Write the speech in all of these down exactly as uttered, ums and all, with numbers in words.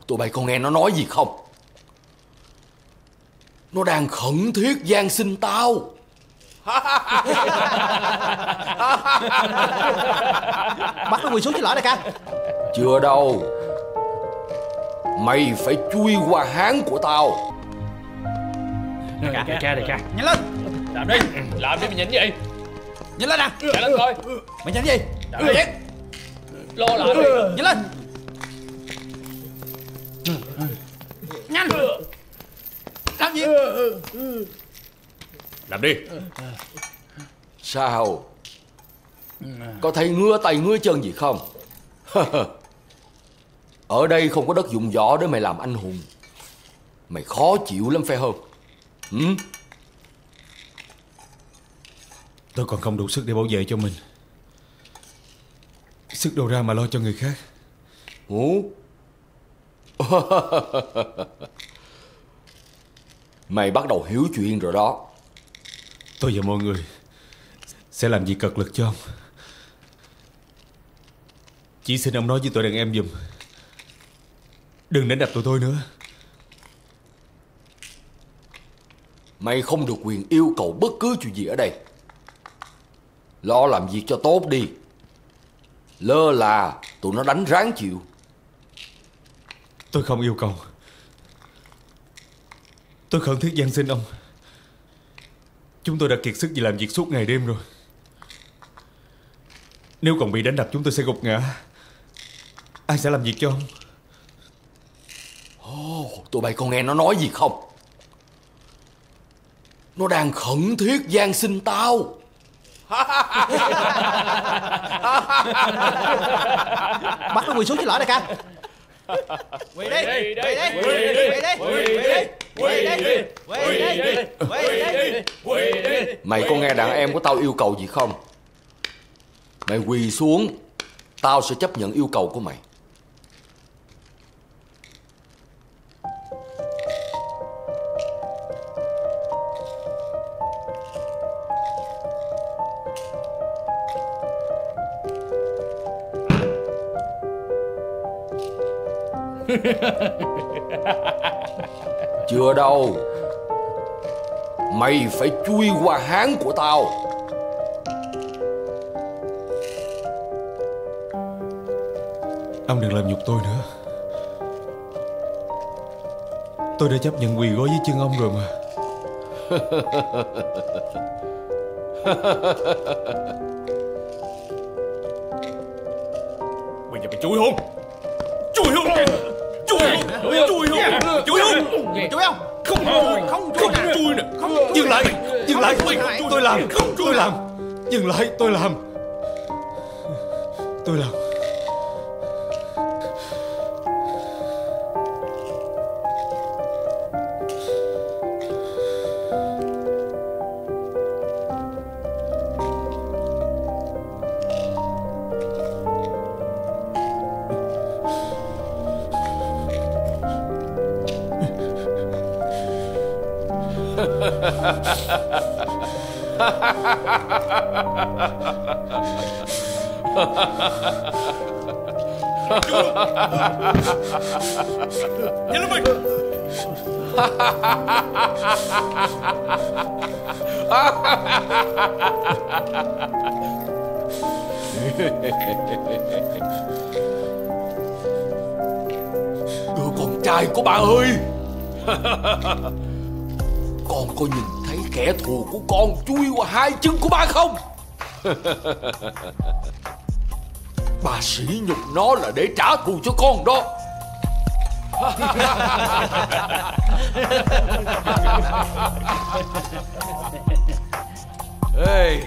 tụi bay có nghe nó nói gì không? Nó đang khẩn thiết van xin tao. Bắt nó quỳ xuống chứ lỡ đại ca. Chưa đâu. Mày phải chui qua háng của tao. Đại ca, đại ca, đại ca. Nhanh lên. Làm đi, làm đi, mày nhìn gì? Nhanh lên nè. Chạy lên coi. Mày nhìn gì? Làm đi. Lo lại đi. Nhanh lên. Nhanh. Làm gì? Làm đi. Sao? Có thấy ngứa tay ngứa chân gì không? Ở đây không có đất dụng võ để mày làm anh hùng. Mày khó chịu lắm phải không? Ừ? Tôi còn không đủ sức để bảo vệ cho mình. Sức đâu ra mà lo cho người khác. Ủa? Mày bắt đầu hiểu chuyện rồi đó. Tôi và mọi người sẽ làm gì cật lực cho ông. Chỉ xin ông nói với tụi đàn em giùm, đừng đánh đập tụi tôi nữa. Mày không được quyền yêu cầu bất cứ chuyện gì ở đây. Lo làm việc cho tốt đi. Lơ là tụi nó đánh ráng chịu. Tôi không yêu cầu. Tôi khẩn thiết van xin ông. Chúng tôi đã kiệt sức vì làm việc suốt ngày đêm rồi. Nếu còn bị đánh đập chúng tôi sẽ gục ngã. Ai sẽ làm việc cho ông? Oh, tụi bay có nghe nó nói gì không? Nó đang khẩn thiết van xin tao. Bắt nó quỳ xuống chứ lỡ đại ca. Quỳ đi, quỳ đi, quỳ đi, quỳ đi, quỳ đi, quỳ đi, quỳ đi. Mày có nghe đàn em của tao yêu cầu gì không? Mày quỳ xuống, tao sẽ chấp nhận yêu cầu của mày. Chưa đâu. Mày phải chui qua háng của tao. Ông đừng làm nhục tôi nữa. Tôi đã chấp nhận quỳ gối dưới chân ông rồi mà. Bây giờ mày chui hôn. Chui hôn. Chui hôn. Chui hôn. Chui hôn. Chui không? Không chui. Không chui nè. Chui nè. Dừng lại. Dừng lại. Tôi làm. Tôi làm. Dừng lại. Tôi làm. Tôi làm. Nhanh lên mày. Đứa con trai của bà ơi. Con có nhìn thấy kẻ thù của con chui qua hai chân của ba không? Bà sỉ nhục nó là để trả thù cho con đó. Ê,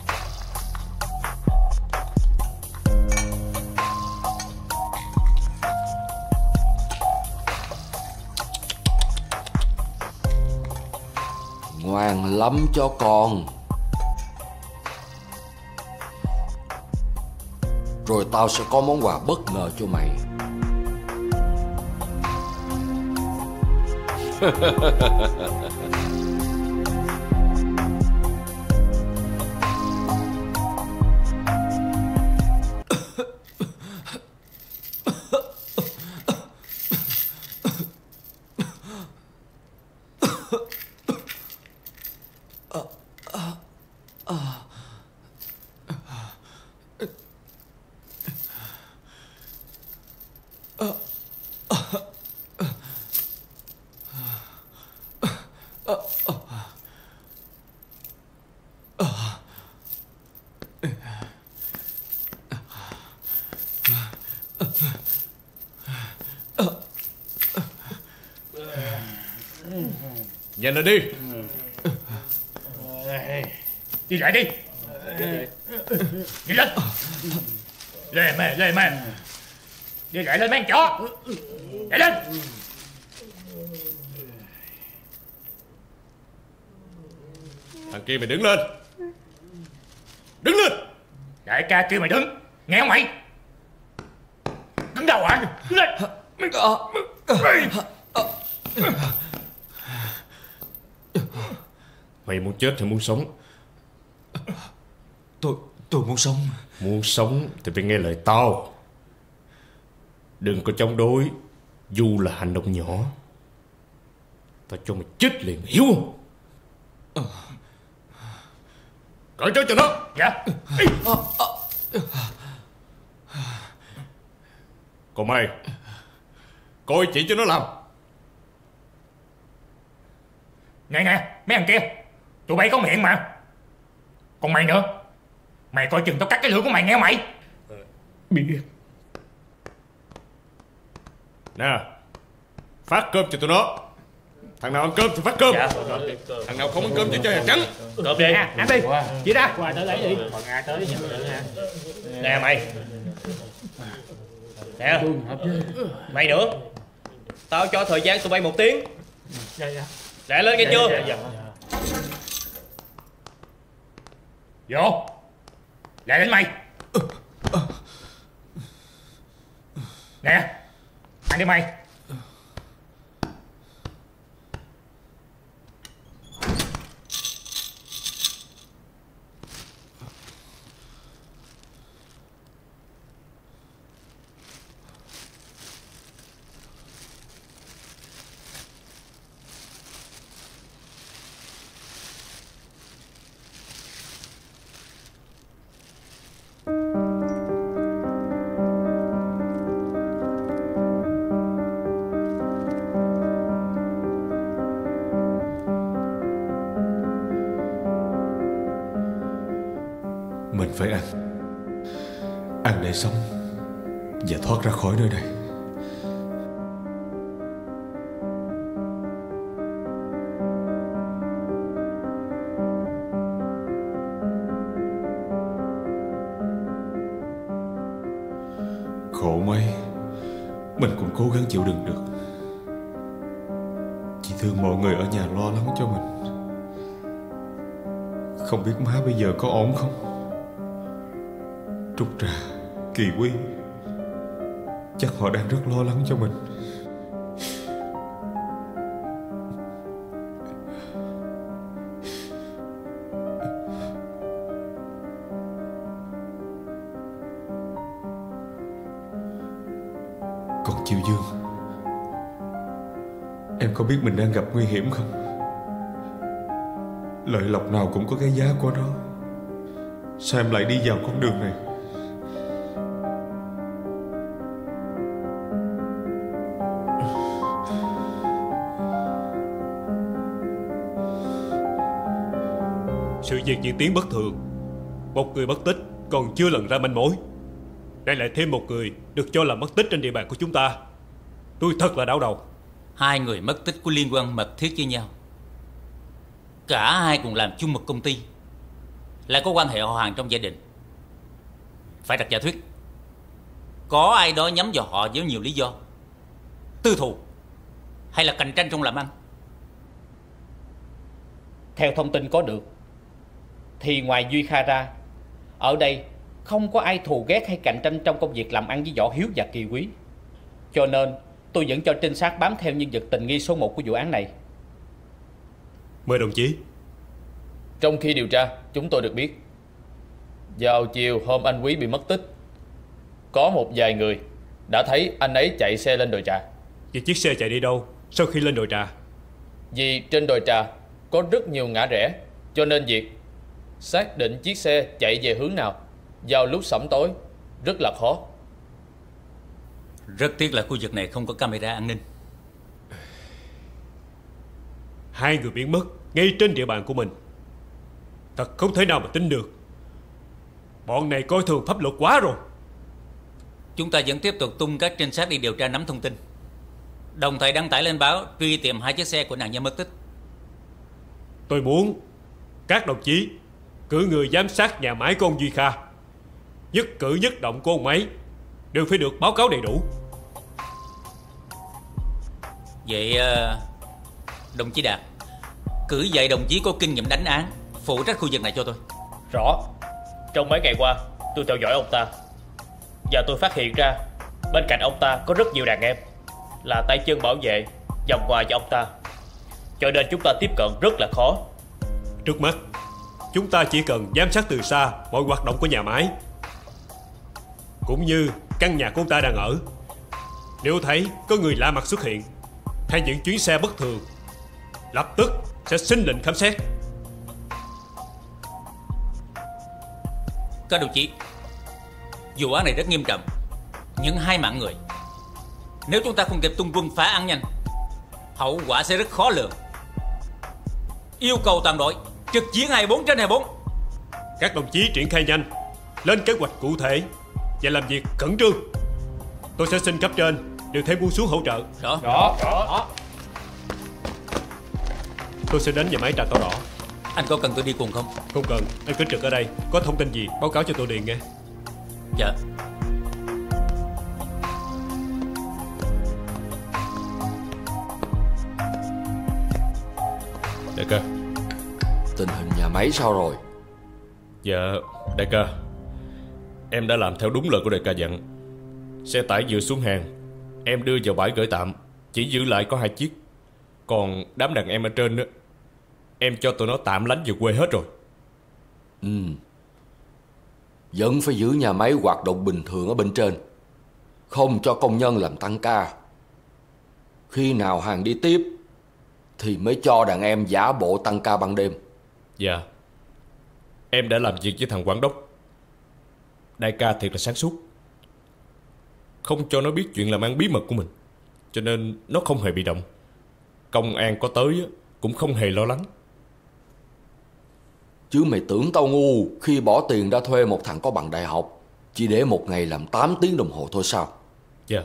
ngoan lắm cho con. Rồi tao sẽ có món quà bất ngờ cho mày. Nhanh lên đi. Đi lại đi. Đi lên. Lê mê, lê mê. Đi lại lên mấy con chó. Chạy lên. Thằng kia mày đứng lên. Đứng lên. Đại ca kêu mày đứng. Nghe không mày? Đứng đâu hả? Đứng lên. Mày muốn chết hay muốn sống? Tôi, tôi muốn sống. Muốn sống thì phải nghe lời tao. Đừng có chống đối, dù là hành động nhỏ. Tao cho mày chết liền, hiểu không? Cởi trói cho nó. Dạ. Còn mày, coi chỉ cho nó làm. Nè nè, mấy thằng kia, tụi bay có miệng mà. Còn mày nữa, mày coi chừng tao cắt cái lưỡi của mày nghe không mày? Biết. Nè, phát cơm cho tụi nó. Thằng nào ăn cơm thì phát cơm. Dạ. Thằng nào không ăn cơm thì cho hàng trắng. Cơm đi. À, ăn đi. Chị ra. Qua tới lấy đi. Còn Nga tới nhận được ha. Nè mày. Nè. Mày nữa. Tao cho thời gian tụi bay một tiếng. Dạ dạ. Lẹ lên nghe chưa? Dạ, dạ. Vô. Lẹ đến mày. Nè. Ăn đi mày. Mình phải ăn. Ăn để sống và thoát ra khỏi nơi đây. Khổ mấy, mình cũng cố gắng chịu đựng được. Chỉ thương mọi người ở nhà lo lắng cho mình. Không biết má bây giờ có ổn không? Trúc Trà, Kỳ Quy, chắc họ đang rất lo lắng cho mình. Còn Chiêu Dương, em có biết mình đang gặp nguy hiểm không? Lợi lộc nào cũng có cái giá của nó. Sao em lại đi vào con đường này? Sự việc diễn tiến bất thường. Một người mất tích còn chưa lần ra manh mối. Đây lại thêm một người được cho là mất tích trên địa bàn của chúng ta. Tôi thật là đau đầu. Hai người mất tích có liên quan mật thiết với nhau. Cả hai cùng làm chung một công ty, lại có quan hệ họ hàng trong gia đình. Phải đặt giả thuyết. Có ai đó nhắm vào họ với nhiều lý do: tư thù hay là cạnh tranh trong làm ăn. Theo thông tin có được thì ngoài Duy Kha ra, ở đây không có ai thù ghét hay cạnh tranh trong công việc làm ăn với Võ Hiếu và Kỳ Quý. Cho nên tôi vẫn cho trinh sát bám theo nhân vật tình nghi số một của vụ án này. Mời đồng chí. Trong khi điều tra, chúng tôi được biết vào chiều hôm anh Quý bị mất tích, có một vài người đã thấy anh ấy chạy xe lên đồi Trà. Vậy chiếc xe chạy đi đâu sau khi lên đồi Trà? Vì trên đồi Trà có rất nhiều ngã rẽ, cho nên việc xác định chiếc xe chạy về hướng nào vào lúc sẫm tối rất là khó. Rất tiếc là khu vực này không có camera an ninh. Hai người biến mất ngay trên địa bàn của mình. Thật không thể nào mà tin được. Bọn này coi thường pháp luật quá rồi. Chúng ta vẫn tiếp tục tung các trinh sát đi điều tra nắm thông tin, đồng thời đăng tải lên báo truy tìm hai chiếc xe của nạn nhân mất tích. Tôi muốn các đồng chí cử người giám sát nhà máy của ông Duy Kha. Nhất cử nhất động của ông ấy đều phải được báo cáo đầy đủ. Vậy đồng chí Đạt, cử dạy đồng chí có kinh nghiệm đánh án phụ trách khu vực này cho tôi. Rõ. Trong mấy ngày qua tôi theo dõi ông ta, và tôi phát hiện ra bên cạnh ông ta có rất nhiều đàn em là tay chân bảo vệ vòng ngoài cho ông ta, cho nên chúng ta tiếp cận rất là khó. Trước mắt chúng ta chỉ cần giám sát từ xa mọi hoạt động của nhà máy, cũng như căn nhà của ông ta đang ở. Nếu thấy có người lạ mặt xuất hiện hay những chuyến xe bất thường, lập tức sẽ xin lệnh khám xét. Các đồng chí, vụ án này rất nghiêm trọng, những hai mạng người. Nếu chúng ta không kịp tung quân phá án nhanh, hậu quả sẽ rất khó lường. Yêu cầu toàn đội trực chiến hai mươi bốn trên hai mươi bốn. Các đồng chí triển khai nhanh, lên kế hoạch cụ thể và làm việc khẩn trương. Tôi sẽ xin cấp trên điều thêm quân xuống hỗ trợ. Rõ. Rõ. Rõ. Tôi sẽ đến nhà máy trà tàu đỏ. Anh có cần tôi đi cùng không? Không cần, anh cứ trực ở đây. Có thông tin gì báo cáo cho tôi liền nghe. Dạ. Đại ca. Tình hình nhà máy sao rồi? Dạ đại ca, em đã làm theo đúng lời của đại ca dặn. Xe tải vừa xuống hàng, em đưa vào bãi gửi tạm, chỉ giữ lại có hai chiếc. Còn đám đàn em ở trên đó, em cho tụi nó tạm lánh về quê hết rồi. Ừ. Vẫn phải giữ nhà máy hoạt động bình thường ở bên trên, không cho công nhân làm tăng ca. Khi nào hàng đi tiếp thì mới cho đàn em giả bộ tăng ca ban đêm. Dạ. Em đã làm việc với thằng quản đốc. Đại ca thiệt là sáng suốt, không cho nó biết chuyện làm ăn bí mật của mình, cho nên nó không hề bị động. Công an có tới cũng không hề lo lắng. Chứ mày tưởng tao ngu khi bỏ tiền ra thuê một thằng có bằng đại học chỉ để một ngày làm tám tiếng đồng hồ thôi sao? Dạ.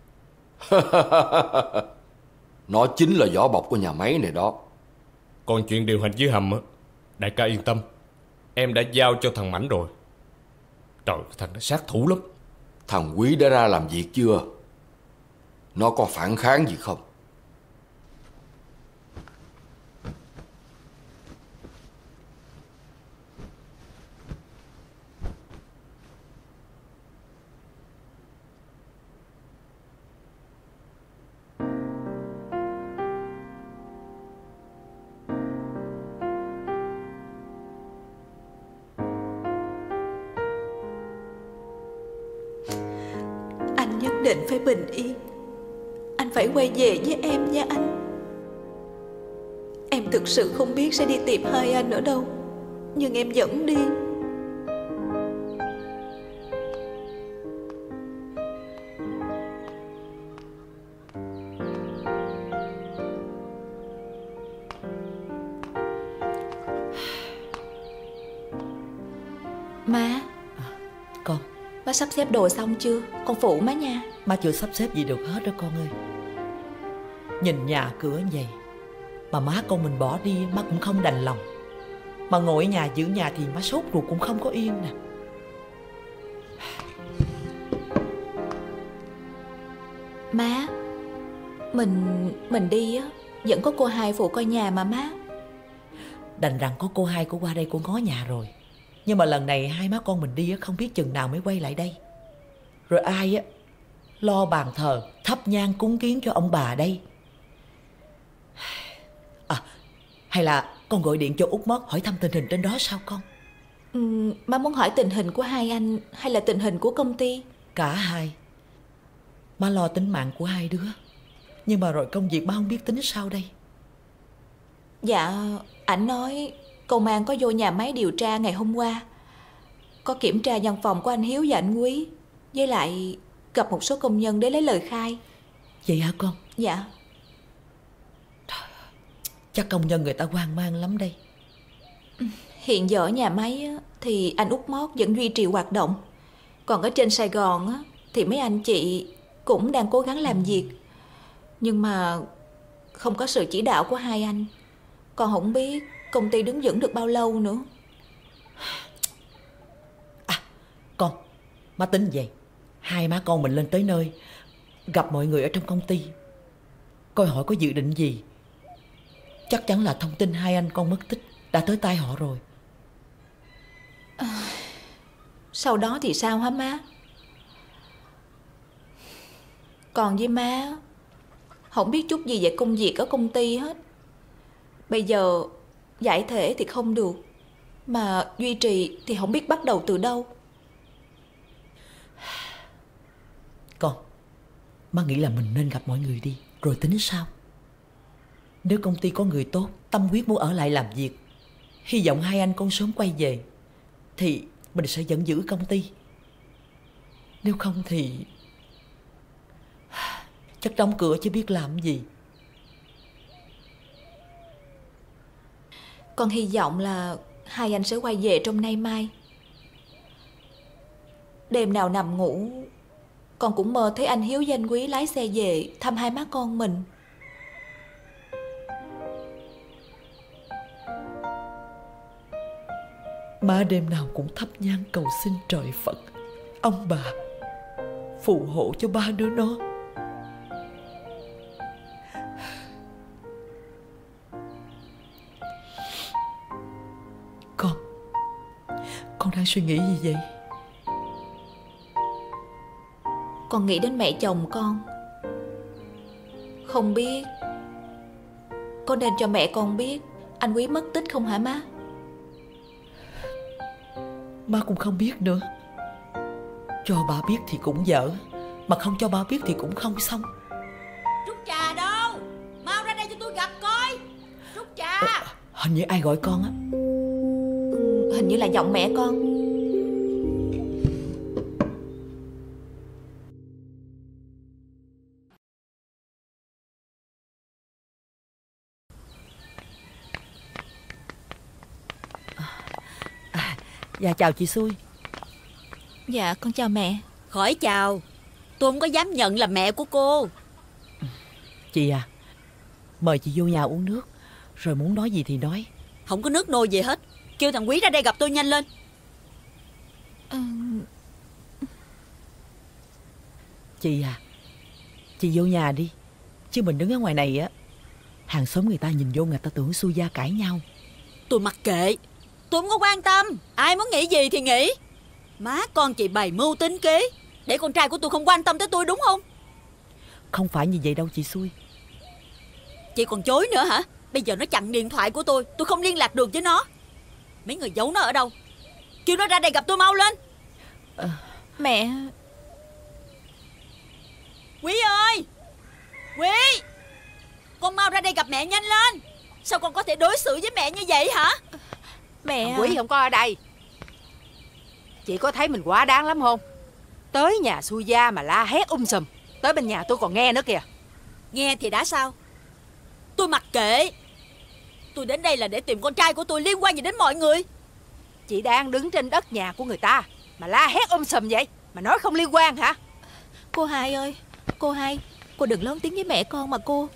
Nó chính là vỏ bọc của nhà máy này đó. Còn chuyện điều hành dưới hầm á, đại ca yên tâm, em đã giao cho thằng Mảnh rồi. Trời, thằng nó sát thủ lắm. Thằng Quý đã ra làm việc chưa? Nó có phản kháng gì không? Định phải bình yên. Anh phải quay về với em nha anh. Em thực sự không biết sẽ đi tìm hai anh ở đâu, nhưng em vẫn đi. Má. Con. Má sắp xếp đồ xong chưa? Con phụ má nha. Má chưa sắp xếp gì được hết đó con ơi. Nhìn nhà cửa như vậy mà má con mình bỏ đi, má cũng không đành lòng. Mà ngồi ở nhà giữ nhà thì má sốt ruột cũng không có yên nè. Má, Mình mình đi á, vẫn có cô hai phụ coi nhà mà má. Đành rằng có cô hai cô qua đây cô ngó nhà rồi, nhưng mà lần này hai má con mình đi á, không biết chừng nào mới quay lại đây. Rồi ai á lo bàn thờ thắp nhang cúng kiến cho ông bà đây. À, hay là con gọi điện cho Út Mót hỏi thăm tình hình trên đó sao con? Ừ, má muốn hỏi tình hình của hai anh hay là tình hình của công ty? Cả hai. Má lo tính mạng của hai đứa, nhưng mà rồi công việc má không biết tính sao đây. Dạ, ảnh nói công an có vô nhà máy điều tra ngày hôm qua, có kiểm tra văn phòng của anh Hiếu và anh Quý, với lại gặp một số công nhân để lấy lời khai. Vậy hả con? Dạ. Chắc công nhân người ta hoang mang lắm đây. Hiện giờ ở nhà máy thì anh Út Mót vẫn duy trì hoạt động, còn ở trên Sài Gòn thì mấy anh chị cũng đang cố gắng làm việc, nhưng mà không có sự chỉ đạo của hai anh. Con không biết công ty đứng vững được bao lâu nữa. À, con, má tính vậy. Hai má con mình lên tới nơi, gặp mọi người ở trong công ty, coi hỏi có dự định gì. Chắc chắn là thông tin hai anh con mất tích đã tới tay họ rồi. À, sau đó thì sao hả má? Còn với má, không biết chút gì về công việc ở công ty hết. Bây giờ giải thể thì không được, mà duy trì thì không biết bắt đầu từ đâu. Con, má nghĩ là mình nên gặp mọi người đi, rồi tính sao. Nếu công ty có người tốt, tâm huyết muốn ở lại làm việc, hy vọng hai anh con sớm quay về, thì mình sẽ vẫn giữ công ty. Nếu không thì chắc đóng cửa chứ biết làm gì. Con hy vọng là hai anh sẽ quay về trong nay mai. Đêm nào nằm ngủ, con cũng mơ thấy anh Hiếu Danh Quý lái xe về thăm hai má con mình. Má đêm nào cũng thắp nhang cầu xin trời Phật, ông bà phù hộ cho ba đứa nó. Con Con đang suy nghĩ gì vậy? Con nghĩ đến mẹ chồng con. Không biết có nên cho mẹ con biết anh Quý mất tích không hả má? Má cũng không biết nữa. Cho bà biết thì cũng dở, mà không cho bà biết thì cũng không xong. Trúc Trà đâu? Mau ra đây cho tôi gặp coi. Trúc Trà. Ờ, hình như ai gọi con á. Ừ, hình như là giọng mẹ con. À, dạ chào chị Xui. Dạ con chào mẹ. Khỏi chào, tôi không có dám nhận là mẹ của cô. Chị à, mời chị vô nhà uống nước, rồi muốn nói gì thì nói. Không có nước nôi gì hết. Kêu thằng Quý ra đây gặp tôi nhanh lên. Ừ. Chị à, chị vô nhà đi, chứ mình đứng ở ngoài này á, hàng xóm người ta nhìn vô người ta tưởng Xui gia cãi nhau. Tôi mặc kệ, tôi không có quan tâm. Ai muốn nghĩ gì thì nghĩ. Má con chị bày mưu tính kế để con trai của tôi không quan tâm tới tôi đúng không? Không phải như vậy đâu chị Xui. Chị còn chối nữa hả? Bây giờ nó chặn điện thoại của tôi, tôi không liên lạc được với nó. Mấy người giấu nó ở đâu? Kêu nó ra đây gặp tôi mau lên. à, Mẹ. Quý ơi, Quý, con mau ra đây gặp mẹ nhanh lên. Sao con có thể đối xử với mẹ như vậy hả? Mẹ. Thằng Quý không có ở đây. Chị có thấy mình quá đáng lắm không? Tới nhà Xui gia mà la hét um sùm. Tới bên nhà tôi còn nghe nữa kìa. Nghe thì đã sao? Tôi mặc kệ. Tôi đến đây là để tìm con trai của tôi, liên quan gì đến mọi người? Chị đang đứng trên đất nhà của người ta mà la hét um sùm vậy, mà nói không liên quan hả? Cô Hai ơi, cô Hai, cô đừng lớn tiếng với mẹ con mà cô.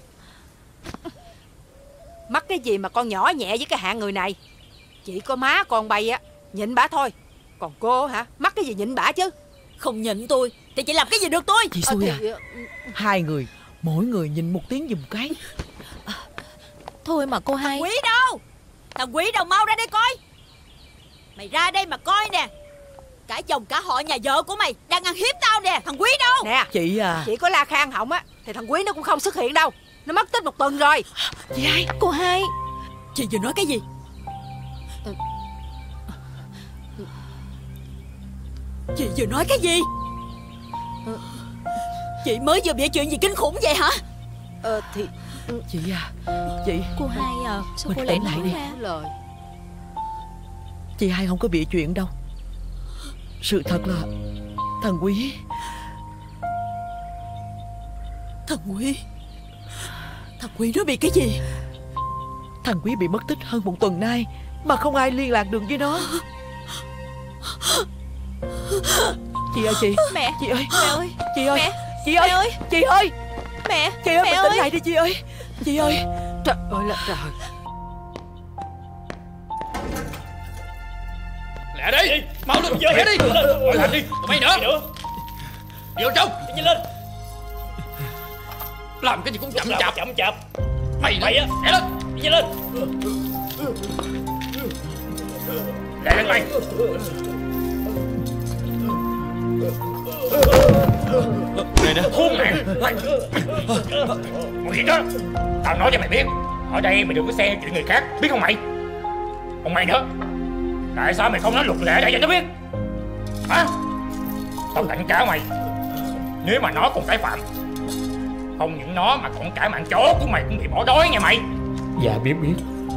Mắc cái gì mà con nhỏ nhẹ với cái hạng người này. Chỉ có má con bay á, nhịn bả thôi. Còn cô hả, mắc cái gì nhịn bả chứ. Không nhịn tôi thì chị làm cái gì được tôi? Chị Xui à, thì... hai người mỗi người nhìn một tiếng giùm cái. à, Thôi mà cô Hai. Thằng Quý đâu? Thằng Quý đâu, mau ra đây coi. Mày ra đây mà coi nè. Cả chồng cả họ nhà vợ của mày đang ăn hiếp tao nè. Thằng Quý đâu? Nè chị à, chị có la khang họng á thì thằng Quý nó cũng không xuất hiện đâu. Nó mất tích một tuần rồi. Chị Hai. Cô Hai. Chị vừa nói cái gì? Chị vừa nói cái gì? Chị mới vừa bị chuyện gì kinh khủng vậy hả? Ờ thì... Chị à, chị. Cô Hai à, sao mình cô lại lại nói đi. ra lời. Chị Hai không có bịa chuyện đâu. Sự thật là thằng Quý. Thằng Quý? Thằng Quý nó bị cái gì? Thằng Quý bị mất tích hơn một tuần nay mà không ai liên lạc được với nó. Chị ơi chị. Mẹ. Chị ơi. Mẹ ơi. Chị ơi. Mẹ. Chị ơi. Mẹ ơi. Chị ơi. Mẹ. Chị ơi, mẹ bình ơi. tĩnh lại đi chị ơi. Chị ơi. Trời ơi là trời. Lẹ đi, đi. mau lên, lẹ đi. Rồi làm đi, tụi mày nữa. Đi vào trong. Nhanh lên. Làm cái gì cũng chậm Làm chạp. Chậm chạp. Mày Mày á, lẹ lên. nhanh lên. Lẹ lên mày. Này nè. Khốn nạn. Mày gì đó? Tao nói cho mày biết, ở đây mày đừng có xen chuyện người khác, biết không mày? Còn mày nữa, tại sao mày không nói luật lệ để cho nó biết? Hả? Tao cảnh cáo mày, nếu mà nó còn tái phạm, không những nó mà còn cả mạng chó của mày cũng bị bỏ đói nha mày. Dạ biết biết.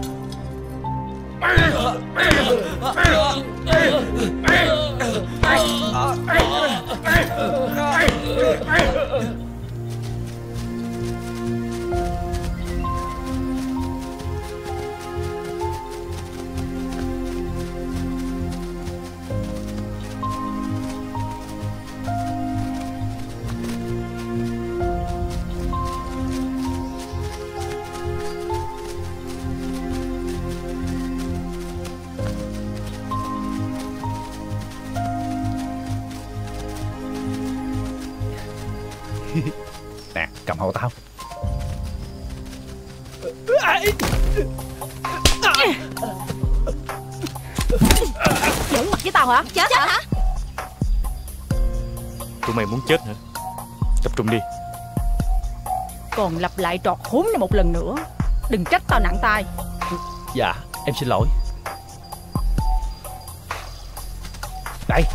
Nè, cầm hộ tao. Giỡn mặt với tao hả? Chết hả? Tụi mày muốn chết hả? Tập trung đi. Còn lặp lại trọt khốn này một lần nữa, đừng trách tao nặng tay. Dạ, em xin lỗi. Đây.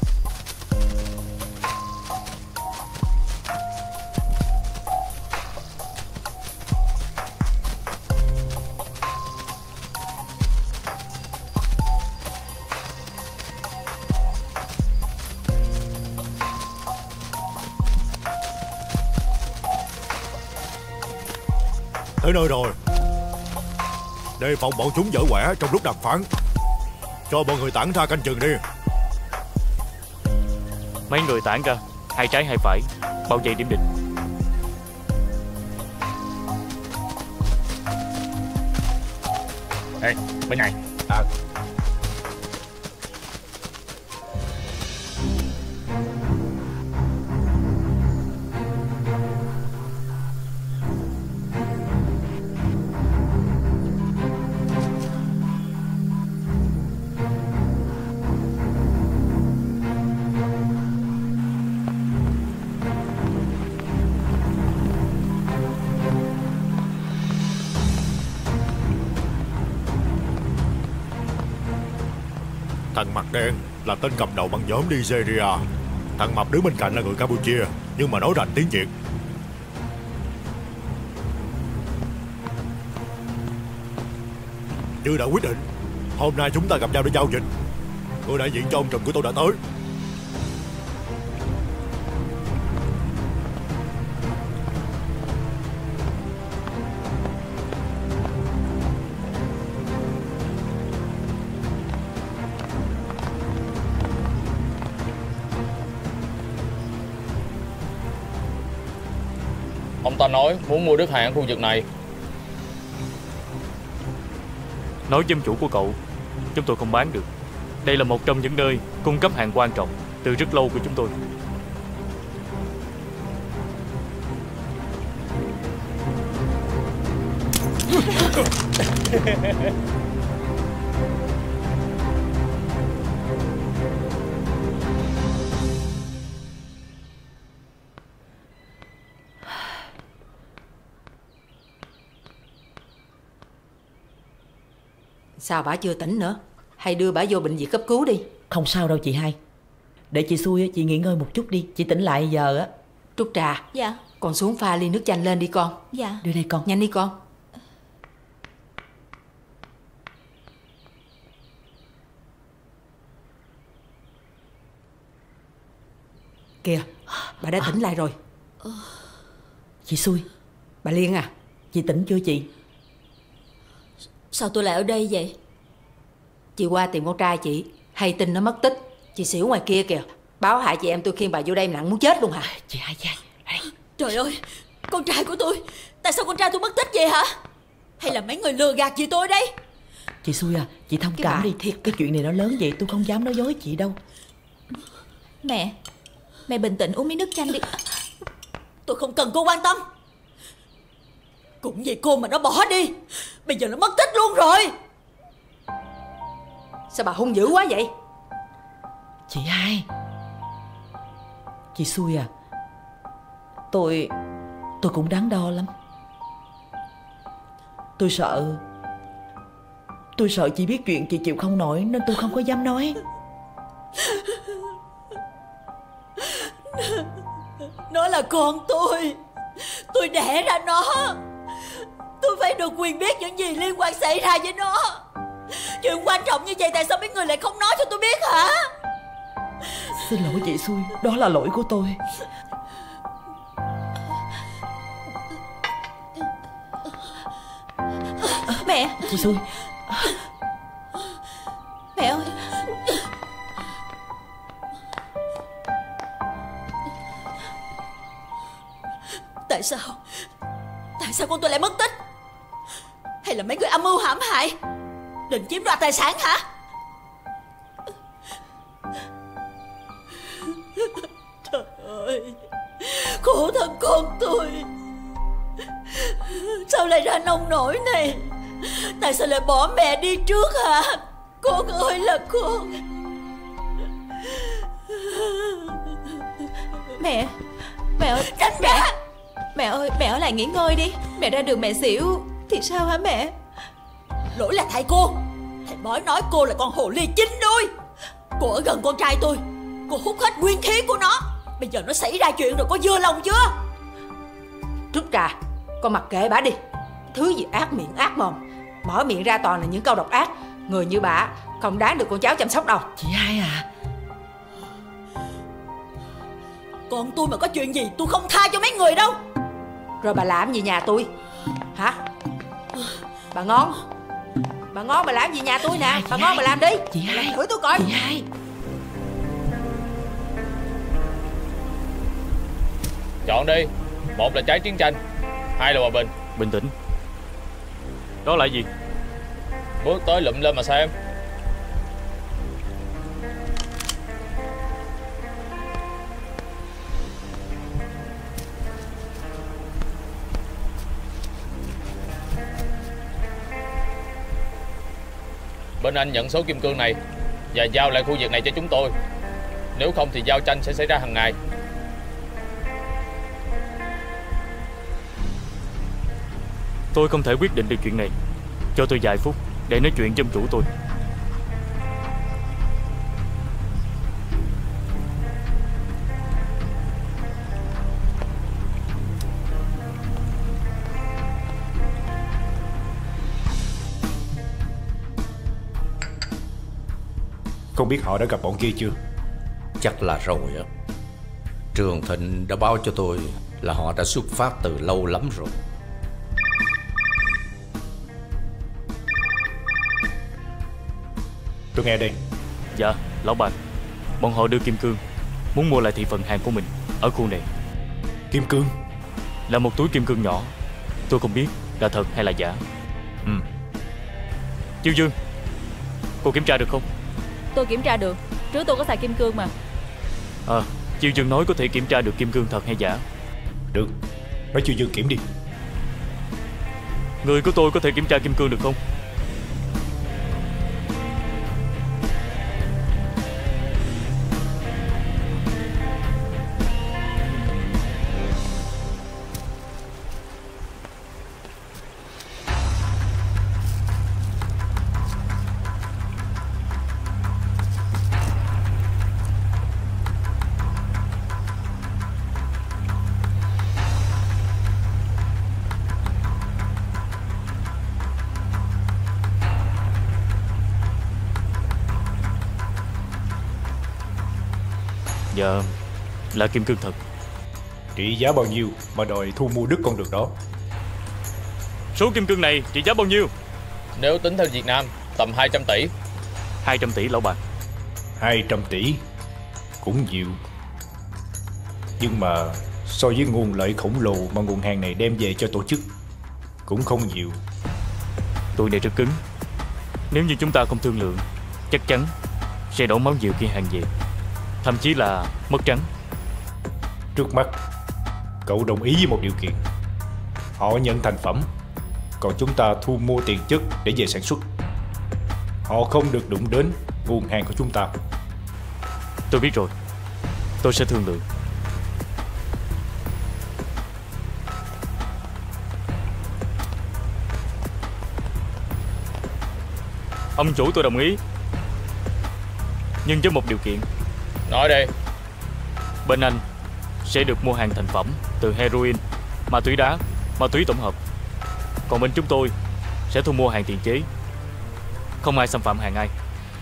Tới nơi rồi. Đề phòng bọn chúng dở quẻ trong lúc đàm phán. Cho bọn người tản ra canh chừng đi. Mấy người tản ra, hai trái hai phải, bao vây điểm địch. Ê, bên này. À. Thằng mặt đen là tên cầm đầu băng nhóm Nigeria. Thằng mập đứng bên cạnh là người Campuchia, nhưng mà nói rành tiếng Việt. Như đã quyết định, hôm nay chúng ta gặp nhau để giao dịch. Người đại diện cho ông Trùm của tôi đã tới. Ông ta nói muốn mua đất hàng ở khu vực này. Nói với chủ của cậu, chúng tôi không bán được. Đây là một trong những nơi cung cấp hàng quan trọng từ rất lâu của chúng tôi. Sao bả chưa tỉnh nữa? Hay đưa bả vô bệnh viện cấp cứu đi. Không sao đâu chị hai. Để chị xui chị nghỉ ngơi một chút đi. Chị tỉnh lại giờ á. Trúc Trà. Dạ. Con xuống pha ly nước chanh lên đi con. Dạ. Đưa đây con. Nhanh đi con. Kìa, bà đã tỉnh lại rồi. Chị xui. Bà Liên à? Chị tỉnh chưa chị? Sao tôi lại ở đây vậy? Chị qua tìm con trai chị, hay tin nó mất tích. Chị xỉu ngoài kia kìa. Báo hại chị em tôi khiêng bà vô đây nặng muốn chết luôn hả? Chị hai chị hai. Trời ơi, con trai của tôi. Tại sao con trai tôi mất tích vậy hả? Hay là mấy người lừa gạt chị tôi đây? Chị Xui à, chị thông Cái cảm bà đi. thiệt. Cái chuyện này nó lớn vậy tôi không dám nói dối chị đâu. Mẹ, mẹ bình tĩnh uống miếng nước chanh đi. Tôi không cần cô quan tâm. Cũng vì cô mà nó bỏ đi, bây giờ nó mất tích luôn rồi. Sao bà hung dữ quá vậy? Chị hai, chị Xui à, Tôi Tôi cũng đắn đo lắm. Tôi sợ Tôi sợ chị biết chuyện chị chịu không nổi, nên tôi không có dám nói. Nó là con tôi. Tôi đẻ ra nó. Tôi phải được quyền biết những gì liên quan xảy ra với nó. Chuyện quan trọng như vậy tại sao mấy người lại không nói cho tôi biết hả? Xin lỗi chị Xui, đó là lỗi của tôi. Mẹ. Chị Xui. Mẹ ơi. Tại sao Tại sao con tôi lại mất tích? Hay là mấy người âm mưu hãm hại, định chiếm đoạt tài sản hả? Trời ơi, khổ thân con tôi. Sao lại ra nông nổi này? Tại sao lại bỏ mẹ đi trước hả? Con ơi là con. Mẹ. Mẹ ơi. Tránh mẹ. Mẹ ơi, mẹ ở lại nghỉ ngơi đi. Mẹ ra đường mẹ xỉu thì sao hả mẹ? Lỗi là thầy cô. Thầy bói nói cô là con hồ ly chín đuôi. Cô ở gần con trai tôi, cô hút hết nguyên khí của nó. Bây giờ nó xảy ra chuyện rồi, có vừa lòng chưa? Trúc Trà, con mặc kệ bà đi. Thứ gì ác miệng ác mồm, mở miệng ra toàn là những câu độc ác. Người như bà không đáng được con cháu chăm sóc đâu. Chị hai à, con tôi mà có chuyện gì tôi không tha cho mấy người đâu. Rồi bà làm gì nhà tôi hả? Bà Ngon, bà Ngon bà làm gì nhà tôi nè. Bà Ngon bà làm đi. Chị hai, thử tôi coi. Chị hai. Chọn đi. Một là trái chiến tranh, hai là hòa bình. Bình tĩnh. Đó là gì? Bước tới lụm lên mà xem. Bên anh nhận số kim cương này và giao lại khu vực này cho chúng tôi. Nếu không thì giao tranh sẽ xảy ra hàng ngày. Tôi không thể quyết định được chuyện này. Cho tôi vài phút để nói chuyện với ông chủ tôi. Không biết họ đã gặp bọn kia chưa? Chắc là rồi á. Trường Thịnh đã báo cho tôi là họ đã xuất phát từ lâu lắm rồi. Tôi nghe đây. Dạ, lão bà. Bọn họ đưa kim cương, muốn mua lại thị phần hàng của mình ở khu này. Kim cương? Là một túi kim cương nhỏ. Tôi không biết là thật hay là giả. Ừ. Chiêu Dương, cô kiểm tra được không? Tôi kiểm tra được. Trước tôi có xài kim cương mà. À, Chiêu Dương nói có thể kiểm tra được kim cương thật hay giả. Được, nói Chiêu Dương kiểm đi. Người của tôi có thể kiểm tra kim cương được không? Dạ, là kim cương thật. Trị giá bao nhiêu mà đòi thu mua đứt con đường đó? Số kim cương này trị giá bao nhiêu? Nếu tính theo Việt Nam, tầm hai trăm tỷ. Hai trăm tỷ lão bà. Hai trăm tỷ cũng nhiều. Nhưng mà so với nguồn lợi khổng lồ mà nguồn hàng này đem về cho tổ chức, cũng không nhiều. Tụi này rất cứng. Nếu như chúng ta không thương lượng, chắc chắn sẽ đổ máu nhiều khi hàng về, thậm chí là mất trắng. Trước mắt cậu đồng ý với một điều kiện. Họ nhận thành phẩm, còn chúng ta thu mua tiền chất để về sản xuất. Họ không được đụng đến nguồn hàng của chúng ta. Tôi biết rồi, tôi sẽ thương lượng. Ông chủ, tôi đồng ý, nhưng với một điều kiện. Nói đi. Bên anh sẽ được mua hàng thành phẩm từ heroin, ma túy đá, ma túy tổng hợp. Còn bên chúng tôi sẽ thu mua hàng tiền chế. Không ai xâm phạm hàng ai.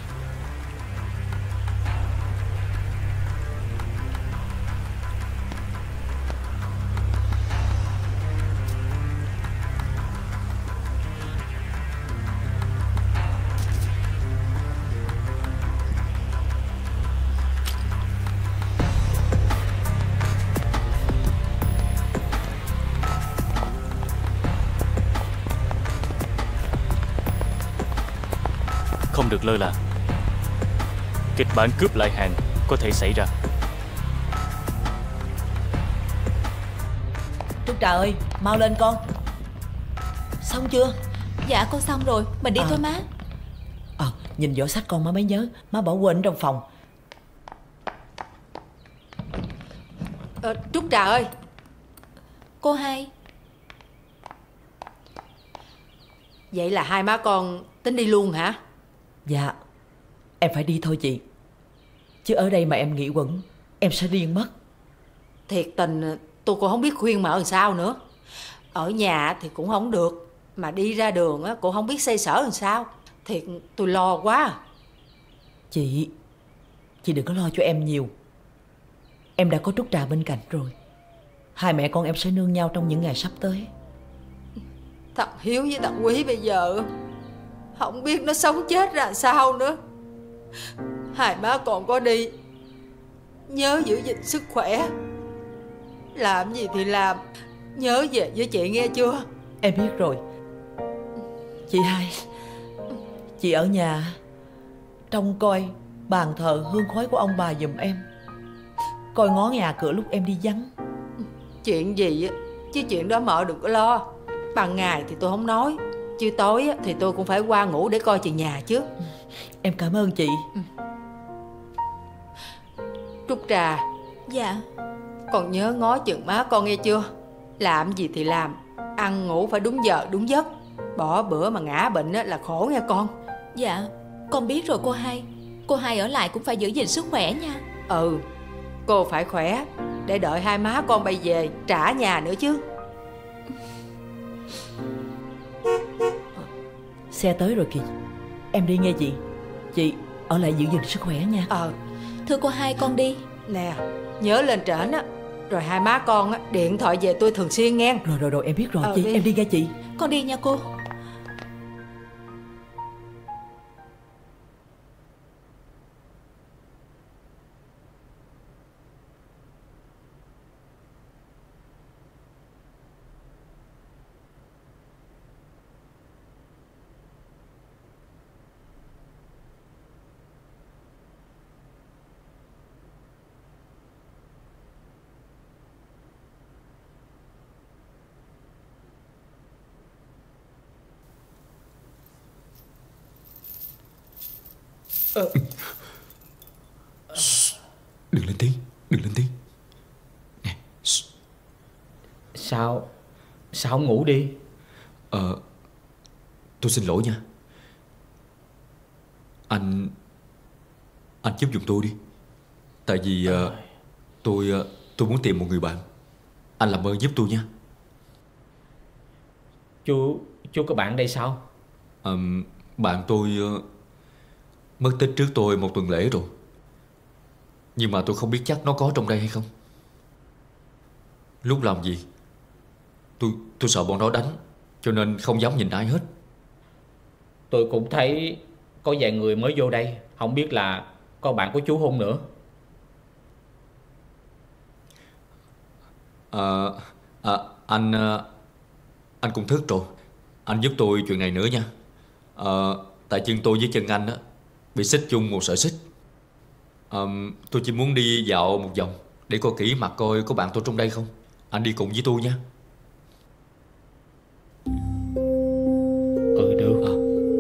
Không được lơ là. Kịch bản cướp lại hàng có thể xảy ra. Trúc Trà ơi, mau lên con. Xong chưa? Dạ con xong rồi, mình đi à. thôi má. Ờ, à, nhìn giỏ sách con má mới nhớ, má bỏ quên trong phòng. ờ, Trúc Trà ơi. Cô Hai. Vậy là hai má con tính đi luôn hả? Dạ, em phải đi thôi chị. Chứ ở đây mà em nghỉ quẩn, em sẽ điên mất. Thiệt tình tôi cũng không biết khuyên mà làm sao nữa. Ở nhà thì cũng không được, mà đi ra đường á cũng không biết xoay sở làm sao. Thiệt tôi lo quá. Chị, chị đừng có lo cho em nhiều. Em đã có Trúc Trà bên cạnh rồi. Hai mẹ con em sẽ nương nhau trong những ngày sắp tới. Thằng Hiếu với thằng Quý bây giờ không biết nó sống chết ra sao nữa. Hai má còn có đi, nhớ giữ gìn sức khỏe. Làm gì thì làm, nhớ về với chị nghe chưa? Em biết rồi. Chị Hai, chị ở nhà trông coi bàn thờ hương khói của ông bà giùm em, coi ngó nhà cửa lúc em đi vắng. Chuyện gì á, chứ chuyện đó mợ đừng có lo. Ban ngày thì tôi không nói, chứ tối á, thì tôi cũng phải qua ngủ để coi chừng nhà chứ. Em cảm ơn chị. ừ. Trúc Trà. Dạ. Con nhớ ngó chừng má con nghe chưa? Làm gì thì làm, ăn ngủ phải đúng giờ đúng giấc. Bỏ bữa mà ngã bệnh á, là khổ nghe con. Dạ con biết rồi cô Hai. Cô Hai ở lại cũng phải giữ gìn sức khỏe nha. Ừ, cô phải khỏe để đợi hai má con bay về trả nhà nữa chứ. Xe tới rồi kìa. Em đi nghe chị. Chị ở lại giữ gìn sức khỏe nha. Ờ. Thưa cô Hai, con đi. Nè, nhớ lên trển á, rồi hai má con á điện thoại về tôi thường xuyên nghe. Rồi rồi rồi em biết rồi. ờ, chị đi. Em đi nghe chị. Con đi nha cô. Ờ. Đừng lên tiếng, đừng lên tiếng. Nè. Sao Sao không ngủ đi? Ờ Tôi xin lỗi nha. Anh Anh giúp giùm tôi đi. Tại vì uh, Tôi uh, Tôi muốn tìm một người bạn. Anh làm ơn giúp tôi nha. Chú Chú có bạn đây sao? uh, Bạn tôi uh, mất tích trước tôi một tuần lễ rồi. Nhưng mà tôi không biết chắc nó có trong đây hay không. Lúc làm gì Tôi tôi sợ bọn nó đánh, cho nên không dám nhìn ai hết. Tôi cũng thấy có vài người mới vô đây, không biết là có bạn của chú không nữa. à, à, Anh Anh cũng thức rồi. Anh giúp tôi chuyện này nữa nha. à, Tại Tại chân tôi với chân anh á bị xích chung một sợi xích. à, Tôi chỉ muốn đi dạo một vòng để coi kỹ mặt coi có bạn tôi trong đây không. Anh đi cùng với tôi nha. Ừ được. à.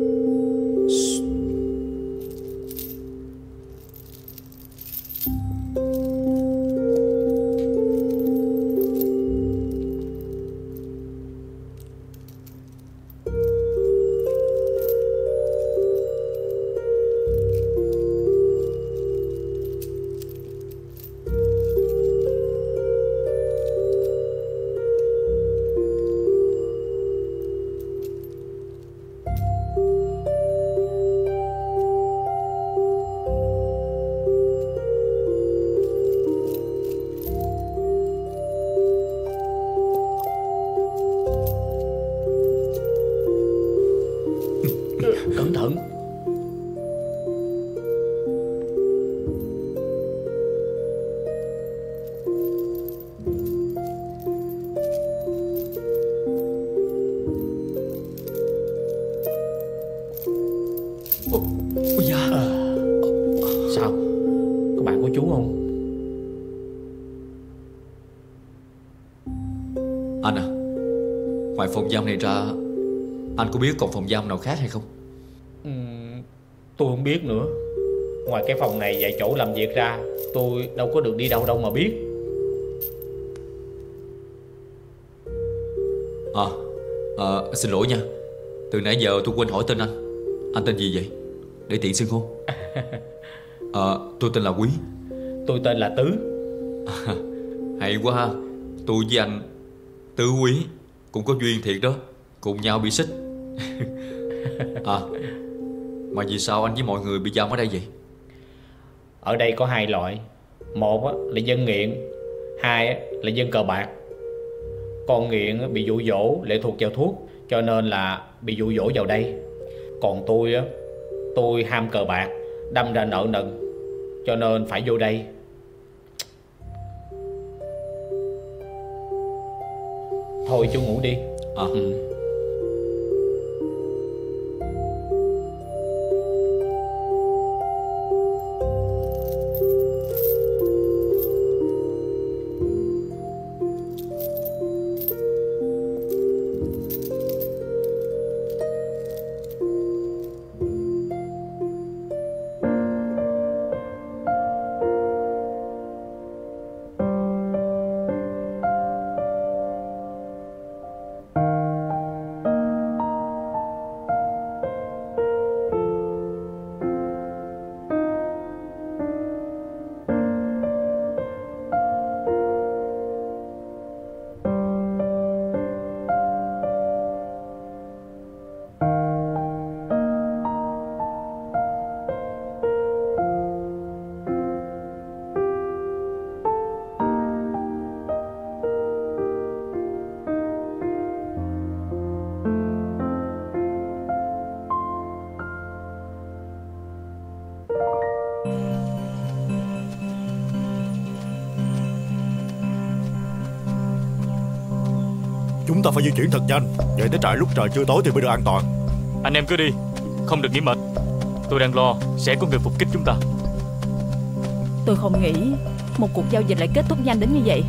Cẩn thận. Ôi da. À, sao? Có bạn của chú không? Anh à, ngoài phòng giam này ra, anh có biết còn phòng giam nào khác hay không? Ừ, tôi không biết nữa. Ngoài cái phòng này dạy chỗ làm việc ra, tôi đâu có được đi đâu đâu mà biết. À, à xin lỗi nha. Từ nãy giờ tôi quên hỏi tên anh. Anh tên gì vậy? Để tiện xưng hô. À, tôi tên là Quý. Tôi tên là Tứ. À, hay quá ha. Tôi với anh Tứ Quý cũng có duyên thiệt đó. Cùng nhau bị xích. À, mà vì sao anh với mọi người bị giam ở đây vậy? Ở đây có hai loại. Một là dân nghiện, hai là dân cờ bạc. Con nghiện bị dụ dỗ lệ thuộc vào thuốc, cho nên là bị dụ dỗ vào đây. Còn tôi á, tôi ham cờ bạc, đâm ra nợ nần, cho nên phải vô đây. Thôi chú ngủ đi. À. Ừ. Chúng ta phải di chuyển thật nhanh, về tới trại lúc trời chưa tối thì mới được an toàn. Anh em cứ đi, không được nghỉ mệt. Tôi đang lo sẽ có người phục kích chúng ta. Tôi không nghĩ một cuộc giao dịch lại kết thúc nhanh đến như vậy.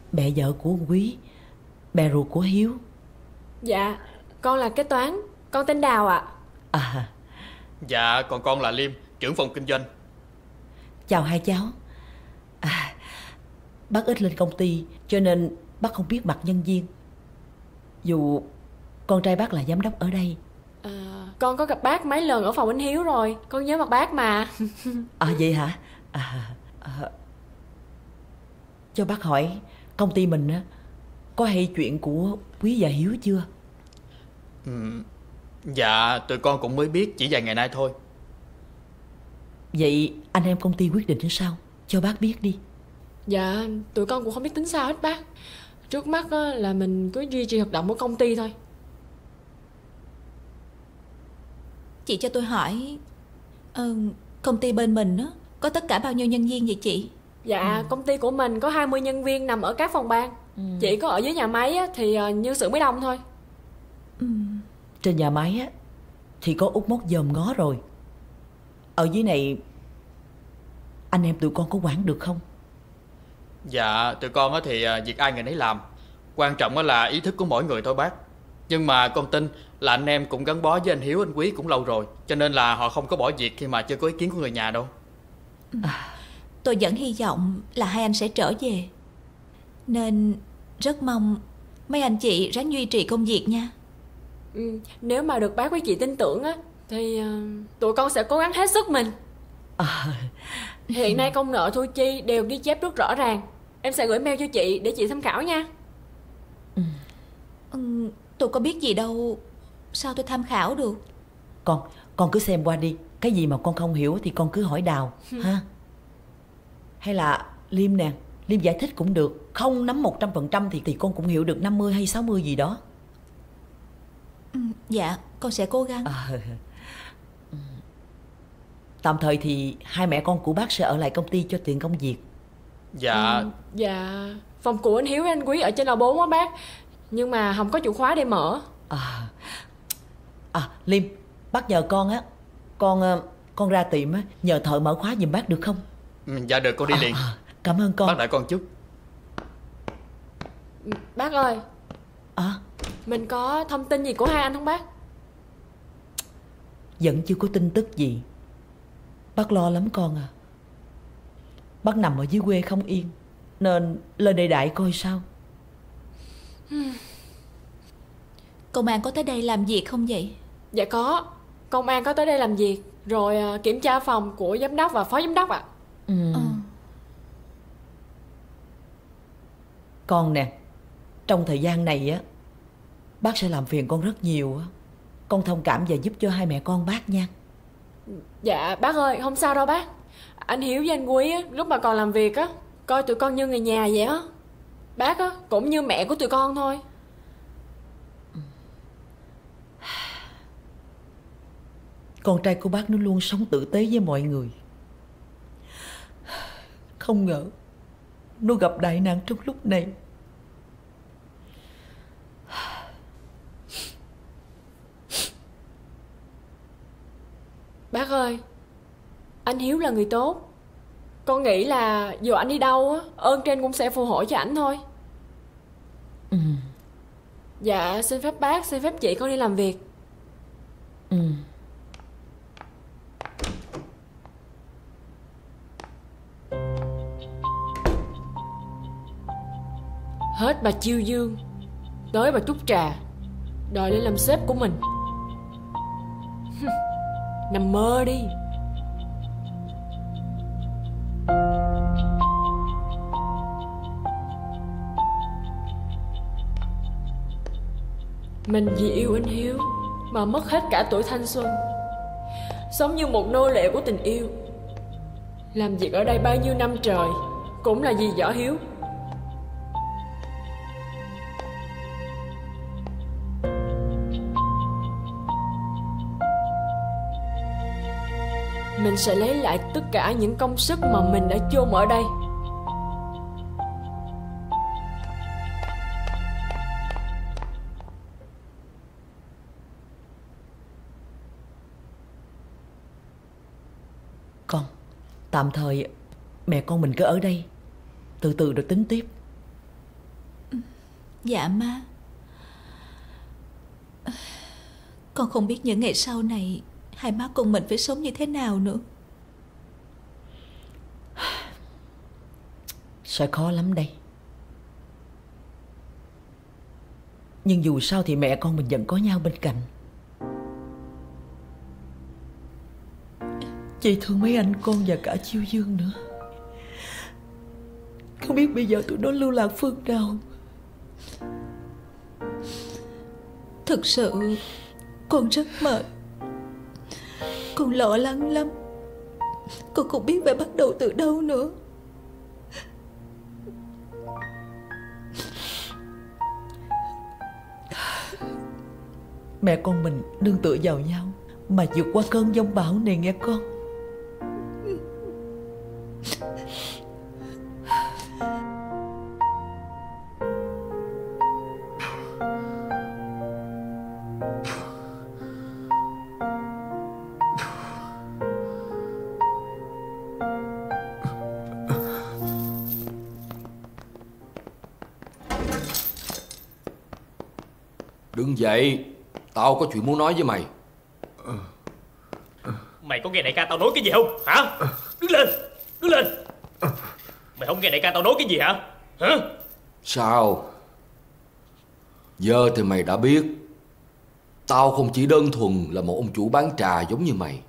mẹ vợ của ông Quý, mẹ ruột của Hiếu. Dạ, con là kế toán, con tên Đào ạ. À. Dạ, còn con là Liêm, trưởng phòng kinh doanh. Chào hai cháu. À, bác ít lên công ty cho nên bác không biết mặt nhân viên. Dù con trai bác là giám đốc ở đây. À, con có gặp bác mấy lần ở phòng anh Hiếu rồi, con nhớ mặt bác mà. À vậy hả? À, à, cho bác hỏi, công ty mình á có hay chuyện của Quý và Hiếu chưa? Ừ, dạ, tụi con cũng mới biết chỉ vài ngày nay thôi. Vậy anh em công ty quyết định như sao? Cho bác biết đi. Dạ, tụi con cũng không biết tính sao hết bác. Trước mắt là mình cứ duy trì hoạt động của công ty thôi. Chị cho tôi hỏi, ờ, công ty bên mình á có tất cả bao nhiêu nhân viên vậy chị? Dạ, ừ. Công ty của mình có hai mươi nhân viên nằm ở các phòng ban. ừ. Chỉ có ở dưới nhà máy á, thì nhân sự mới đông thôi. ừ. Trên nhà máy á thì có út mốc dòm ngó rồi. Ở dưới này anh em tụi con có quản được không? Dạ, tụi con á thì việc ai người nấy làm. Quan trọng là ý thức của mỗi người thôi bác. Nhưng mà con tin là anh em cũng gắn bó với anh Hiếu, anh Quý cũng lâu rồi, cho nên là họ không có bỏ việc khi mà chưa có ý kiến của người nhà đâu. à, Tôi vẫn hy vọng là hai anh sẽ trở về, nên rất mong mấy anh chị ráng duy trì công việc nha. ừ, Nếu mà được bác với chị tin tưởng á thì uh, tụi con sẽ cố gắng hết sức mình. à. Hiện nay công nợ thu chi đều ghi chép rất rõ ràng. Em sẽ gửi mail cho chị để chị tham khảo nha. ừ. Ừ, tôi có biết gì đâu, sao tôi tham khảo được? Con, con cứ xem qua đi. Cái gì mà con không hiểu thì con cứ hỏi Đào ha. Hay là Liêm nè, Liêm giải thích cũng được. Không nắm một trăm phần trăm thì, thì con cũng hiểu được năm mươi hay sáu mươi gì đó. ừ, Dạ, con sẽ cố gắng. à, Tạm thời thì hai mẹ con của bác sẽ ở lại công ty cho tiện công việc. Dạ. ừ, Dạ, phòng của anh Hiếu với anh Quý ở trên lầu bốn á bác, nhưng mà không có chìa khóa để mở. À, à Liêm, bác nhờ con á, Con con ra tiệm á, nhờ thợ mở khóa giùm bác được không? ừ, Dạ được, con đi liền. à, Cảm ơn con. Bác đợi con chút. Bác ơi. À? Mình có thông tin gì của hai anh không bác? Vẫn chưa có tin tức gì. Bác lo lắm con à. Bác nằm ở dưới quê không yên, nên lên đây đại coi sao. Công an có tới đây làm việc không vậy? Dạ có. Công an có tới đây làm việc, rồi kiểm tra phòng của giám đốc và phó giám đốc ạ. ừ. ừ. Con nè, trong thời gian này á, bác sẽ làm phiền con rất nhiều á. Con thông cảm và giúp cho hai mẹ con bác nha. Dạ bác ơi, không sao đâu bác. Anh Hiếu với anh Quý á, lúc mà còn làm việc á, coi tụi con như người nhà vậy á. Bác á, cũng như mẹ của tụi con thôi. Con trai của bác nó luôn sống tử tế với mọi người. Không ngờ nó gặp đại nạn trong lúc này. Bác ơi, anh Hiếu là người tốt. Con nghĩ là dù anh đi đâu á, ơn trên cũng sẽ phù hộ cho ảnh thôi. Ừ. Dạ, xin phép bác, xin phép chị con đi làm việc. Ừ. Hết bà Chiêu Dương, tới bà Trúc Trà, đòi lên làm sếp của mình. Nằm mơ đi. Mình vì yêu anh Hiếu mà mất hết cả tuổi thanh xuân, sống như một nô lệ của tình yêu. Làm việc ở đây bao nhiêu năm trời cũng là vì Võ Hiếu. Mình sẽ lấy lại tất cả những công sức mà mình đã chôn ở đây. Con, tạm thời mẹ con mình cứ ở đây, từ từ rồi tính tiếp. Dạ má. Con không biết những ngày sau này hai má con mình phải sống như thế nào nữa. Sẽ khó lắm đây. Nhưng dù sao thì mẹ con mình vẫn có nhau bên cạnh. Chị thương mấy anh con và cả Chiêu Dương nữa. Không biết bây giờ tụi nó lưu lạc phương nào. Thực sự con rất mệt. Con lo lắng lắm. Con không biết phải bắt đầu từ đâu nữa. Mẹ con mình nương tựa vào nhau mà vượt qua cơn giông bão này nghe con. Đứng dậy, tao có chuyện muốn nói với mày. Mày có nghe đại ca tao nói cái gì không hả? Đứng lên, đứng lên. Mày không nghe đại ca tao nói cái gì hả? Hả? Sao? Giờ thì mày đã biết tao không chỉ đơn thuần là một ông chủ bán trà giống như mày.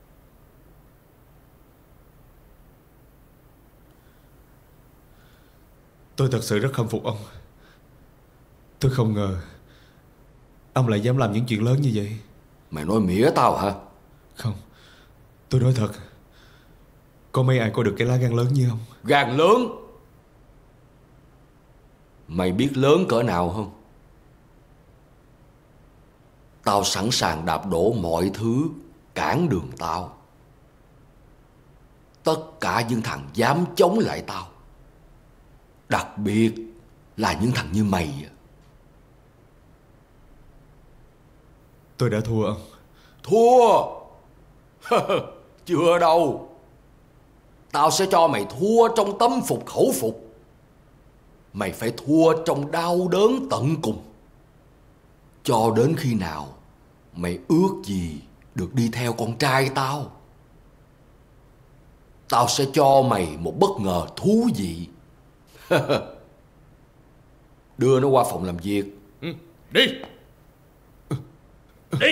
Tôi thật sự rất khâm phục ông. Tôi không ngờ ông lại dám làm những chuyện lớn như vậy. Mày nói mỉa tao hả? Không, tôi nói thật. Có mấy ai có được cái lá gan lớn như ông. Gan lớn? Mày biết lớn cỡ nào không? Tao sẵn sàng đạp đổ mọi thứ cản đường tao. Tất cả những thằng dám chống lại tao, đặc biệt là những thằng như mày. Tôi đã thua ông. Thua? Chưa đâu. Tao sẽ cho mày thua trong tâm phục khẩu phục. Mày phải thua trong đau đớn tận cùng. Cho đến khi nào mày ước gì được đi theo con trai tao. Tao sẽ cho mày một bất ngờ thú vị. Đưa nó qua phòng làm việc. Ừ, đi. Đi.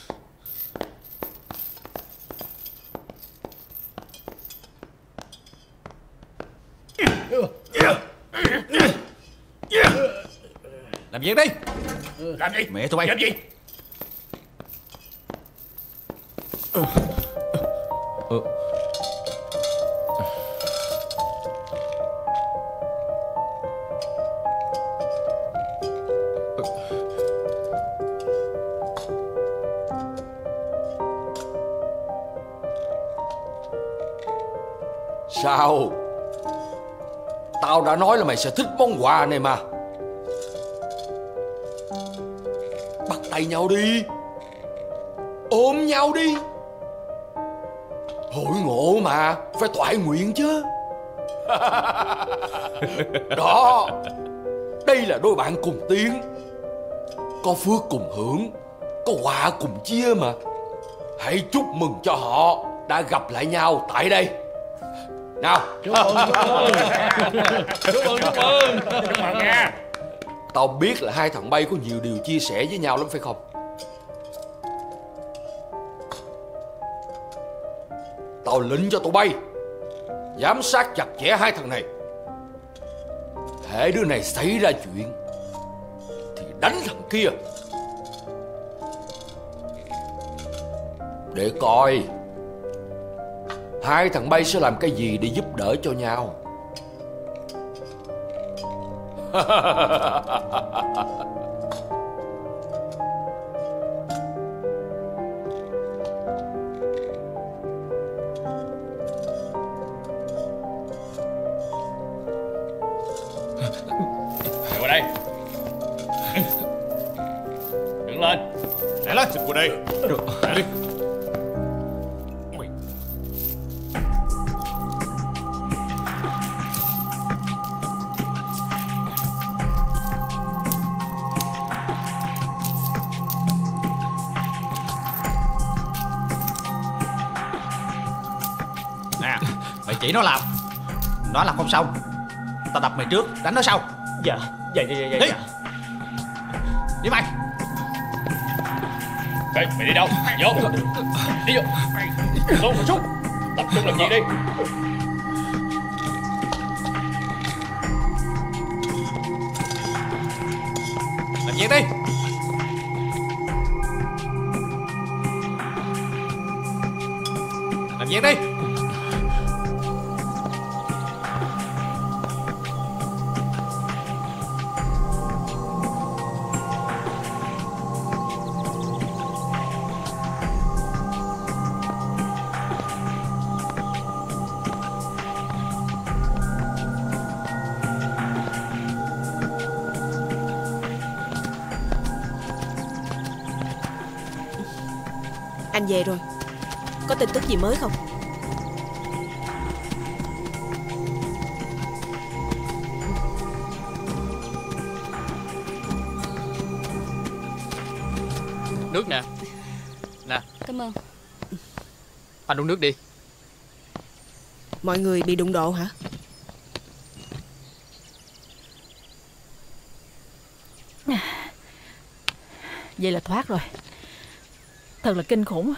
Làm việc đi. Làm gì? Mẹ tụi bay. Làm gì? Ờ. Sao? Tao đã nói là mày sẽ thích món quà này mà. Bắt tay nhau đi, ôm nhau đi. Hội ngộ mà, phải toại nguyện chứ. Đó, đây là đôi bạn cùng tiến, có phước cùng hưởng, có họa cùng chia mà. Hãy chúc mừng cho họ đã gặp lại nhau tại đây. Nào. Chúc mừng, chúc mừng. Chúc mừng, chúc mừng. Chúc mừng nha. Tao biết là hai thằng bay có nhiều điều chia sẻ với nhau lắm phải không? Tao lệnh cho tụi bay giám sát chặt chẽ hai thằng này. Hễ đứa này xảy ra chuyện thì đánh thằng kia, để coi hai thằng bay sẽ làm cái gì để giúp đỡ cho nhau. Qua đây. Đứng lên. Lại lên. Xin qua đây. Lại đi. Mày chỉ nó làm, nó làm không xong, tao đập mày trước, đánh nó sau. Dạ, dạ, dạ, dạ, đi. dạ. Đi mày. Ê, mày đi đâu? Vô. Đi vô. Xuống, xuống. Tập trung làm gì đi. Làm việc đi. Làm việc đi. Anh về rồi. Có tin tức gì mới không? Nước nè. Nè. Cảm ơn. Anh uống nước đi. Mọi người bị đụng độ hả? Vậy là thoát rồi. Thật là kinh khủng.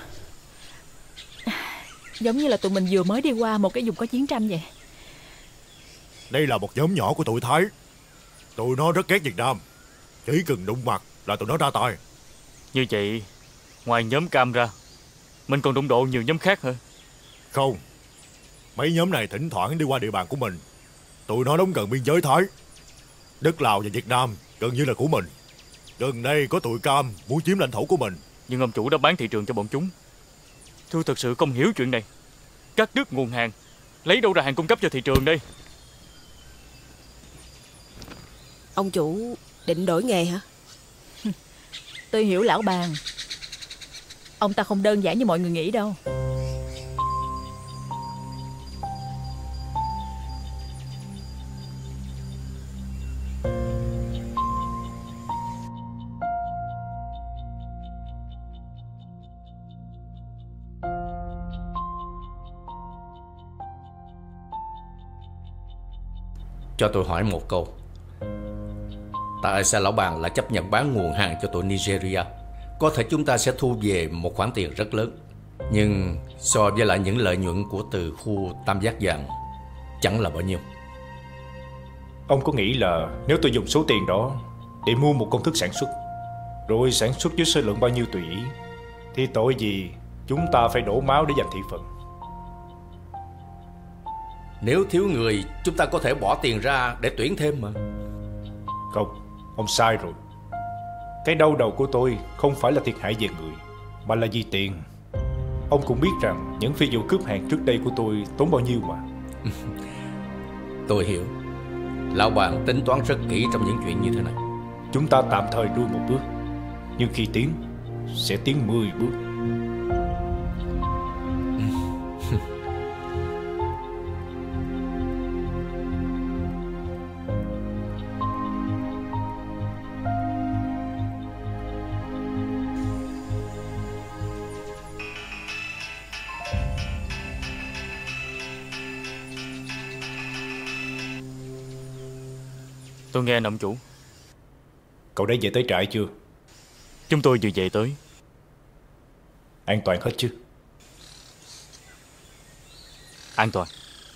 Giống như là tụi mình vừa mới đi qua một cái vùng có chiến tranh vậy. Đây là một nhóm nhỏ của tụi Thái. Tụi nó rất ghét Việt Nam. Chỉ cần đụng mặt là tụi nó ra tay. Như vậy, ngoài nhóm Cam ra, mình còn đụng độ nhiều nhóm khác hả? Không. Mấy nhóm này thỉnh thoảng đi qua địa bàn của mình. Tụi nó đóng gần biên giới Thái. Đất Lào và Việt Nam gần như là của mình. Gần đây có tụi Cam muốn chiếm lãnh thổ của mình. Nhưng ông chủ đã bán thị trường cho bọn chúng. Tôi thật sự không hiểu chuyện này. Cắt đứt nguồn hàng, lấy đâu ra hàng cung cấp cho thị trường đây? Ông chủ định đổi nghề hả? Tôi hiểu lão bàn. Ông ta không đơn giản như mọi người nghĩ đâu. Cho tôi hỏi một câu. Tại sao lão bàn lại chấp nhận bán nguồn hàng cho tụi Nigeria? Có thể chúng ta sẽ thu về một khoản tiền rất lớn, nhưng so với lại những lợi nhuận của từ khu Tam Giác Vàng chẳng là bao nhiêu. Ông có nghĩ là nếu tôi dùng số tiền đó để mua một công thức sản xuất, rồi sản xuất với số lượng bao nhiêu tùy ý, thì tội gì chúng ta phải đổ máu để giành thị phần? Nếu thiếu người, chúng ta có thể bỏ tiền ra để tuyển thêm mà. Không, ông sai rồi. Cái đau đầu của tôi không phải là thiệt hại về người, mà là vì tiền. Ông cũng biết rằng những phi vụ cướp hàng trước đây của tôi tốn bao nhiêu mà. Tôi hiểu. Lão bàn tính toán rất kỹ trong những chuyện như thế này. Chúng ta tạm thời lui một bước, nhưng khi tiến sẽ tiến mười bước. Tôi nghe ông chủ. Cậu đã về tới trại chưa? Chúng tôi vừa về tới. An toàn hết chứ? An toàn.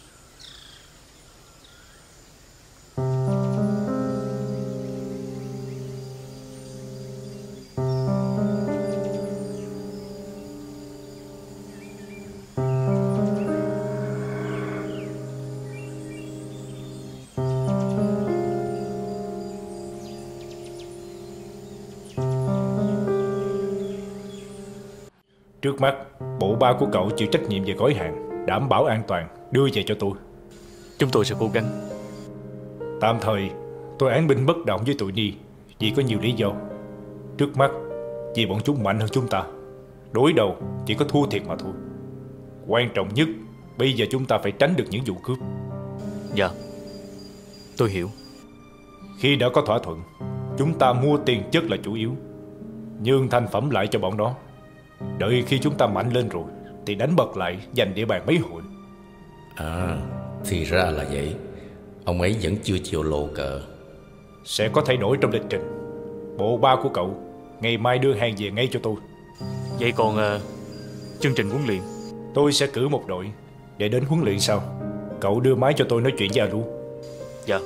Trước mắt, bộ ba của cậu chịu trách nhiệm về gói hàng, đảm bảo an toàn, đưa về cho tôi. Chúng tôi sẽ cố gắng. Tạm thời, tôi án binh bất động với tụi Ni vì có nhiều lý do. Trước mắt, vì bọn chúng mạnh hơn chúng ta. Đối đầu chỉ có thua thiệt mà thôi. Quan trọng nhất, bây giờ chúng ta phải tránh được những vụ cướp. Dạ, tôi hiểu. Khi đã có thỏa thuận, chúng ta mua tiền chất là chủ yếu, nhường thành phẩm lại cho bọn đó. Đợi khi chúng ta mạnh lên rồi thì đánh bật lại, giành địa bàn mấy hội. À, thì ra là vậy. Ông ấy vẫn chưa chịu lộ cờ. Sẽ có thay đổi trong lịch trình. Bộ ba của cậu ngày mai đưa hàng về ngay cho tôi. Vậy còn uh, chương trình huấn luyện? Tôi sẽ cử một đội để đến huấn luyện sau. Cậu đưa máy cho tôi nói chuyện với Alu. Dạ.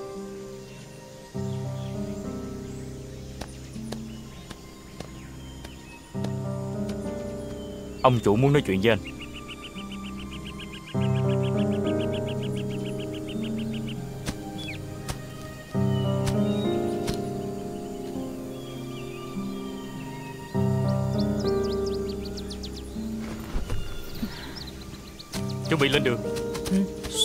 Ông chủ muốn nói chuyện với anh. Chuẩn bị lên đường. Ừ.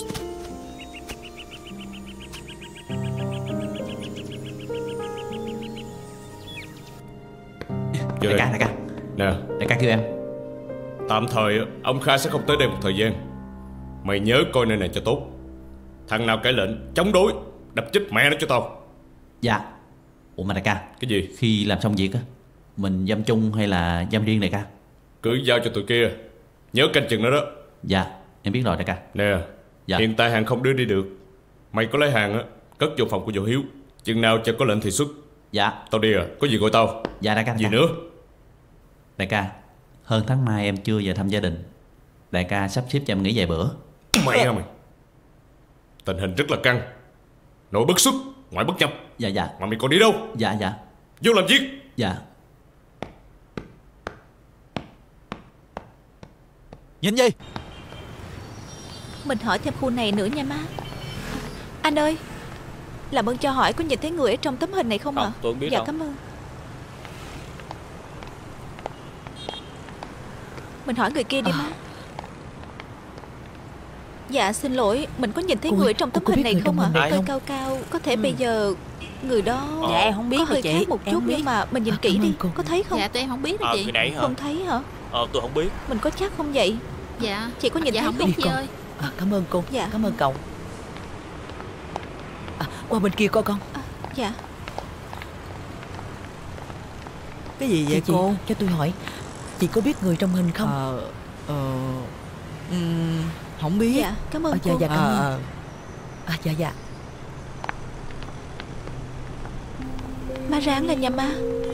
Vô Đại đây. ca, đại ca. Nè, Đại ca kêu em. tạm thời ông Kha sẽ không tới đây một thời gian. Mày nhớ coi nơi này cho tốt. Thằng nào cãi lệnh chống đối, đập chết mẹ nó cho tao. Dạ. Ủa mà đại ca, cái gì? Khi làm xong việc á, mình giam chung hay là giam riêng đại ca? Cứ giao cho tụi kia, nhớ canh chừng nó đó. Dạ, em biết rồi đại ca. Nè, dạ. Hiện tại hàng không đưa đi được. Mày có lấy hàng á, cất vô phòng của Dỗ Hiếu. Chừng nào cho có lệnh thì xuất. Dạ. Tao đi à, có gì gọi tao. Dạ đại ca, đại Gì ca. nữa? Đại ca, hơn tháng mai em chưa về thăm gia đình. Đại ca sắp xếp cho em nghỉ vài bữa. Mẹ mày, tình hình rất là căng. Nội bất xuất, ngoại bất nhập. Dạ dạ. Mà mày còn đi đâu? Dạ dạ. Vô làm việc. Dạ. Nhìn gì? Mình hỏi thêm khu này nữa nha má. Anh ơi, làm ơn cho hỏi có nhìn thấy người ở trong tấm hình này không ạ? Không, tôi không biết Dạ đâu. cảm ơn. Mình hỏi người kia đi má. Dạ xin lỗi, mình có nhìn thấy Cô- người trong tấm cô hình biết này người không trong ạ? hình này Cao không? cao cao, có thể bây giờ người đó Dạ, em không biết có đâu hơi chị, khác một em chút không biết. nhưng mà mình nhìn À, kỹ cảm đi, ơn cô. có thấy không? Dạ tụi em không biết đâu Ờ, chị. người này hả? Không thấy hả? Ờ tôi không biết. Mình có chắc không vậy? Dạ. Chị có nhìn Dạ thấy không không? biết chị ơi. À, cảm ơn cô. Dạ. Cảm ơn cậu. À, qua bên kia coi con. Dạ. Cái gì vậy Chị, chị, cô? cho tôi hỏi, chị có biết người trong hình không? Ờ, ờ, ừm, không biết. Dạ, cảm ơn À, dạ, cô. dạ, cảm Ờ, ơn. ờ. À, dạ, dạ. Má ráng lên nha má.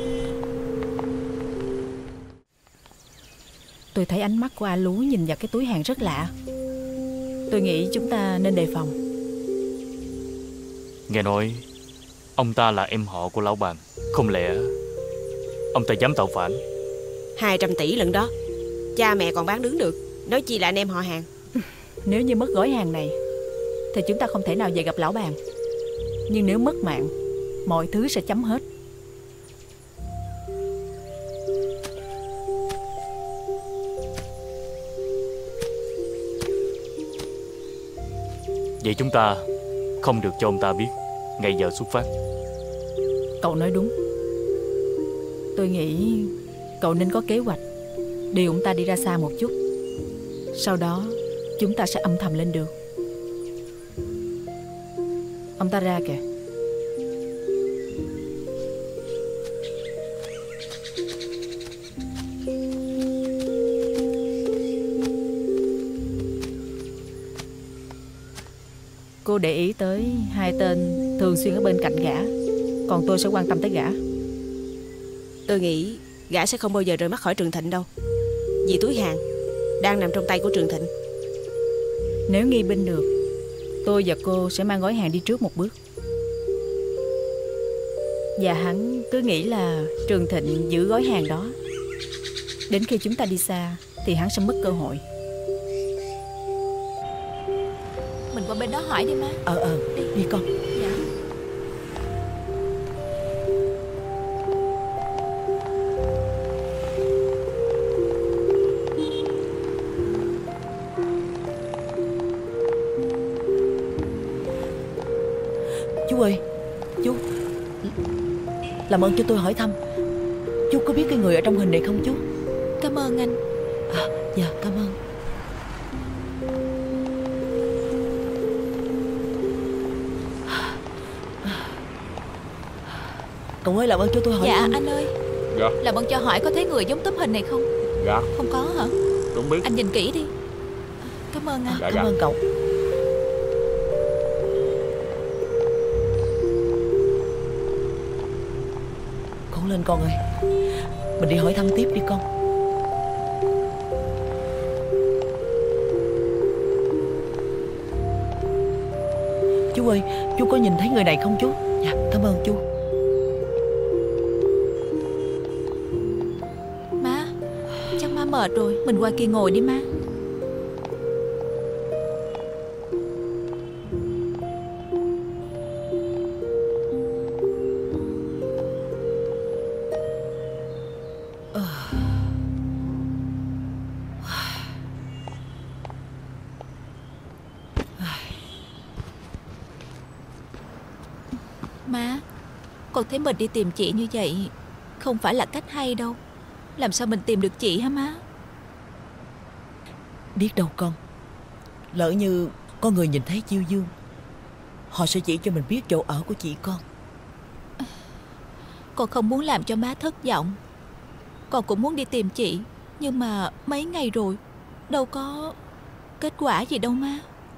Tôi thấy ánh mắt của A Lú nhìn vào cái túi hàng rất lạ. Tôi nghĩ chúng ta nên đề phòng. Nghe nói ông ta là em họ của lão bàn. Không lẽ ông ta dám tạo phản? Hai trăm tỷ lần đó. Cha mẹ còn bán đứng được, nói chi là anh em họ hàng. Nếu như mất gói hàng này thì chúng ta không thể nào về gặp lão bàn. Nhưng nếu mất mạng, mọi thứ sẽ chấm hết. Vậy chúng ta không được cho ông ta biết ngày giờ xuất phát. Cậu nói đúng. Tôi nghĩ cậu nên có kế hoạch điều ông ta đi ra xa một chút. Sau đó chúng ta sẽ âm thầm lên đường. Ông ta ra kìa. Cô để ý tới hai tên thường xuyên ở bên cạnh gã, còn tôi sẽ quan tâm tới gã. Tôi nghĩ gã sẽ không bao giờ rời mắt khỏi Trường Thịnh đâu. Vì túi hàng đang nằm trong tay của Trường Thịnh. Nếu nghi binh được, tôi và cô sẽ mang gói hàng đi trước một bước. Và hắn cứ nghĩ là Trường Thịnh giữ gói hàng đó. Đến khi chúng ta đi xa thì hắn sẽ mất cơ hội. Mình qua bên đó hỏi đi má. Ờ ờ đi, đi con. Dạ. Chú ơi, chú làm ơn cho tôi hỏi thăm, chú có biết cái người ở trong hình này không chú? Cảm ơn anh. À, dạ cảm ơn. Cậu ơi, làm ơn cho tôi hỏi Dạ thăm. anh ơi. Dạ. Làm ơn cho hỏi có thấy người giống tấm hình này không? Dạ. Không có hả? Đúng biết. Anh nhìn kỹ đi. Cảm ơn anh. Dạ, Cảm dạ. ơn cậu. Cố lên con ơi. Mình đi hỏi thăm tiếp đi con. Chú ơi, chú có nhìn thấy người này không chú? Dạ, cảm ơn chú. Má, chắc má mệt rồi, mình qua kia ngồi đi má. Má, con thấy mình đi tìm chị như vậy không phải là cách hay đâu. Làm sao mình tìm được chị hả má? Biết đâu con. Lỡ như có người nhìn thấy Chiêu Dương, họ sẽ chỉ cho mình biết chỗ ở của chị con. Con không muốn làm cho má thất vọng. Con cũng muốn đi tìm chị, nhưng mà mấy ngày rồi đâu có kết quả gì đâu má.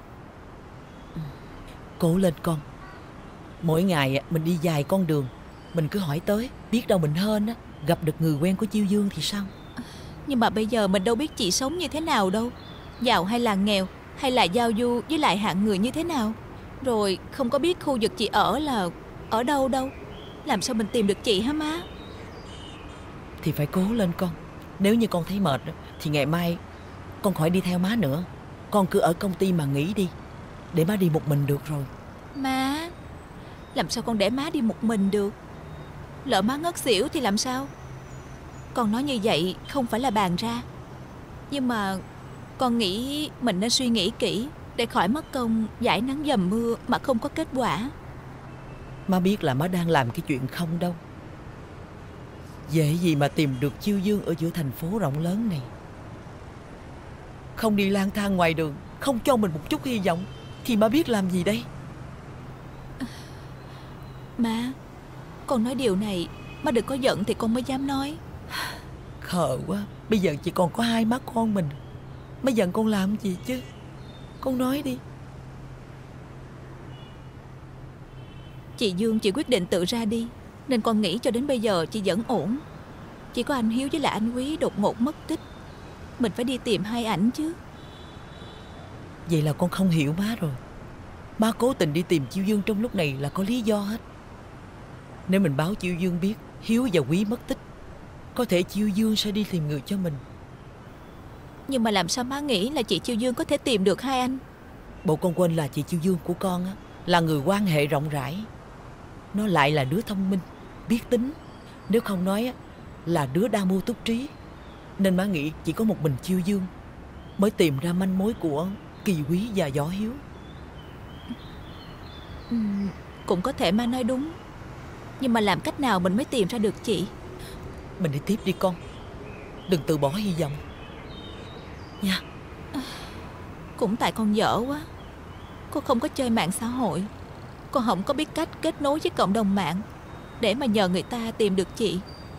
Cố lên con. Mỗi ngày mình đi dài con đường, mình cứ hỏi tới, biết đâu mình hên á gặp được người quen của Chiêu Dương thì sao? Nhưng mà bây giờ mình đâu biết chị sống như thế nào đâu, giàu hay là nghèo, hay là giao du với lại hạng người như thế nào. Rồi không có biết khu vực chị ở là ở đâu đâu. Làm sao mình tìm được chị hả má? Thì phải cố lên con. Nếu như con thấy mệt thì ngày mai con khỏi đi theo má nữa. Con cứ ở công ty mà nghỉ đi, để má đi một mình được rồi. Má, làm sao con để má đi một mình được? Lỡ má ngất xỉu thì làm sao? Con nói như vậy không phải là bàn ra, nhưng mà con nghĩ mình nên suy nghĩ kỹ để khỏi mất công giải nắng dầm mưa mà không có kết quả. Má biết là má đang làm cái chuyện không đâu. Dễ gì mà tìm được Chiêu Dương ở giữa thành phố rộng lớn này. Không đi lang thang ngoài đường, không cho mình một chút hy vọng, thì má biết làm gì đây? Má, con nói điều này má đừng có giận thì con mới dám nói. Khờ quá. Bây giờ chỉ còn có hai má con mình, má giận con làm gì chứ? Con nói đi. Chị Dương chị quyết định tự ra đi, nên con nghĩ cho đến bây giờ chị vẫn ổn. Chỉ có anh Hiếu với lại anh Quý đột ngột mất tích. Mình phải đi tìm hai ảnh chứ. Vậy là con không hiểu má rồi. Má cố tình đi tìm Chiêu Dương trong lúc này là có lý do hết. Nếu mình báo Chiêu Dương biết Hiếu và Quý mất tích, có thể Chiêu Dương sẽ đi tìm người cho mình. Nhưng mà làm sao má nghĩ là chị Chiêu Dương có thể tìm được hai anh? Bộ con quên là chị Chiêu Dương của con á là người quan hệ rộng rãi. Nó lại là đứa thông minh, biết tính. Nếu không nói á là đứa đa mưu túc trí. Nên má nghĩ chỉ có một mình Chiêu Dương mới tìm ra manh mối của Kỳ Quý và Võ Hiếu. Ừ, cũng có thể má nói đúng. Nhưng mà làm cách nào mình mới tìm ra được chị? Mình đi tiếp đi con. Đừng từ bỏ hy vọng nha. Cũng tại con dở quá. Con không có chơi mạng xã hội, con không có biết cách kết nối với cộng đồng mạng để mà nhờ người ta tìm được chị.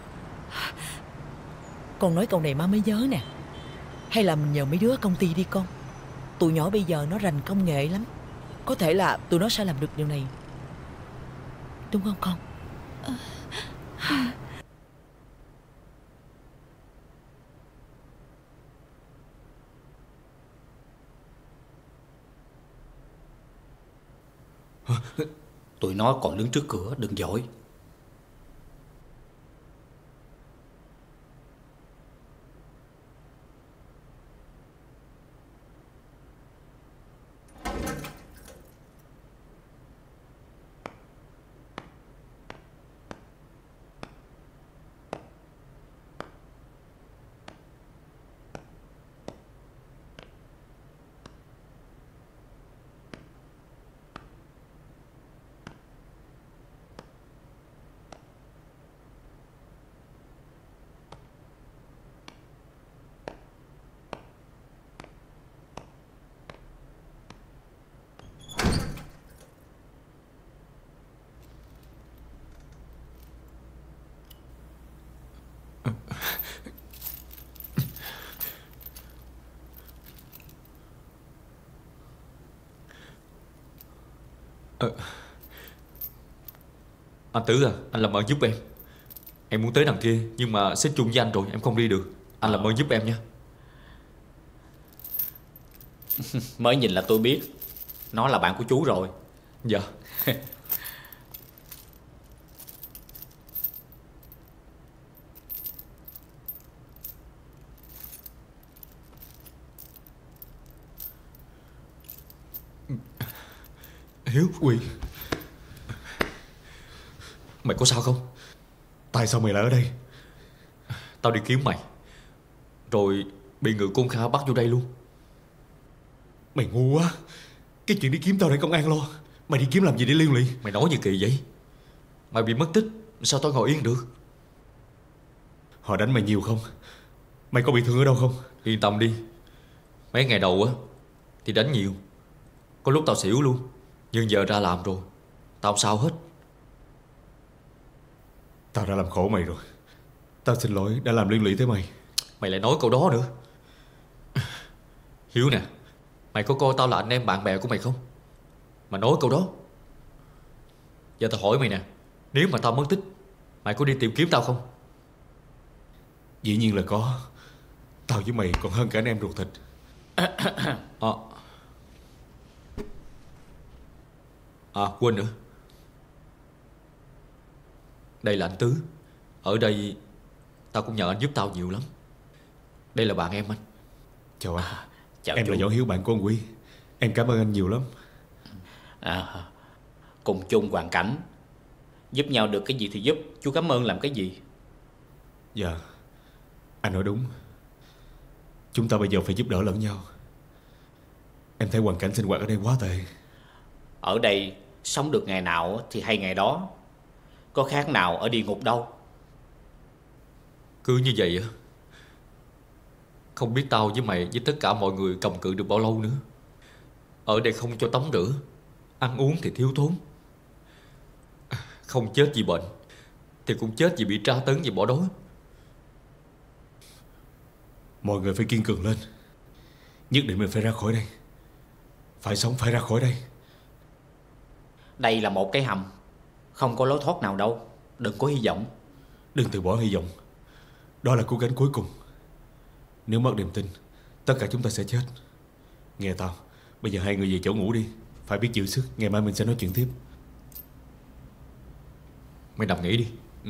Con nói câu này má mới nhớ nè. Hay là mình nhờ mấy đứa công ty đi con. Tụi nhỏ bây giờ nó rành công nghệ lắm. Có thể là tụi nó sẽ làm được điều này. Đúng không con? Tụi nó còn đứng trước cửa, đừng dội. Ờ. Anh Tứ à, anh làm ơn giúp em. Em muốn tới đằng kia, nhưng mà xếp chung với anh rồi, em không đi được. Anh làm ơn giúp em nha. Mới nhìn là tôi biết nó là bạn của chú rồi. Dạ. Hiếu, Huy, mày có sao không? Tại sao mày lại ở đây? Tao đi kiếm mày, rồi bị người Côn Kha bắt vô đây luôn. Mày ngu quá. Cái chuyện đi kiếm tao để công an lo. Mày đi kiếm làm gì để liên lụy? Mày nói gì kỳ vậy? Mày bị mất tích, sao tao ngồi yên được? Họ đánh mày nhiều không? Mày có bị thương ở đâu không? Yên tâm đi. Mấy ngày đầu á thì đánh nhiều, có lúc tao xỉu luôn. Nhưng giờ ra làm rồi, tao không sao hết. Tao đã làm khổ mày rồi. Tao xin lỗi đã làm liên lụy tới mày. Mày lại nói câu đó nữa. Hiếu nè, mày có coi tao là anh em bạn bè của mày không mà nói câu đó? Giờ tao hỏi mày nè, nếu mà tao mất tích, mày có đi tìm kiếm tao không? Dĩ nhiên là có. Tao với mày còn hơn cả anh em ruột thịt. À, à quên nữa. Đây là anh Tứ. Ở đây tao cũng nhờ anh giúp tao nhiều lắm. Đây là bạn em anh. Chào anh. À, chào em chú. là Võ Hiếu, bạn của ông Quý. Em cảm ơn anh nhiều lắm. À, cùng chung hoàn cảnh, giúp nhau được cái gì thì giúp. Chú cảm ơn làm cái gì? Dạ, anh nói đúng. Chúng ta bây giờ phải giúp đỡ lẫn nhau. Em thấy hoàn cảnh sinh hoạt ở đây quá tệ. Ở đây sống được ngày nào thì hay ngày đó, có khác nào ở địa ngục đâu. Cứ như vậy á, không biết tao với mày với tất cả mọi người cầm cự được bao lâu nữa. Ở đây không cho tắm rửa, ăn uống thì thiếu thốn. Không chết vì bệnh thì cũng chết vì bị tra tấn và bỏ đói. Mọi người phải kiên cường lên. Nhất định mình phải ra khỏi đây. Phải sống, phải ra khỏi đây. Đây là một cái hầm, không có lối thoát nào đâu. Đừng có hy vọng. Đừng từ bỏ hy vọng. Đó là cố gắng cuối cùng. Nếu mất niềm tin, tất cả chúng ta sẽ chết. Nghe tao, bây giờ hai người về chỗ ngủ đi. Phải biết giữ sức, ngày mai mình sẽ nói chuyện tiếp. Mày nằm nghỉ đi. Ừ.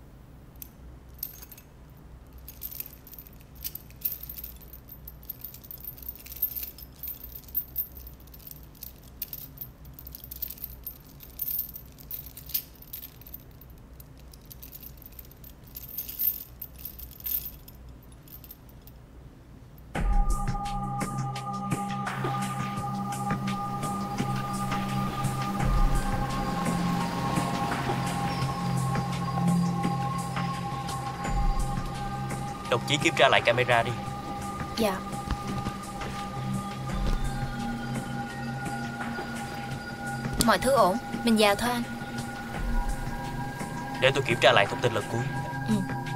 Đồng chí kiểm tra lại camera đi. Dạ. Mọi thứ ổn, mình vào thôi anh. Để tôi kiểm tra lại thông tin lần cuối. Ừ.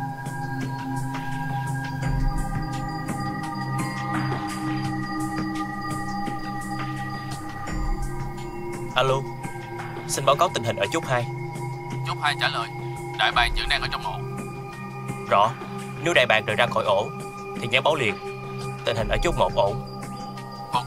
Alo, xin báo cáo tình hình ở chốt hai. Chốt hai trả lời, đại bàng vẫn đang ở trong ổ. Rõ, nếu đại bàng rời ra khỏi ổ thì nhớ báo liền. Tình hình ở chốt một ổn. Ok.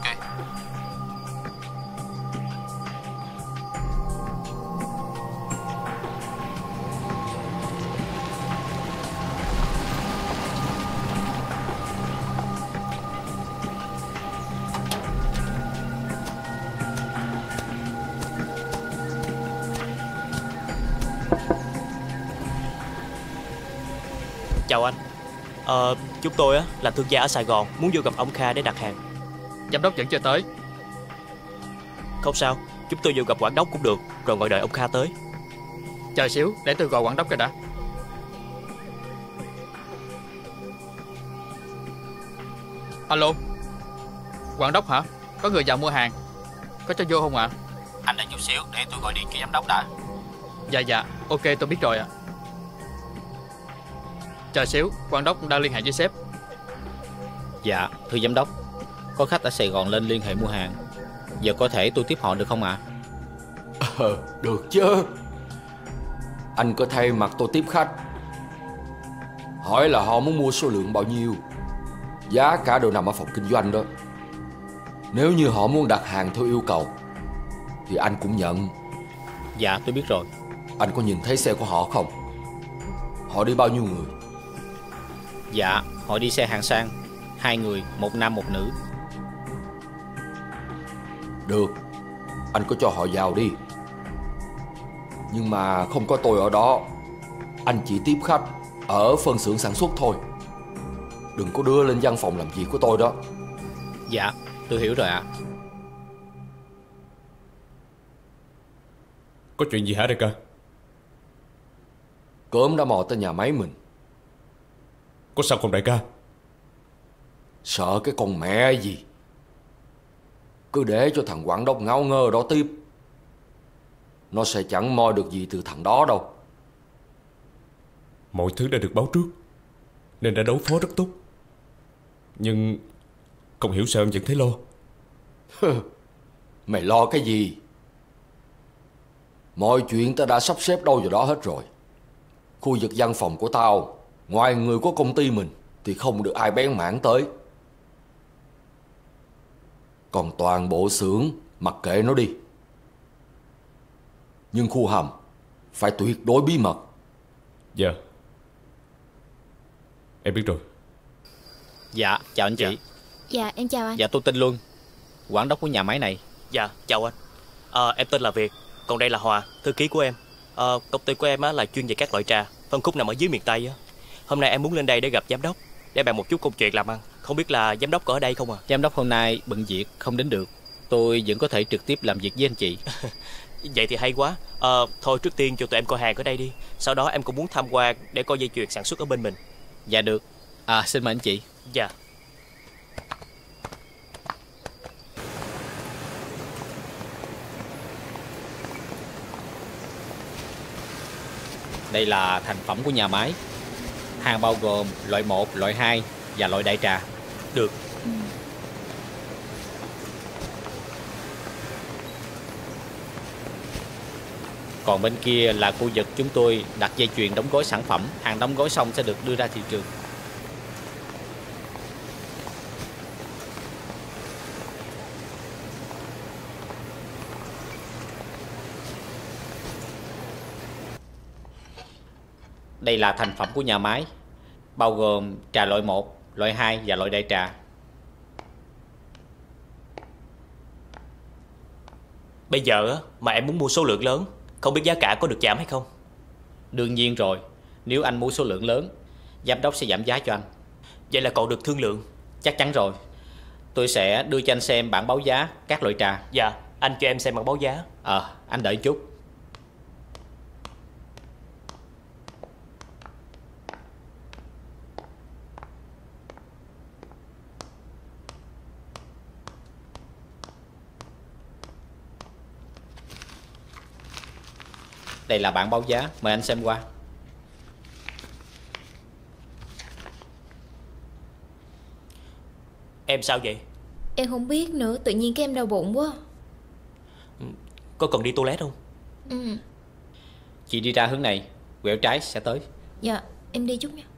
Chào anh. Ờ, chúng tôi á là thương gia ở Sài Gòn, muốn vô gặp ông Kha để đặt hàng. Giám đốc vẫn chưa tới. Không sao, chúng tôi vô gặp quản đốc cũng được, rồi ngồi đợi ông Kha tới. Chờ xíu, để tôi gọi quản đốc cái đã. Alo, quản đốc hả? Có người vào mua hàng, có cho vô không ạ? Anh đợi chút xíu, để tôi gọi điện cho giám đốc đã. Dạ dạ, ok tôi biết rồi ạ. Chờ xíu, quản đốc đang liên hệ với sếp. Dạ, thưa giám đốc, có khách ở Sài Gòn lên liên hệ mua hàng. Giờ có thể tôi tiếp họ được không ạ? Ờ, được chứ. Anh có thay mặt tôi tiếp khách, Hỏi là họ muốn mua số lượng bao nhiêu. Giá cả đều nằm ở phòng kinh doanh đó. Nếu như họ muốn đặt hàng theo yêu cầu thì anh cũng nhận. Dạ tôi biết rồi. Anh có nhìn thấy xe của họ không? Họ đi bao nhiêu người? Dạ họ đi xe hạng sang. Hai người, một nam một nữ. Được, anh có cho họ vào đi. Nhưng mà không có tôi ở đó. Anh chỉ tiếp khách ở phân xưởng sản xuất thôi. Đừng có đưa lên văn phòng làm việc của tôi đó. Dạ tôi hiểu rồi ạ. Có chuyện gì hả đại ca? Cớm đã mò tới nhà máy mình. Có sao không đại ca? Sợ cái con mẹ gì. Cứ để cho thằng quản đốc ngáo ngơ đó tiếp. Nó sẽ chẳng moi được gì từ thằng đó đâu. Mọi thứ đã được báo trước nên đã đấu phó rất tốt. Nhưng không hiểu sao em vẫn thấy lo. Mày lo cái gì? Mọi chuyện ta đã sắp xếp đâu vào đó hết rồi. Khu vực văn phòng của tao, ngoài người của công ty mình thì không được ai bén mảng tới. Còn toàn bộ xưởng mặc kệ nó đi. Nhưng khu hầm phải tuyệt đối bí mật. Dạ em biết rồi. Dạ chào anh chị. Dạ, dạ em chào anh. Dạ tôi tên Luân, quản đốc của nhà máy này. Dạ chào anh. à, Em tên là Việt. Còn đây là Hòa, thư ký của em. à, Công ty của em á, là chuyên về các loại trà. Phân khúc nằm ở dưới miền Tây á. Hôm nay em muốn lên đây để gặp giám đốc, để bàn một chút công chuyện làm ăn. Không biết là giám đốc có ở đây không à? Giám đốc hôm nay bận việc không đến được. Tôi vẫn có thể trực tiếp làm việc với anh chị. Vậy thì hay quá. à, Thôi trước tiên cho tụi em coi hàng ở đây đi. Sau đó em cũng muốn tham quan để coi dây chuyền sản xuất ở bên mình. Dạ được. À xin mời anh chị. Dạ. Đây là thành phẩm của nhà máy. Hàng bao gồm loại một, loại hai và loại đại trà. Được. Ừ. Còn bên kia là khu vực chúng tôi đặt dây chuyền đóng gói sản phẩm. Hàng đóng gói xong sẽ được đưa ra thị trường. Đây là thành phẩm của nhà máy, bao gồm trà loại một, loại hai và loại đại trà. Bây giờ á, mà em muốn mua số lượng lớn, không biết giá cả có được giảm hay không? Đương nhiên rồi. Nếu anh mua số lượng lớn, giám đốc sẽ giảm giá cho anh. Vậy là còn được thương lượng? Chắc chắn rồi. Tôi sẽ đưa cho anh xem bảng báo giá các loại trà. Dạ, anh cho em xem bảng báo giá. Ờ, à, anh đợi chút. Đây là bảng báo giá, mời anh xem qua. Em sao vậy? Em không biết nữa, tự nhiên cái em đau bụng quá. Có cần đi toilet không? Ừ. Chị đi ra hướng này, quẹo trái sẽ tới. Dạ, em đi chút nha.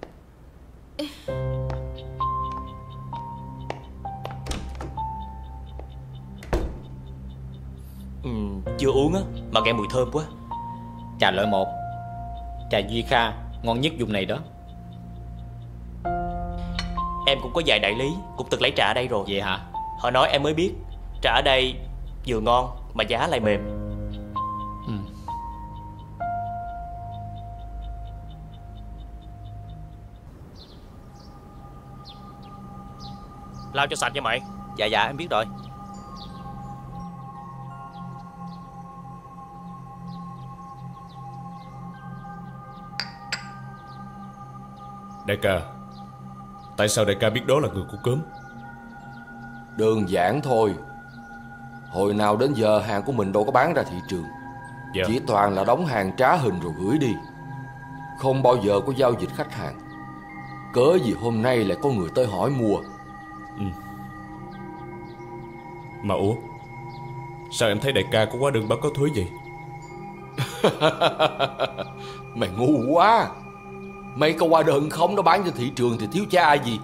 Ừ, chưa uống á, mà nghe mùi thơm quá. Trà loại một, trà Duy Kha, ngon nhất vùng này đó. Em cũng có vài đại lý cũng từng lấy trà ở đây rồi. Vậy hả? Họ nói em mới biết trà ở đây vừa ngon mà giá lại mềm. Ừ. Lau cho sạch nha mày. Dạ dạ em biết rồi. Đại ca, tại sao đại ca biết đó là người của Cớm? Đơn giản thôi. Hồi nào đến giờ hàng của mình đâu có bán ra thị trường. Dạ. Chỉ toàn là đóng hàng trá hình rồi gửi đi. Không bao giờ có giao dịch khách hàng. Cớ gì hôm nay lại có người tới hỏi mua. Ừ. Mà ủa, sao em thấy đại ca có hóa đơn báo cáo thuế vậy? Mày ngu quá. Mấy cái hóa đơn không nó bán cho thị trường thì thiếu cha ai gì.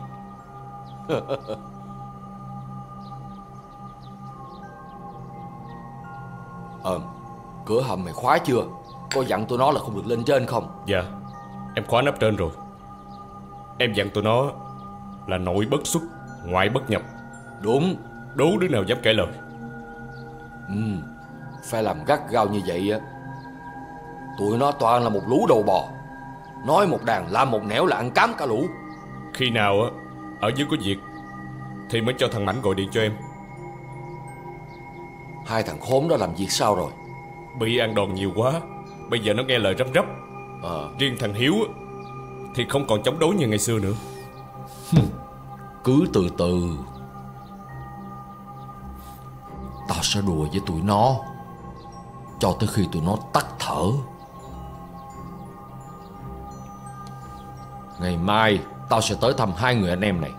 Ờ, cửa hầm mày khóa chưa? Có dặn tụi nó là không được lên trên không? Dạ, em khóa nắp trên rồi. Em dặn tụi nó là nội bất xuất, ngoại bất nhập. Đúng. Đố đứa nào dám cãi lời. Ừ, phải làm gắt gao như vậy á. Tụi nó toàn là một lũ đầu bò, nói một đàn làm một nẻo là ăn cám cả lũ. Khi nào á ở dưới có việc thì mới cho thằng Mảnh gọi điện cho em. Hai thằng khốn đó làm việc sao rồi? Bị ăn đòn nhiều quá, bây giờ nó nghe lời răm rắp. Ờ. Riêng thằng Hiếu á thì không còn chống đối như ngày xưa nữa. Cứ từ từ. Tao sẽ đùa với tụi nó cho tới khi tụi nó tắt thở. Ngày mai tao sẽ tới thăm hai người anh em này.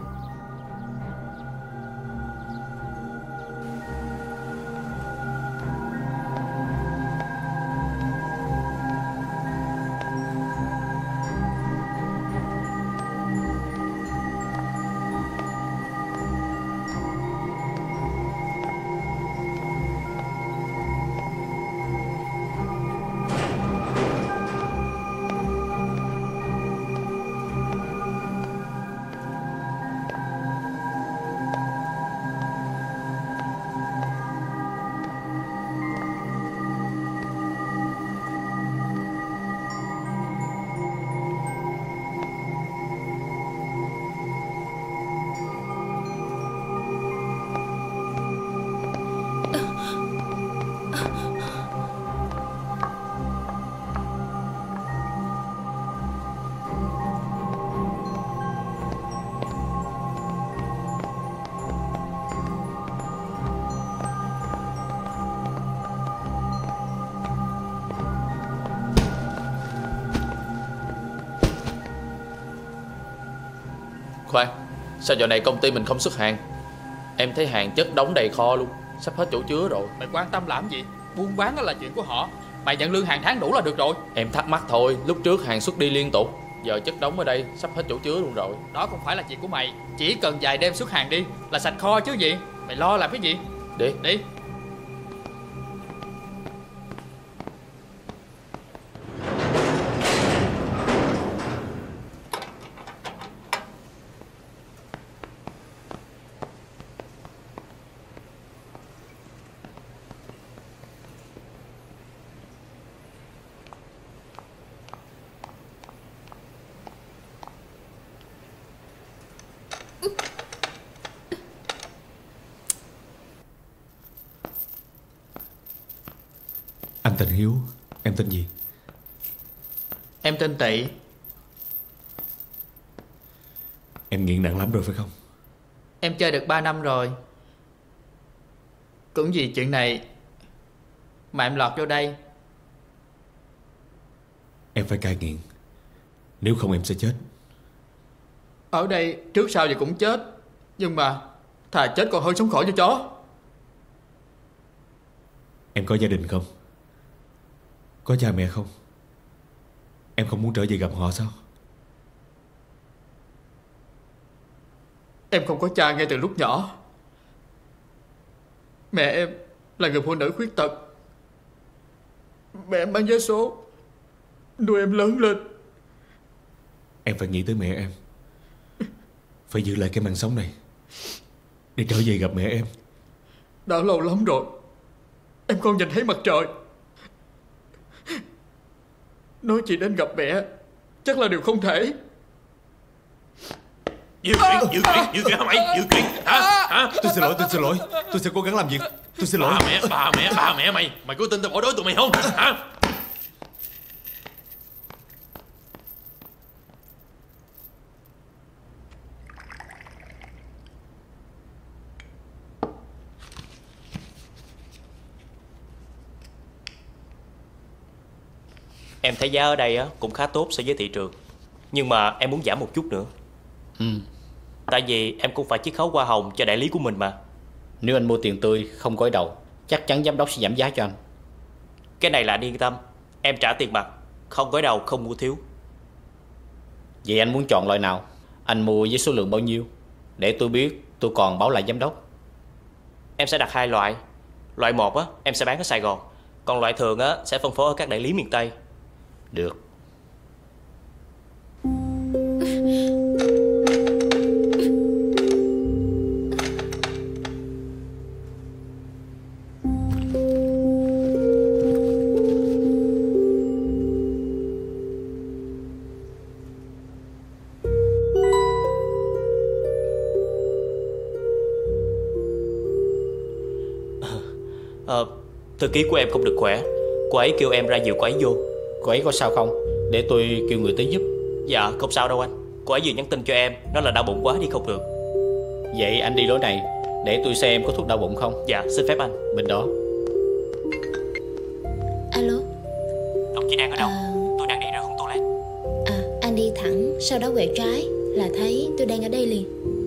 Khoan, sao giờ này công ty mình không xuất hàng? Em thấy hàng chất đóng đầy kho luôn, sắp hết chỗ chứa rồi. Mày quan tâm làm gì? Buôn bán đó là chuyện của họ. Mày nhận lương hàng tháng đủ là được rồi. Em thắc mắc thôi, lúc trước hàng xuất đi liên tục, giờ chất đóng ở đây sắp hết chỗ chứa luôn rồi. Đó không phải là chuyện của mày. Chỉ cần vài đêm xuất hàng đi là sạch kho chứ gì. Mày lo làm cái gì? Đi Đi. Anh tên Hiếu, em tên gì? Em tên Tị. Em nghiện nặng lắm rồi phải không? Em chơi được ba năm rồi. Cũng vì chuyện này mà em lọt vô đây. Em phải cai nghiện, nếu không em sẽ chết. Ở đây trước sau gì cũng chết, nhưng mà thà chết còn hơn sống khỏi cho chó. Em có gia đình không? Có cha mẹ không? Em không muốn trở về gặp họ sao? Em không có cha ngay từ lúc nhỏ. Mẹ em là người phụ nữ khuyết tật. Mẹ em bán vé số nuôi em lớn lên. Em phải nghĩ tới mẹ em, phải giữ lại cái mạng sống này để trở về gặp mẹ em. Đã lâu lắm rồi em không nhìn thấy mặt trời. Nói chỉ đến gặp mẹ chắc là điều không thể. Dự chuyện, dự chuyện, dự chuyện hả mày? Dự chuyện hả? Hả? Tôi xin lỗi, tôi xin lỗi. Tôi sẽ cố gắng làm việc. Tôi xin lỗi. Bà mẹ, bà mẹ, bà mẹ mày. Mày có tin tao bỏ đói tụi mày không? Hả? Em thấy giá ở đây á cũng khá tốt so với thị trường, nhưng mà em muốn giảm một chút nữa. Ừ. Tại vì em cũng phải chiết khấu hoa hồng cho đại lý của mình mà. Nếu anh mua tiền tươi không gói đầu, chắc chắn giám đốc sẽ giảm giá cho anh. Cái này là anh yên tâm, em trả tiền mặt, không gói đầu, không mua thiếu. Vậy anh muốn chọn loại nào? Anh mua với số lượng bao nhiêu? Để tôi biết tôi còn báo lại giám đốc. Em sẽ đặt hai loại. Loại một á, em sẽ bán ở Sài Gòn. Còn loại thường á, sẽ phân phối ở các đại lý miền Tây. Được. Ờ, thư ký của em không được khỏe. Cô ấy kêu em ra dìu cô ấy vô. Cô ấy có sao không? Để tôi kêu người tới giúp. Dạ không sao đâu anh. Cô ấy vừa nhắn tin cho em, nói là đau bụng quá đi không được. Vậy anh đi lối này, để tôi xem có thuốc đau bụng không. Dạ xin phép anh. Bên đó. Alo. Đồng chí đang ở đâu? à... Tôi đang đi ra hướng toilet. À, anh đi thẳng, sau đó quẹo trái là thấy tôi đang ở đây liền.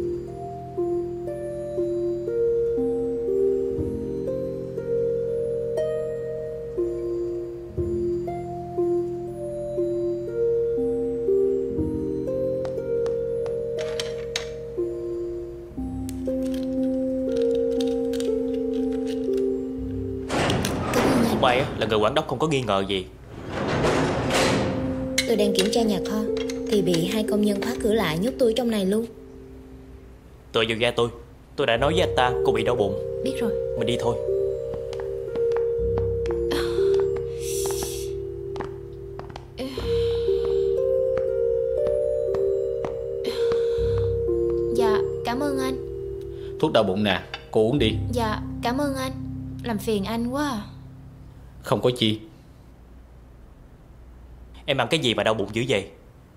May là người quản đốc không có nghi ngờ gì. Tôi đang kiểm tra nhà kho thì bị hai công nhân khóa cửa lại, nhốt tôi trong này luôn. Tựa vào ga tôi. Tôi đã nói với anh ta cô bị đau bụng. Biết rồi. Mình đi thôi. Dạ cảm ơn anh. Thuốc đau bụng nè, cô uống đi. Dạ cảm ơn anh. Làm phiền anh quá à. Không có chi. Em ăn cái gì mà đau bụng dữ vậy?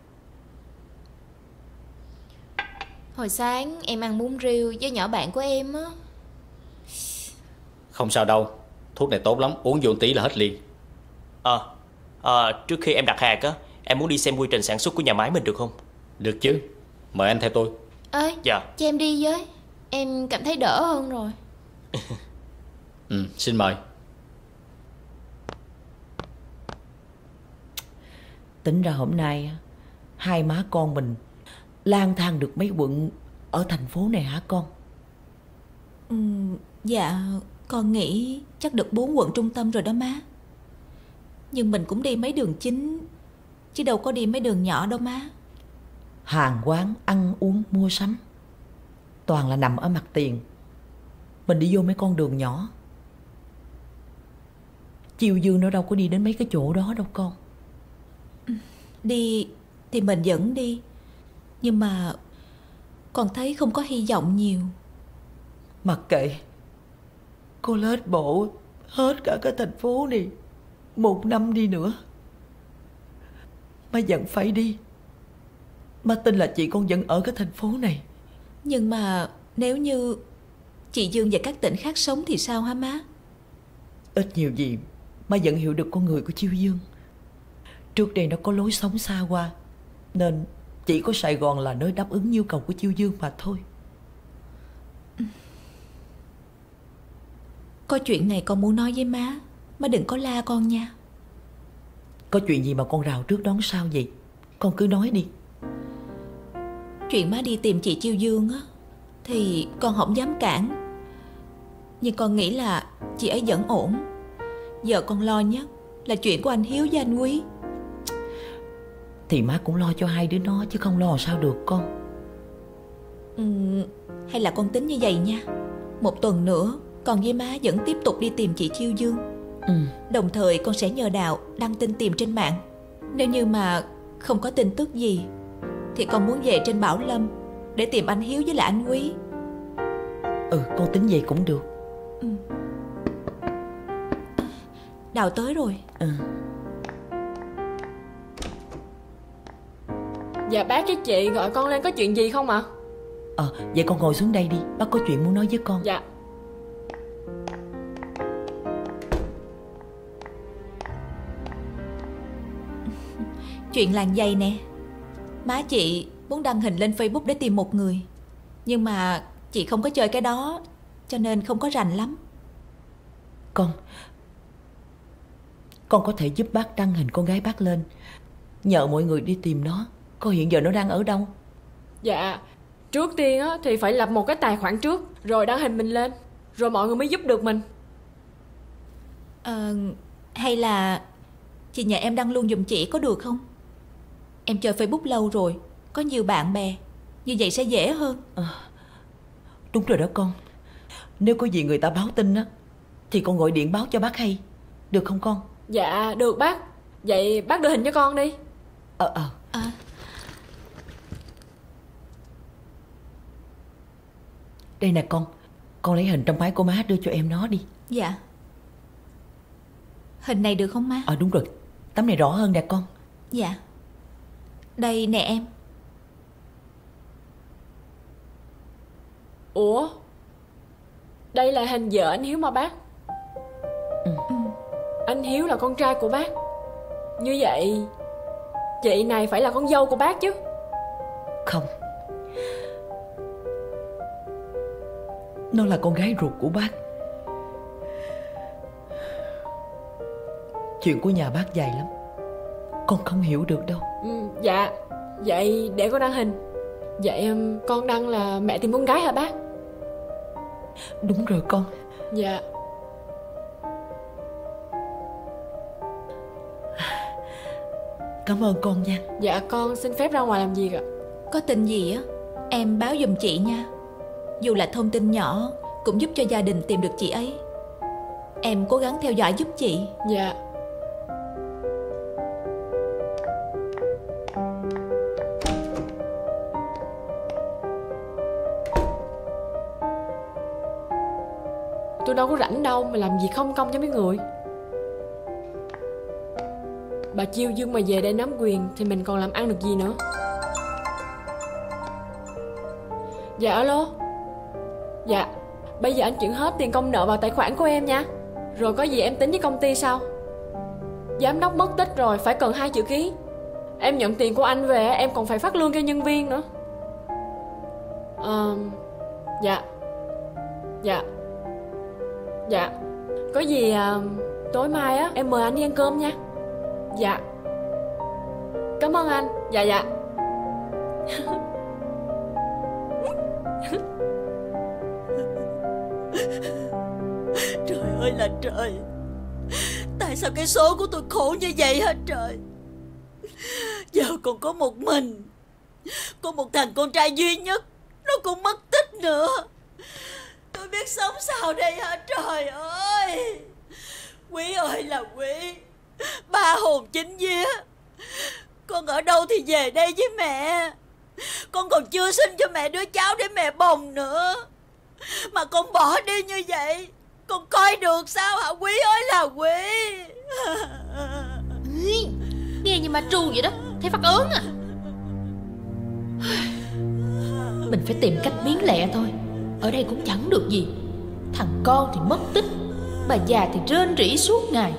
Hồi sáng em ăn bún riêu với nhỏ bạn của em á. Không sao đâu. Thuốc này tốt lắm, uống vô tí là hết liền. Ờ à, à, trước khi em đặt hàng á, em muốn đi xem quy trình sản xuất của nhà máy mình được không? Được chứ. Mời anh theo tôi. Ơi, dạ. cho em đi với. Em cảm thấy đỡ hơn rồi. Ừ, xin mời. Tính ra hôm nay hai má con mình lang thang được mấy quận ở thành phố này hả con? Ừ, dạ con nghĩ chắc được bốn quận trung tâm rồi đó má. Nhưng mình cũng đi mấy đường chính, chứ đâu có đi mấy đường nhỏ đâu má. Hàng quán, ăn uống, mua sắm toàn là nằm ở mặt tiền. Mình đi vô mấy con đường nhỏ. Chiêu Dương nó đâu có đi đến mấy cái chỗ đó đâu con. Đi thì mình vẫn đi, nhưng mà con thấy không có hy vọng nhiều. Mặc kệ. Cô lết bộ hết cả cái thành phố này một năm đi nữa, má vẫn phải đi. Má tin là chị con vẫn ở cái thành phố này. Nhưng mà nếu như chị Dương và các tỉnh khác sống thì sao hả má? Ít nhiều gì má vẫn hiểu được con người của Chiêu Dương. Trước đây nó có lối sống xa hoa, nên chỉ có Sài Gòn là nơi đáp ứng nhu cầu của Chiêu Dương mà thôi. Có chuyện này con muốn nói với má. Má đừng có la con nha. Có chuyện gì mà con rào trước đón sau vậy? Con cứ nói đi. Chuyện má đi tìm chị Chiêu Dương á thì con không dám cản, nhưng con nghĩ là chị ấy vẫn ổn. Giờ con lo nhất là chuyện của anh Hiếu với anh Quý. Thì má cũng lo cho hai đứa nó chứ không lo sao được con. Ừ, hay là con tính như vậy nha. Một tuần nữa con với má vẫn tiếp tục đi tìm chị Chiêu Dương. Ừ. Đồng thời con sẽ nhờ Đào đăng tin tìm trên mạng. Nếu như mà không có tin tức gì thì con muốn về trên Bảo Lâm để tìm anh Hiếu với lại anh Quý. Ừ, con tính vậy cũng được. Ừ. Đào tới rồi. Ừ. Dạ bác với chị gọi con lên có chuyện gì không ạ? Ờ, vậy con ngồi xuống đây đi. Bác có chuyện muốn nói với con. Dạ. Chuyện làng dày nè. Má chị muốn đăng hình lên Facebook để tìm một người, nhưng mà chị không có chơi cái đó, cho nên không có rành lắm. Con Con có thể giúp bác đăng hình con gái bác lên, nhờ mọi người đi tìm nó. Cô hiện giờ nó đang ở đâu? Dạ, trước tiên á, thì phải lập một cái tài khoản trước, rồi đăng hình mình lên, rồi mọi người mới giúp được mình. Ờ, hay là chị nhờ em đăng luôn giùm chị có được không? Em chơi Facebook lâu rồi, có nhiều bạn bè, như vậy sẽ dễ hơn. À, đúng rồi đó con. Nếu có gì người ta báo tin á thì con gọi điện báo cho bác hay, được không con? Dạ được bác. Vậy bác đưa hình cho con đi. Ờ ờ à. Đây nè con, con lấy hình trong máy của má đưa cho em nó đi. Dạ. Hình này được không má? Ờ đúng rồi, tấm này rõ hơn nè con. Dạ. Đây nè em. Ủa, đây là hình vợ anh Hiếu mà bác. Ừ. Anh Hiếu là con trai của bác. Như vậy chị này phải là con dâu của bác chứ? Không, nó là con gái ruột của bác. Chuyện của nhà bác dài lắm, con không hiểu được đâu. Ừ, dạ. Vậy để con đăng hình. Vậy um, con đăng là mẹ tìm con gái hả bác? Đúng rồi con. Dạ. Cảm ơn con nha. Dạ con xin phép ra ngoài làm việc ạ. Có tin gì á em báo giùm chị nha. Dù là thông tin nhỏ cũng giúp cho gia đình tìm được chị ấy. Em cố gắng theo dõi giúp chị. Dạ. Tôi đâu có rảnh đâu mà làm gì không công cho mấy người. Bà Chiêu Dương mà về đây nắm quyền thì mình còn làm ăn được gì nữa. Dạ alo. Dạ, bây giờ anh chuyển hết tiền công nợ vào tài khoản của em nha. Rồi có gì em tính với công ty sau. Giám đốc mất tích rồi, phải cần hai chữ ký. Em nhận tiền của anh về, em còn phải phát lương cho nhân viên nữa. Ờ, dạ. Dạ. Dạ. Có gì à, tối mai á em mời anh đi ăn cơm nha. Dạ. Cảm ơn anh. Dạ dạ. Trời ơi là trời, tại sao cái số của tôi khổ như vậy hả trời. Giờ còn có một mình, có một thằng con trai duy nhất, nó cũng mất tích nữa. Tôi biết sống sao đây hả trời ơi. Quý ơi là Quý, ba hồn chín vía, con ở đâu thì về đây với mẹ. Con còn chưa sinh cho mẹ đứa cháu để mẹ bồng nữa, mà con bỏ đi như vậy, con coi được sao hả Quý ơi là Quý. Nghe như ma tru vậy đó, thấy phát ớn à. Mình phải tìm cách biến lẹ thôi. Ở đây cũng chẳng được gì. Thằng con thì mất tích, bà già thì rên rỉ suốt ngày.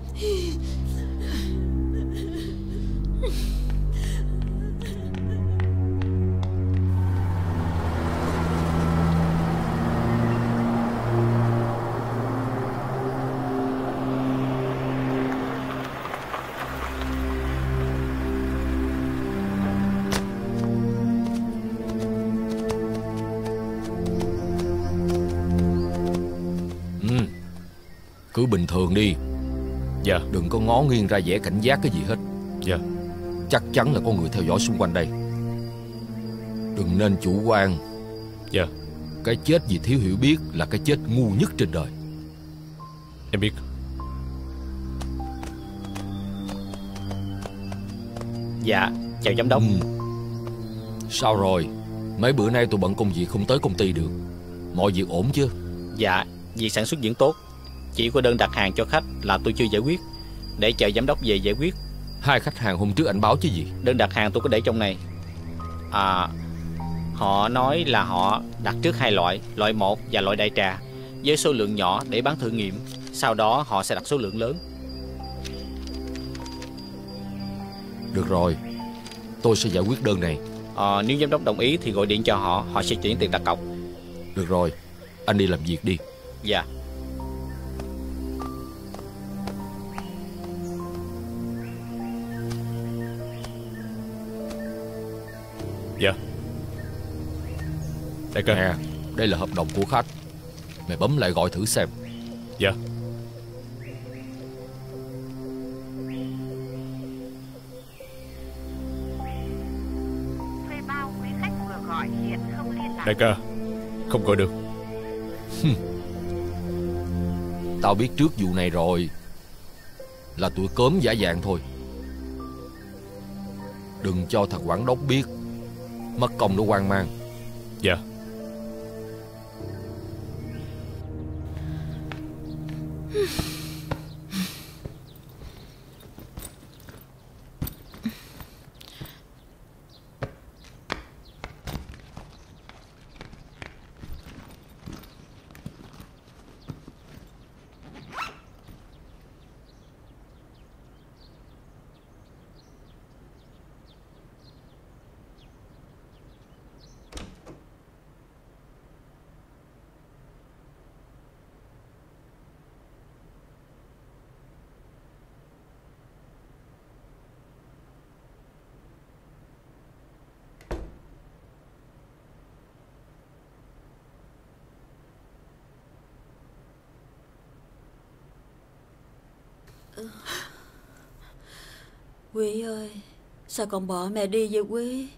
Cứ bình thường đi. Dạ. Đừng có ngó nghiêng ra vẻ cảnh giác cái gì hết. Dạ. Chắc chắn là có người theo dõi xung quanh đây. Đừng nên chủ quan. Dạ. Cái chết vì thiếu hiểu biết là cái chết ngu nhất trên đời. Em biết. Dạ, chào giám đốc. ừ. Sao rồi? Mấy bữa nay tôi bận công việc không tới công ty được. Mọi việc ổn chứ? Dạ, việc sản xuất vẫn tốt. Chỉ có đơn đặt hàng cho khách là tôi chưa giải quyết, để chờ giám đốc về giải quyết. Hai khách hàng hôm trước anh báo chứ gì? Đơn đặt hàng tôi có để trong này. À, họ nói là họ đặt trước hai loại, loại một và loại đại trà, với số lượng nhỏ để bán thử nghiệm. Sau đó họ sẽ đặt số lượng lớn. Được rồi, tôi sẽ giải quyết đơn này. à, Nếu giám đốc đồng ý thì gọi điện cho họ, họ sẽ chuyển tiền đặt cọc. Được rồi, anh đi làm việc đi. Dạ. Đại ca. Nè, đây là hợp đồng của khách. Mày bấm lại gọi thử xem. Dạ. Đại ca, không gọi được. Tao biết trước vụ này rồi. Là tụi cớm giả dạng thôi. Đừng cho thằng quản đốc biết, mất công nó hoang mang. Dạ. Quý ơi, sao con bỏ mẹ đi vậy Quý?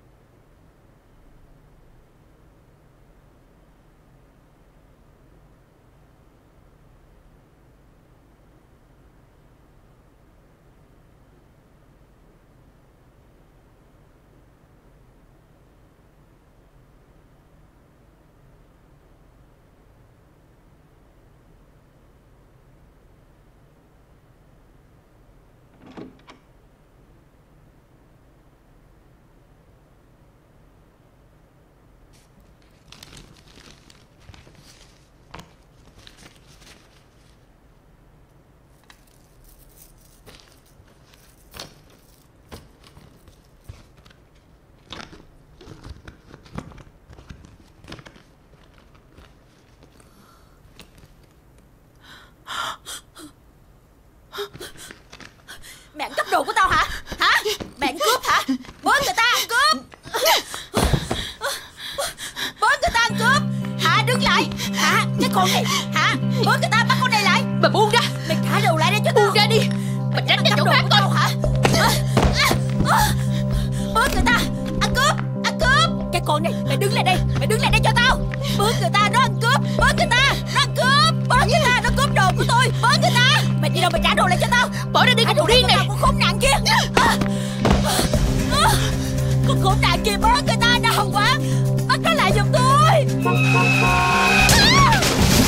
Mẹ ăn cắp đồ của tao hả? Hả? Mẹ ăn cướp hả? Bớ người ta ăn cướp. Bớ người ta ăn cướp. Hả? Đứng lại. Hả? Cái con này. Hả? Bớ người ta bắt con này lại. Bà buông ra. Mày thả đồ lại đây cho tao. Buông ra đi. Mày tránh ra chỗ khác tao hả? Bớ người ta ăn cướp. Ăn cướp. Cái con này. Mày đứng lại đây. Mày đứng lại đây cho tao. Bớ người ta nó ăn cướp. Bớ người ta nó ăn cướp. Bớ người ta nó cướp đồ của tôi. Bớ người ta. Mày đi đâu mày trả đồ lại cho tao. Bỏ ra đi con đồ điên này. Con khốn nạn kia. À, à, con khốn nạn kia bớ người ta đau quá. Bắt nó lại giùm tôi. À.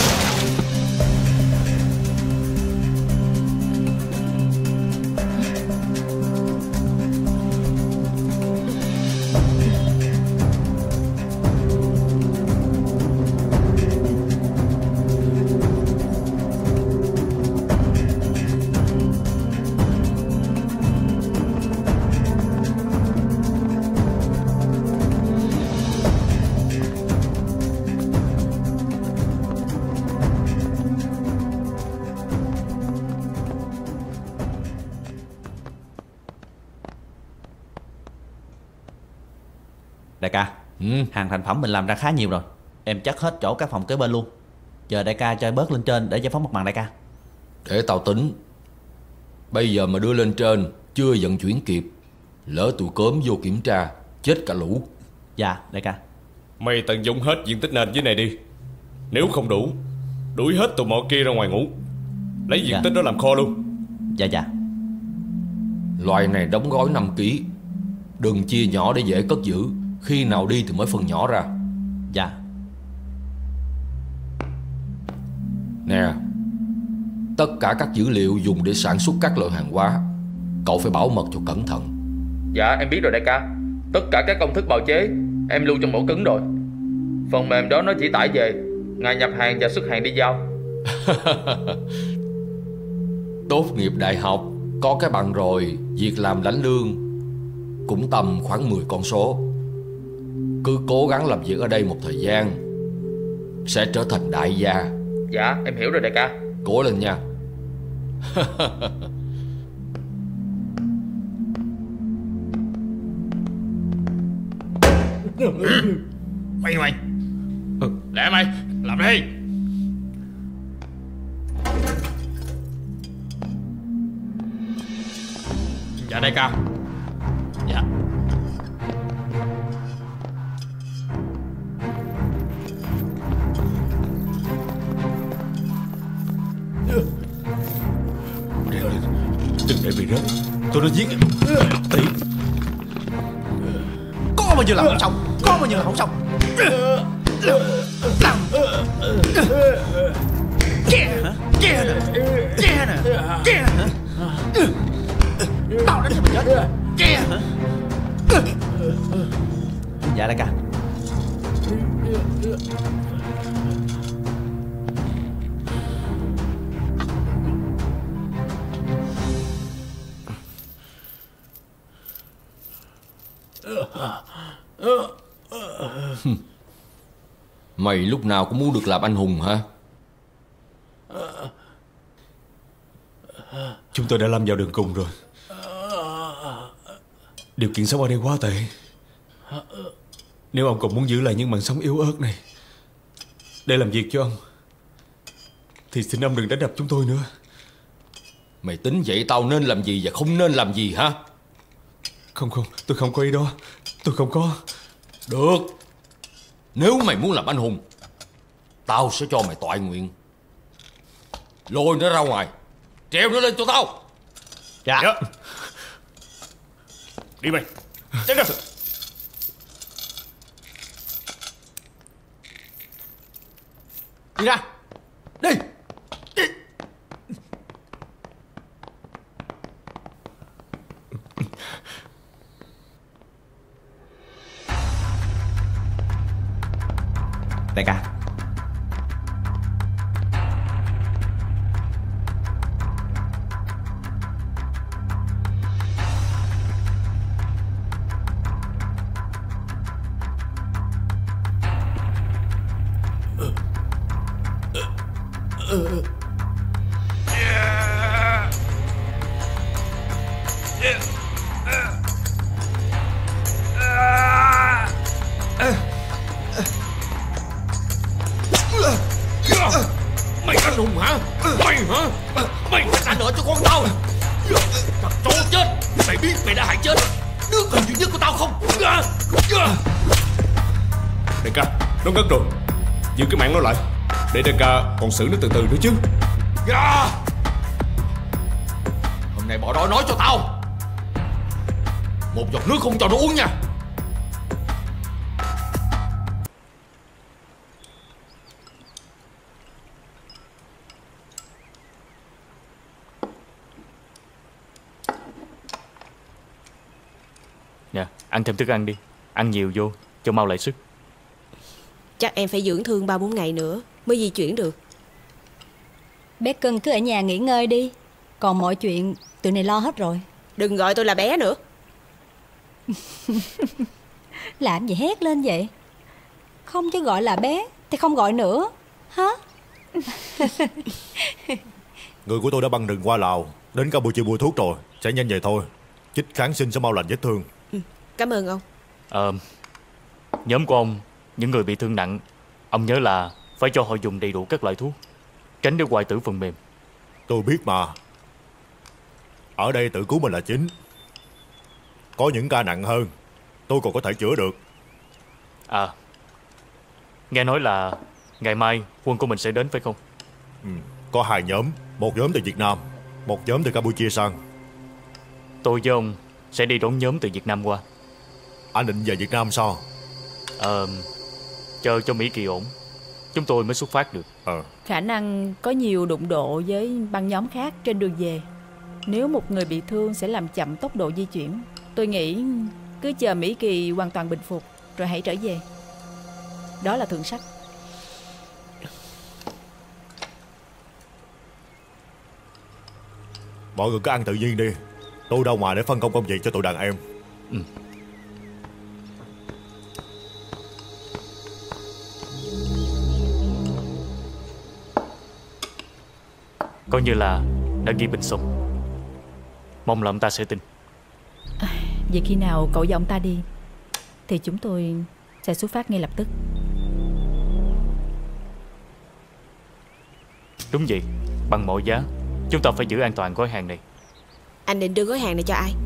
Đại ca, ừ. hàng thành phẩm mình làm ra khá nhiều rồi. Em chất hết chỗ các phòng kế bên luôn. Chờ đại ca cho bớt lên trên để giải phóng mặt bằng đại ca. Để tao tính. Bây giờ mà đưa lên trên chưa vận chuyển kịp, lỡ tụi cớm vô kiểm tra, chết cả lũ. Dạ đại ca. Mày tận dụng hết diện tích nền dưới này đi. Nếu không đủ, đuổi hết tụi mọ kia ra ngoài ngủ. Lấy diện dạ. tích đó làm kho luôn. Dạ dạ. Loại này đóng gói năm ký. Đừng chia nhỏ để dễ cất giữ. Khi nào đi thì mới phân nhỏ ra. Dạ. Nè, tất cả các dữ liệu dùng để sản xuất các loại hàng hóa, cậu phải bảo mật cho cẩn thận. Dạ em biết rồi đại ca. Tất cả các công thức bào chế em lưu trong ổ cứng rồi. Phần mềm đó nó chỉ tải về, ngày nhập hàng và xuất hàng đi giao. Tốt nghiệp đại học, có cái bằng rồi, việc làm lãnh lương cũng tầm khoảng mười con số. Cứ cố gắng làm việc ở đây một thời gian, sẽ trở thành đại gia. Dạ em hiểu rồi đại ca. Cố lên nha. Mày mày Để mày, làm đi. Dạ đại ca. Dạ. Đừng để bị rớt. Tôi đã giết tỷ. Có bao nhiêu làm không xong, có bao nhiêu làm không xong. Kia hả? Kia nè, kia nè, kia hả? Tao đánh cho mày chết. Kia hả? Dạ đại ca. Mày lúc nào cũng muốn được làm anh hùng hả? Chúng tôi đã lâm vào đường cùng rồi. Điều kiện sống ở đây quá tệ. Nếu ông còn muốn giữ lại những mạng sống yếu ớt này để làm việc cho ông, thì xin ông đừng đánh đập chúng tôi nữa. Mày tính vậy tao nên làm gì và không nên làm gì hả? Không không, tôi không có ý đó. Tôi không có. Được. Nếu mày muốn làm anh hùng, tao sẽ cho mày toại nguyện. Lôi nó ra ngoài, treo nó lên cho tao. Dạ, dạ. Đi mày. Chết rồi. Đi ra. Đi. Đi. Đại ca. Mày anh hùng hả? Mày hả? Mày phải trả nợ cho con tao. Thằng chó chết. Mày biết mày đã hại chết đứa con duy nhất của tao không? Đại ca, nó ngất rồi. Giữ cái mạng nó lại, để đại ca còn xử nó từ từ nữa chứ. Hôm nay bỏ đó nói cho tao, một giọt nước không cho nó uống nha. Nè, ăn thêm thức ăn đi. Ăn nhiều vô cho mau lại sức. Chắc em phải dưỡng thương ba bốn ngày nữa mới di chuyển được. Bé Cưng cứ ở nhà nghỉ ngơi đi. Còn mọi chuyện tụi này lo hết rồi. Đừng gọi tôi là bé nữa. Làm gì hét lên vậy? Không chứ gọi là bé thì không gọi nữa. Hả? Người của tôi đã băng rừng qua Lào, đến Campuchia mua thuốc rồi. Sẽ nhanh về thôi. Chích kháng sinh sẽ mau lành vết thương. Ừ, cảm ơn ông. Ờ, nhóm của ông, những người bị thương nặng, ông nhớ là phải cho họ dùng đầy đủ các loại thuốc, tránh để hoại tử phần mềm. Tôi biết mà. Ở đây tự cứu mình là chính. Có những ca nặng hơn, tôi còn có thể chữa được. À, nghe nói là ngày mai quân của mình sẽ đến phải không? Ừ, có hai nhóm. Một nhóm từ Việt Nam, một nhóm từ Campuchia sang. Tôi với ông sẽ đi đón nhóm từ Việt Nam qua. Anh định về Việt Nam sao? Ờ, chờ cho Mỹ Kỳ ổn, chúng tôi mới xuất phát được. Ờ. Khả năng có nhiều đụng độ với băng nhóm khác trên đường về. Nếu một người bị thương sẽ làm chậm tốc độ di chuyển. Tôi nghĩ cứ chờ Mỹ Kỳ hoàn toàn bình phục rồi hãy trở về. Đó là thượng sách. Mọi người cứ ăn tự nhiên đi. Tôi đâu ngoài để phân công công việc cho tụi đàn em. Ừ. Coi như là đã ghi bình xong. Mong là ông ta sẽ tin. À, vậy khi nào cậu và ông ta đi thì chúng tôi sẽ xuất phát ngay lập tức. Đúng vậy, bằng mọi giá chúng ta phải giữ an toàn gói hàng này. Anh định đưa gói hàng này cho ai?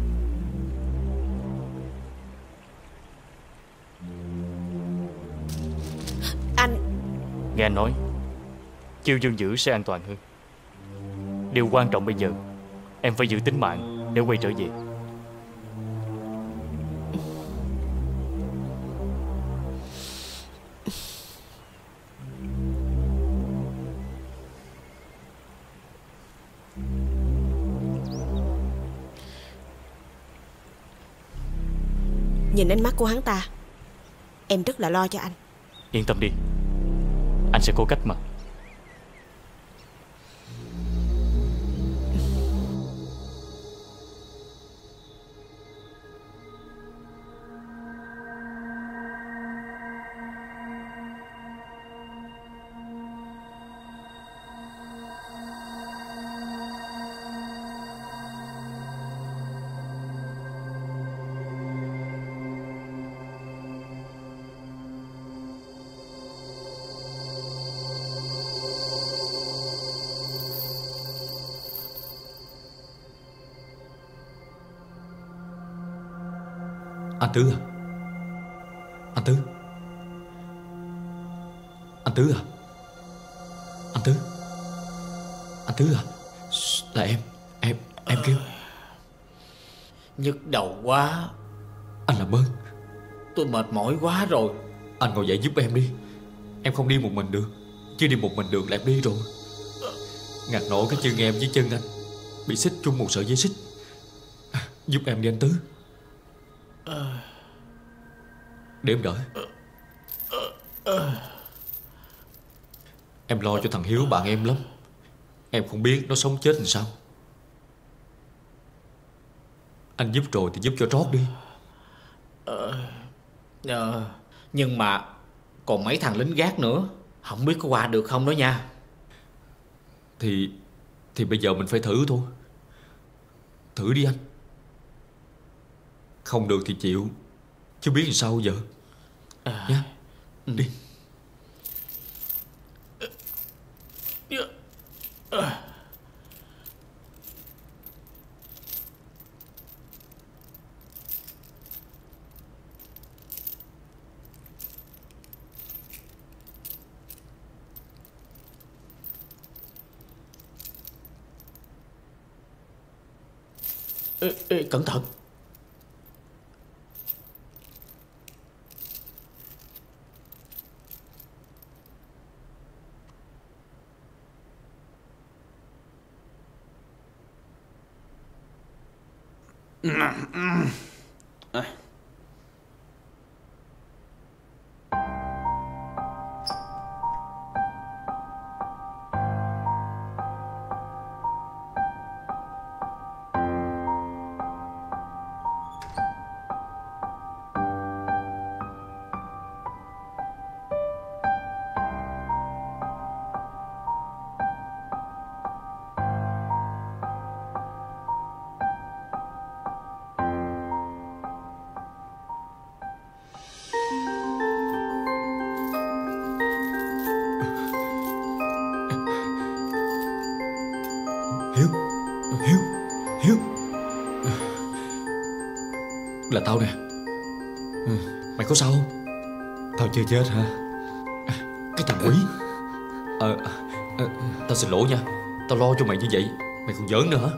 Anh... Nghe anh nói Chiêu Dương giữ sẽ an toàn hơn. Điều quan trọng bây giờ em phải giữ tính mạng để quay trở về. Nhìn ánh mắt của hắn ta, em rất là lo cho anh. Yên tâm đi, anh sẽ có cách mà. Anh Tứ à? Anh Tứ? Anh Tứ à? Anh Tứ? Anh Tứ à? Là em, em, em kêu. Nhức đầu quá. Anh làm ơn. Tôi mệt mỏi quá rồi. Anh ngồi dậy giúp em đi. Em không đi một mình được. Chứ đi một mình được là em đi rồi. Ngặt nổi cái chân em với chân anh bị xích chung một sợi dây xích. Giúp em đi anh Tứ. Để em đợi. Em lo cho thằng Hiếu bạn em lắm. Em không biết nó sống chết làm sao. Anh giúp rồi thì giúp cho trót đi. Ờ, ờ, nhưng mà còn mấy thằng lính gác nữa, không biết có qua được không đó nha. Thì Thì bây giờ mình phải thử thôi. Thử đi anh. Không được thì chịu, chứ biết làm sao giờ. À, nhá. Đi. Ê, ê, cẩn thận. À. Hiếu, Hiếu, Hiếu. Là tao nè. Mày có sao không? Tao chưa chết hả? Cái thằng quý. Ờ, à, tao xin lỗi nha. Tao lo cho mày như vậy, mày còn giỡn nữa hả?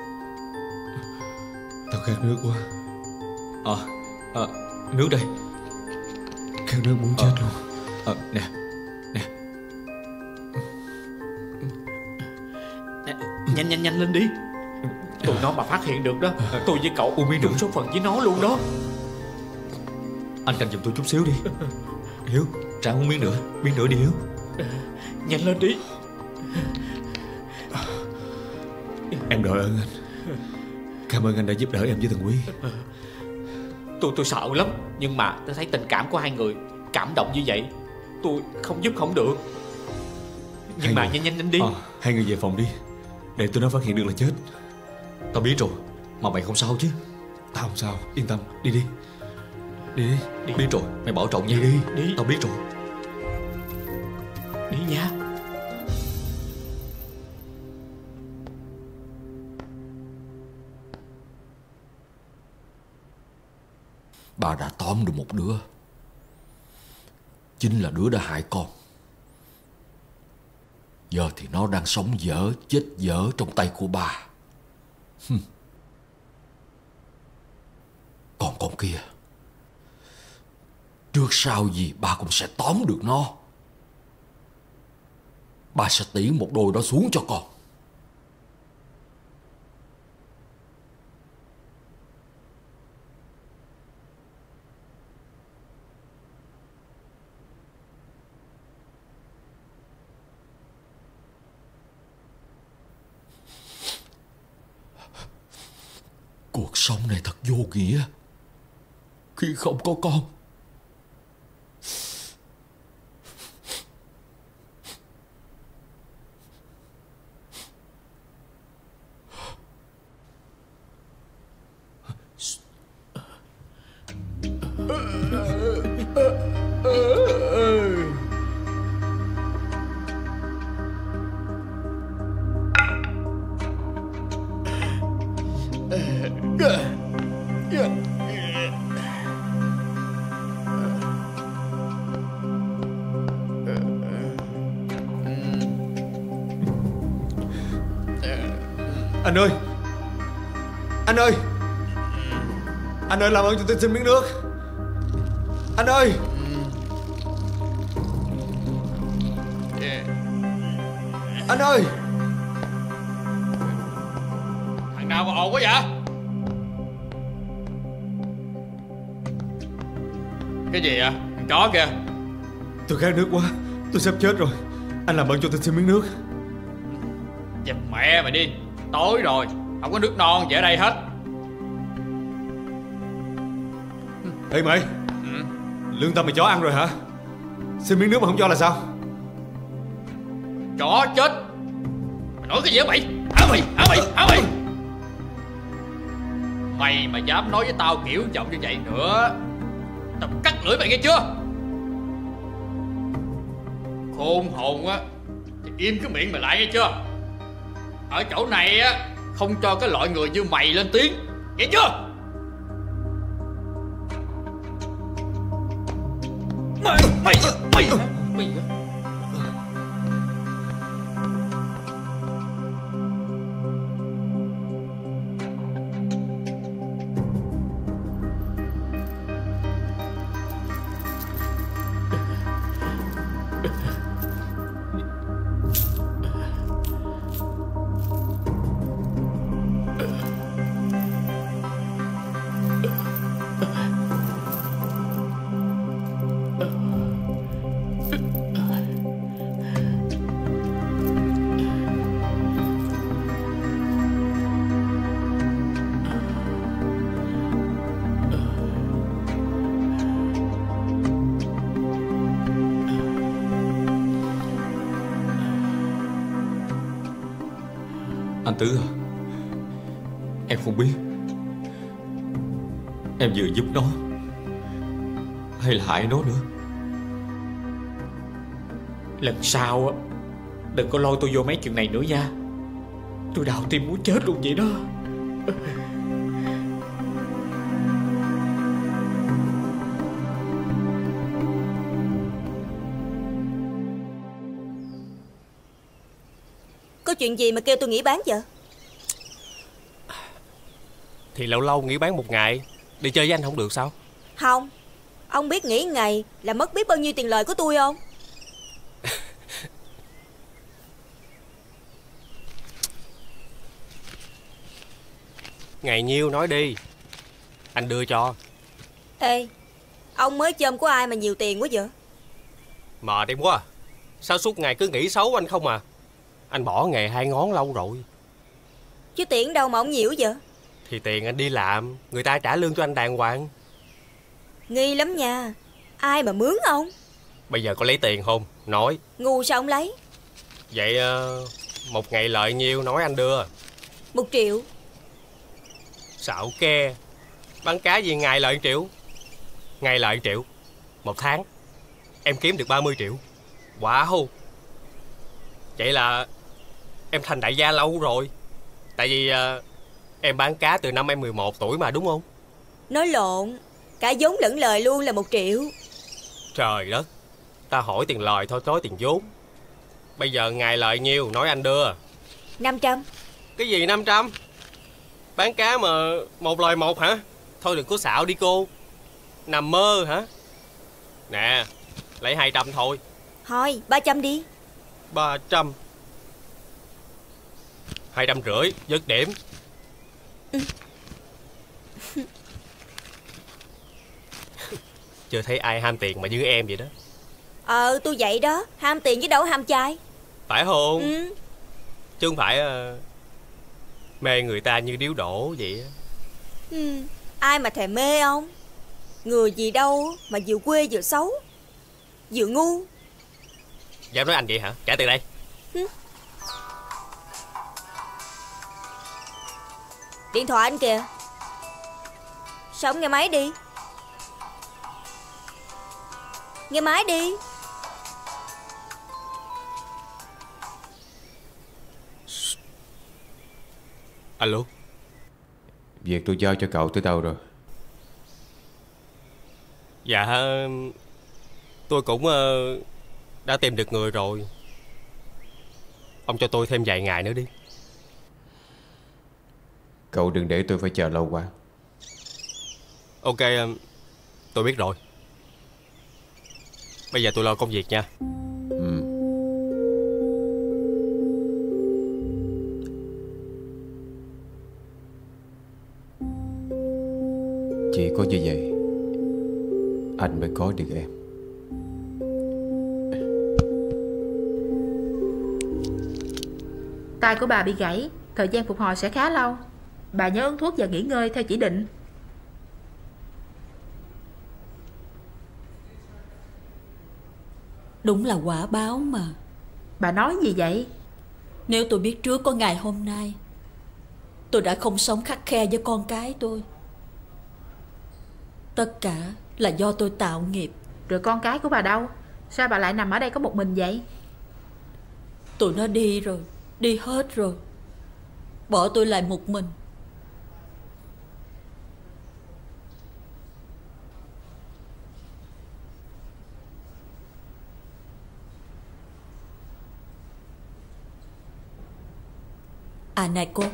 Tao khát nước quá. Ờ, à, à, nước đây. Khát nước muốn chết à, luôn. Ờ, à, nè, nè. Nhanh nhanh nhanh lên đi. Tụi nó mà phát hiện được đó, tôi với cậu uống miếng chung số phận với nó luôn đó. Anh canh giùm tôi chút xíu đi. Hiếu, trả uống miếng nữa. Miếng nữa đi Hiếu. Nhanh lên đi. Em đội ơn anh. Cảm ơn anh đã giúp đỡ em với thằng Quý. Tôi tôi sợ lắm. Nhưng mà tôi thấy tình cảm của hai người cảm động như vậy, tôi không giúp không được. Nhưng hai mà người... nhanh nhanh nhanh đi. À, hai người về phòng đi, để tụi nó phát hiện được là chết. Tao biết rồi. Mà mày không sao chứ? Tao không sao, yên tâm. Đi đi. Đi đi, đi. Biết rồi, mày bảo trọng nha. Đi đi. Đi. Tao biết rồi. Đi nha. Bà đã tóm được một đứa. Chính là đứa đã hại con. Giờ thì nó đang sống dở chết dở trong tay của bà. Hừm. Còn con kia, trước sau gì bà cũng sẽ tóm được nó. Bà sẽ tỉ một đôi đó xuống cho con. Cuộc sống này thật vô nghĩa khi không có con. Anh ơi, anh ơi, anh ơi làm ơn cho tôi xin miếng nước. Anh ơi. Anh ơi. Thằng nào mà ồn quá vậy? Cái gì vậy? Thằng chó kìa. Tôi khát nước quá, tôi sắp chết rồi. Anh làm ơn cho tôi xin miếng nước. Dẹp mẹ mày đi. Tối rồi, không có nước non gì ở đây hết. Ê mày, ừ. Lương tâm mày chó ăn rồi hả? Xin miếng nước mà không cho là sao? Chó chết. Mày nói cái gì hả mày? Hả mày? Hả mày? Hả mày? Mày mà dám nói với tao kiểu giọng như vậy nữa, tao cắt lưỡi mày nghe chưa? Khôn hồn á thì im cái miệng mày lại nghe chưa? Ở chỗ này á không cho cái loại người như mày lên tiếng, nghe chưa? Mày mày mày mày Anh Tứ à, em không biết em vừa giúp nó hay là hại nó nữa. Lần sau á đừng có lôi tôi vô mấy chuyện này nữa nha. Tôi đau tim muốn chết luôn vậy đó. Có chuyện gì mà kêu tôi nghỉ bán vậy? Thì lâu lâu nghỉ bán một ngày, đi chơi với anh không được sao? Không. Ông biết nghỉ ngày là mất biết bao nhiêu tiền lời của tôi không? Ngày nhiêu nói đi, anh đưa cho. Ê, ông mới chôm của ai mà nhiều tiền quá vậy? Mệt em quá. Sao suốt ngày cứ nghĩ xấu anh không à? Anh bỏ nghề hai ngón lâu rồi. Chứ tiền đâu mà ông nhiều vậy? Thì tiền anh đi làm, người ta trả lương cho anh đàng hoàng. Nghi lắm nha. Ai mà mướn ông? Bây giờ có lấy tiền không? Nói. Ngu sao ông lấy? Vậy một ngày lợi nhiêu nói anh đưa? Một triệu. Xạo ke. Bán cá gì ngày lợi một triệu? Ngày lợi một triệu. Một tháng em kiếm được ba mươi triệu. Wow. Vậy là em thành đại gia lâu rồi. Tại vì uh, em bán cá từ năm em mười một tuổi mà đúng không? Nói lộn. Cả vốn lẫn lời luôn là một triệu. Trời đất, ta hỏi tiền lời thôi nói tiền vốn. Bây giờ ngài lợi nhiêu nói anh đưa. Năm trăm. Cái gì năm trăm? Bán cá mà một lời một hả? Thôi đừng có xạo đi cô. Nằm mơ hả? Nè, lấy hai trăm thôi. Thôi, ba trăm đi. Ba trăm. Hai trăm rưỡi, dứt điểm. Ừ. Chưa thấy ai ham tiền mà như em vậy đó. Ờ, tôi vậy đó. Ham tiền chứ đâu ham trai. Phải không? Ừ. Chứ không phải uh, mê người ta như điếu đổ vậy. Ừ. Ai mà thèm mê ông. Người gì đâu mà vừa quê vừa xấu, vừa ngu. Dám nói anh vậy hả? Trả tiền đây. Ừ. Điện thoại anh kìa. Sao không nghe máy đi? Nghe máy đi. Alo. Việc tôi giao cho cậu tới đâu rồi? Dạ, tôi cũng uh, đã tìm được người rồi. Ông cho tôi thêm vài ngày nữa đi. Cậu đừng để tôi phải chờ lâu quá. Ok, tôi biết rồi. Bây giờ tôi lo công việc nha. Ừ. Chỉ có như vậy anh mới có được em. Tai của bà bị gãy, thời gian phục hồi sẽ khá lâu. Bà nhớ uống thuốc và nghỉ ngơi theo chỉ định. Đúng là quả báo mà. Bà nói gì vậy? Nếu tôi biết trước có ngày hôm nay, tôi đã không sống khắt khe với con cái tôi. Tất cả là do tôi tạo nghiệp. Rồi con cái của bà đâu? Sao bà lại nằm ở đây có một mình vậy? Tụi nó đi rồi, đi hết rồi. Bỏ tôi lại một mình. À này cô.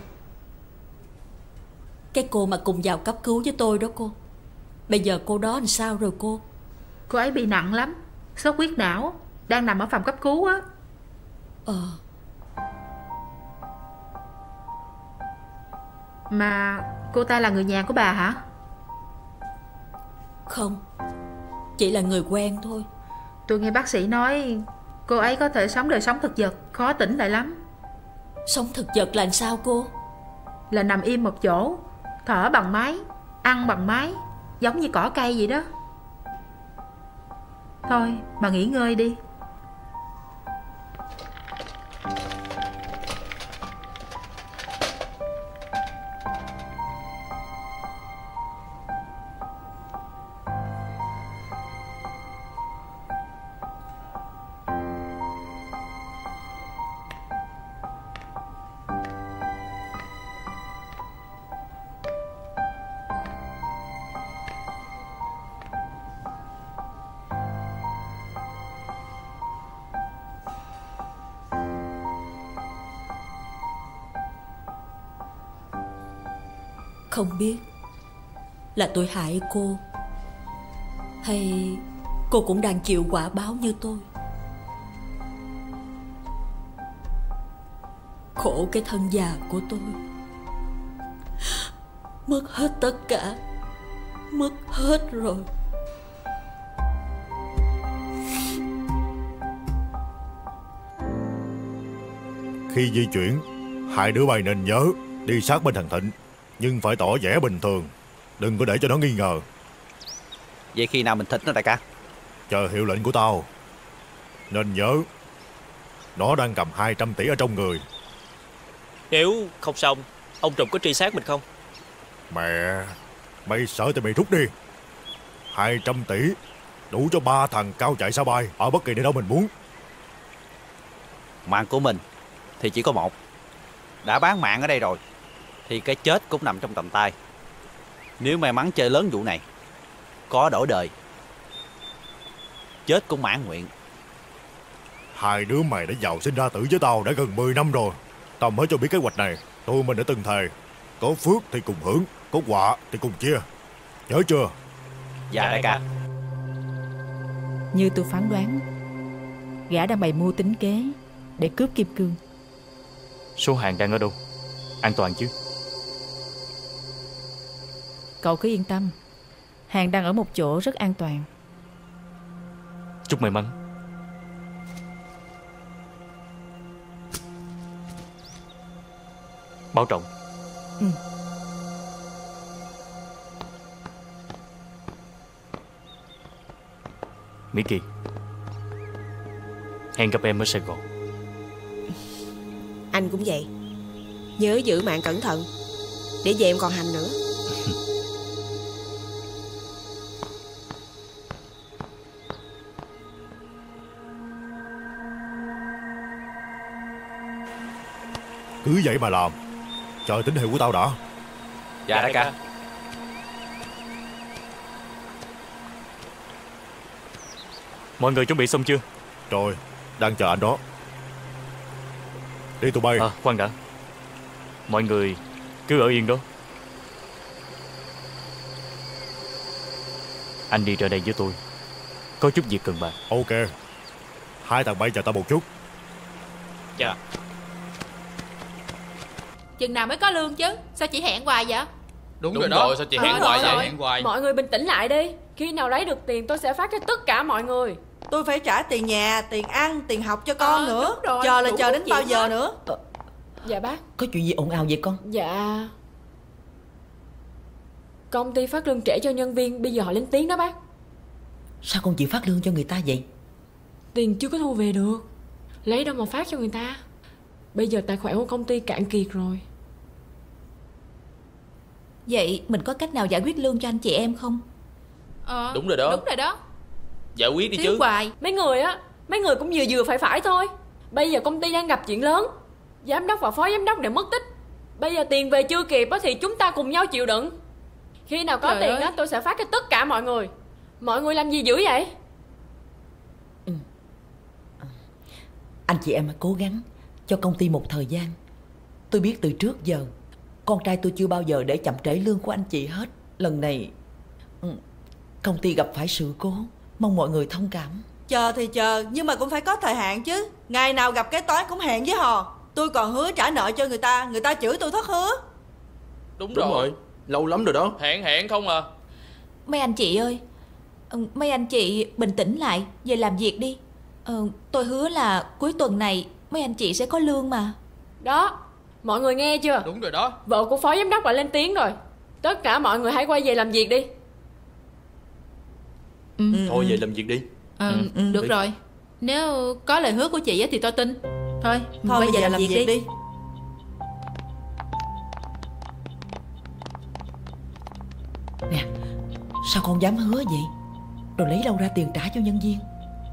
Cái cô mà cùng vào cấp cứu với tôi đó cô. Bây giờ cô đó làm sao rồi cô? Cô ấy bị nặng lắm, sốt huyết não, đang nằm ở phòng cấp cứu á. Ờ. Mà cô ta là người nhà của bà hả? Không, chỉ là người quen thôi. Tôi nghe bác sĩ nói cô ấy có thể sống đời sống thực vật, khó tỉnh lại lắm. Sống thực vật là sao cô? Là nằm im một chỗ, thở bằng máy, ăn bằng máy, giống như cỏ cây vậy đó. Thôi, bà nghỉ ngơi đi. Không biết là tôi hại cô, hay cô cũng đang chịu quả báo như tôi. Khổ cái thân già của tôi, mất hết tất cả, mất hết rồi. Khi di chuyển, hai đứa bay nên nhớ đi sát bên thằng Thịnh, nhưng phải tỏ vẻ bình thường, đừng có để cho nó nghi ngờ. Vậy khi nào mình thịt nó đại ca? Chờ hiệu lệnh của tao. Nên nhớ, nó đang cầm hai trăm tỷ ở trong người. Nếu không xong, ông Trùm có truy sát mình không? Mẹ, mày sợ thì mày rút đi. Hai trăm tỷ đủ cho ba thằng cao chạy xa bay ở bất kỳ nơi đâu mình muốn. Mạng của mình thì chỉ có một. Đã bán mạng ở đây rồi thì cái chết cũng nằm trong tầm tay. Nếu may mắn chơi lớn vụ này có đổi đời. Chết cũng mãn nguyện. Hai đứa mày đã giàu sinh ra tử với tao đã gần mười năm rồi. Tao mới cho biết kế hoạch này. Tụi mình đã từng thề, có phước thì cùng hưởng, có họa thì cùng chia. Nhớ chưa? Dạ đại ca. Như tôi phán đoán, gã đang bày mưu tính kế để cướp kim cương. Số hàng đang ở đâu? An toàn chứ? Cậu cứ yên tâm, hàng đang ở một chỗ rất an toàn. Chúc may mắn. Bảo trọng. Ừ. Mỹ Kỳ, hẹn gặp em ở Sài Gòn. Anh cũng vậy. Nhớ giữ mạng cẩn thận, để về em còn hành nữa. Cứ vậy mà làm. Chờ tín hiệu của tao đã. Dạ đại ca. Mọi người chuẩn bị xong chưa? Rồi, đang chờ anh đó. Đi tụi bay. À, khoan đã. Mọi người cứ ở yên đó. Anh đi ra đây với tôi, có chút việc cần bàn. Ok. Hai thằng bay chờ tao một chút. Dạ. Chừng nào mới có lương chứ? Sao chị hẹn hoài vậy? Đúng, Đúng rồi đó. Rồi, sao chị hẹn hoài vậy? Hẹn hoài. Mọi người bình tĩnh lại đi. Khi nào lấy được tiền tôi sẽ phát cho tất cả mọi người. Tôi phải trả tiền nhà, tiền ăn, tiền học cho con à, nữa. Rồi, chờ là chờ đến bao giờ đó. nữa? ờ. Dạ bác. Có chuyện gì ồn ào vậy con? Dạ, công ty phát lương trễ cho nhân viên, bây giờ họ lên tiếng đó bác. Sao con chịu phát lương cho người ta vậy? Tiền chưa có thu về được, lấy đâu mà phát cho người ta. Bây giờ tài khoản của công ty cạn kiệt rồi. Vậy mình có cách nào giải quyết lương cho anh chị em không? Ờ, đúng rồi đó. Đúng rồi đó. Giải quyết đi Thiếu chứ. hoài. Mấy người á, mấy người cũng vừa vừa phải phải thôi. Bây giờ công ty đang gặp chuyện lớn, giám đốc và phó giám đốc đều mất tích. Bây giờ tiền về chưa kịp á thì chúng ta cùng nhau chịu đựng. Khi nào có Trời tiền ơi. á tôi sẽ phát cho tất cả mọi người. Mọi người làm gì dữ vậy? Ừ. Anh chị em hãy cố gắng cho công ty một thời gian. Tôi biết từ trước giờ con trai tôi chưa bao giờ để chậm trễ lương của anh chị hết. Lần này ừ, công ty gặp phải sự cố, mong mọi người thông cảm. Chờ thì chờ, nhưng mà cũng phải có thời hạn chứ. Ngày nào gặp cái toán cũng hẹn với hò. Tôi còn hứa trả nợ cho người ta, người ta chửi tôi thất hứa. Đúng, Đúng rồi. rồi, lâu lắm rồi đó. Hẹn hẹn không à. Mấy anh chị ơi, ừ, mấy anh chị bình tĩnh lại, về làm việc đi. ừ, Tôi hứa là cuối tuần này mấy anh chị sẽ có lương mà. Đó, mọi người nghe chưa? Đúng rồi đó. Vợ của phó giám đốc lại lên tiếng rồi. Tất cả mọi người hãy quay về làm việc đi. Ừ. Thôi về làm việc đi. Ờ, Ừ, ừ, được đi. rồi. Nếu có lời hứa của chị á thì tôi tin. Thôi, Thôi quay bây về giờ làm, làm việc, việc đi. đi. Nè, sao con dám hứa vậy? Rồi lấy đâu ra tiền trả cho nhân viên?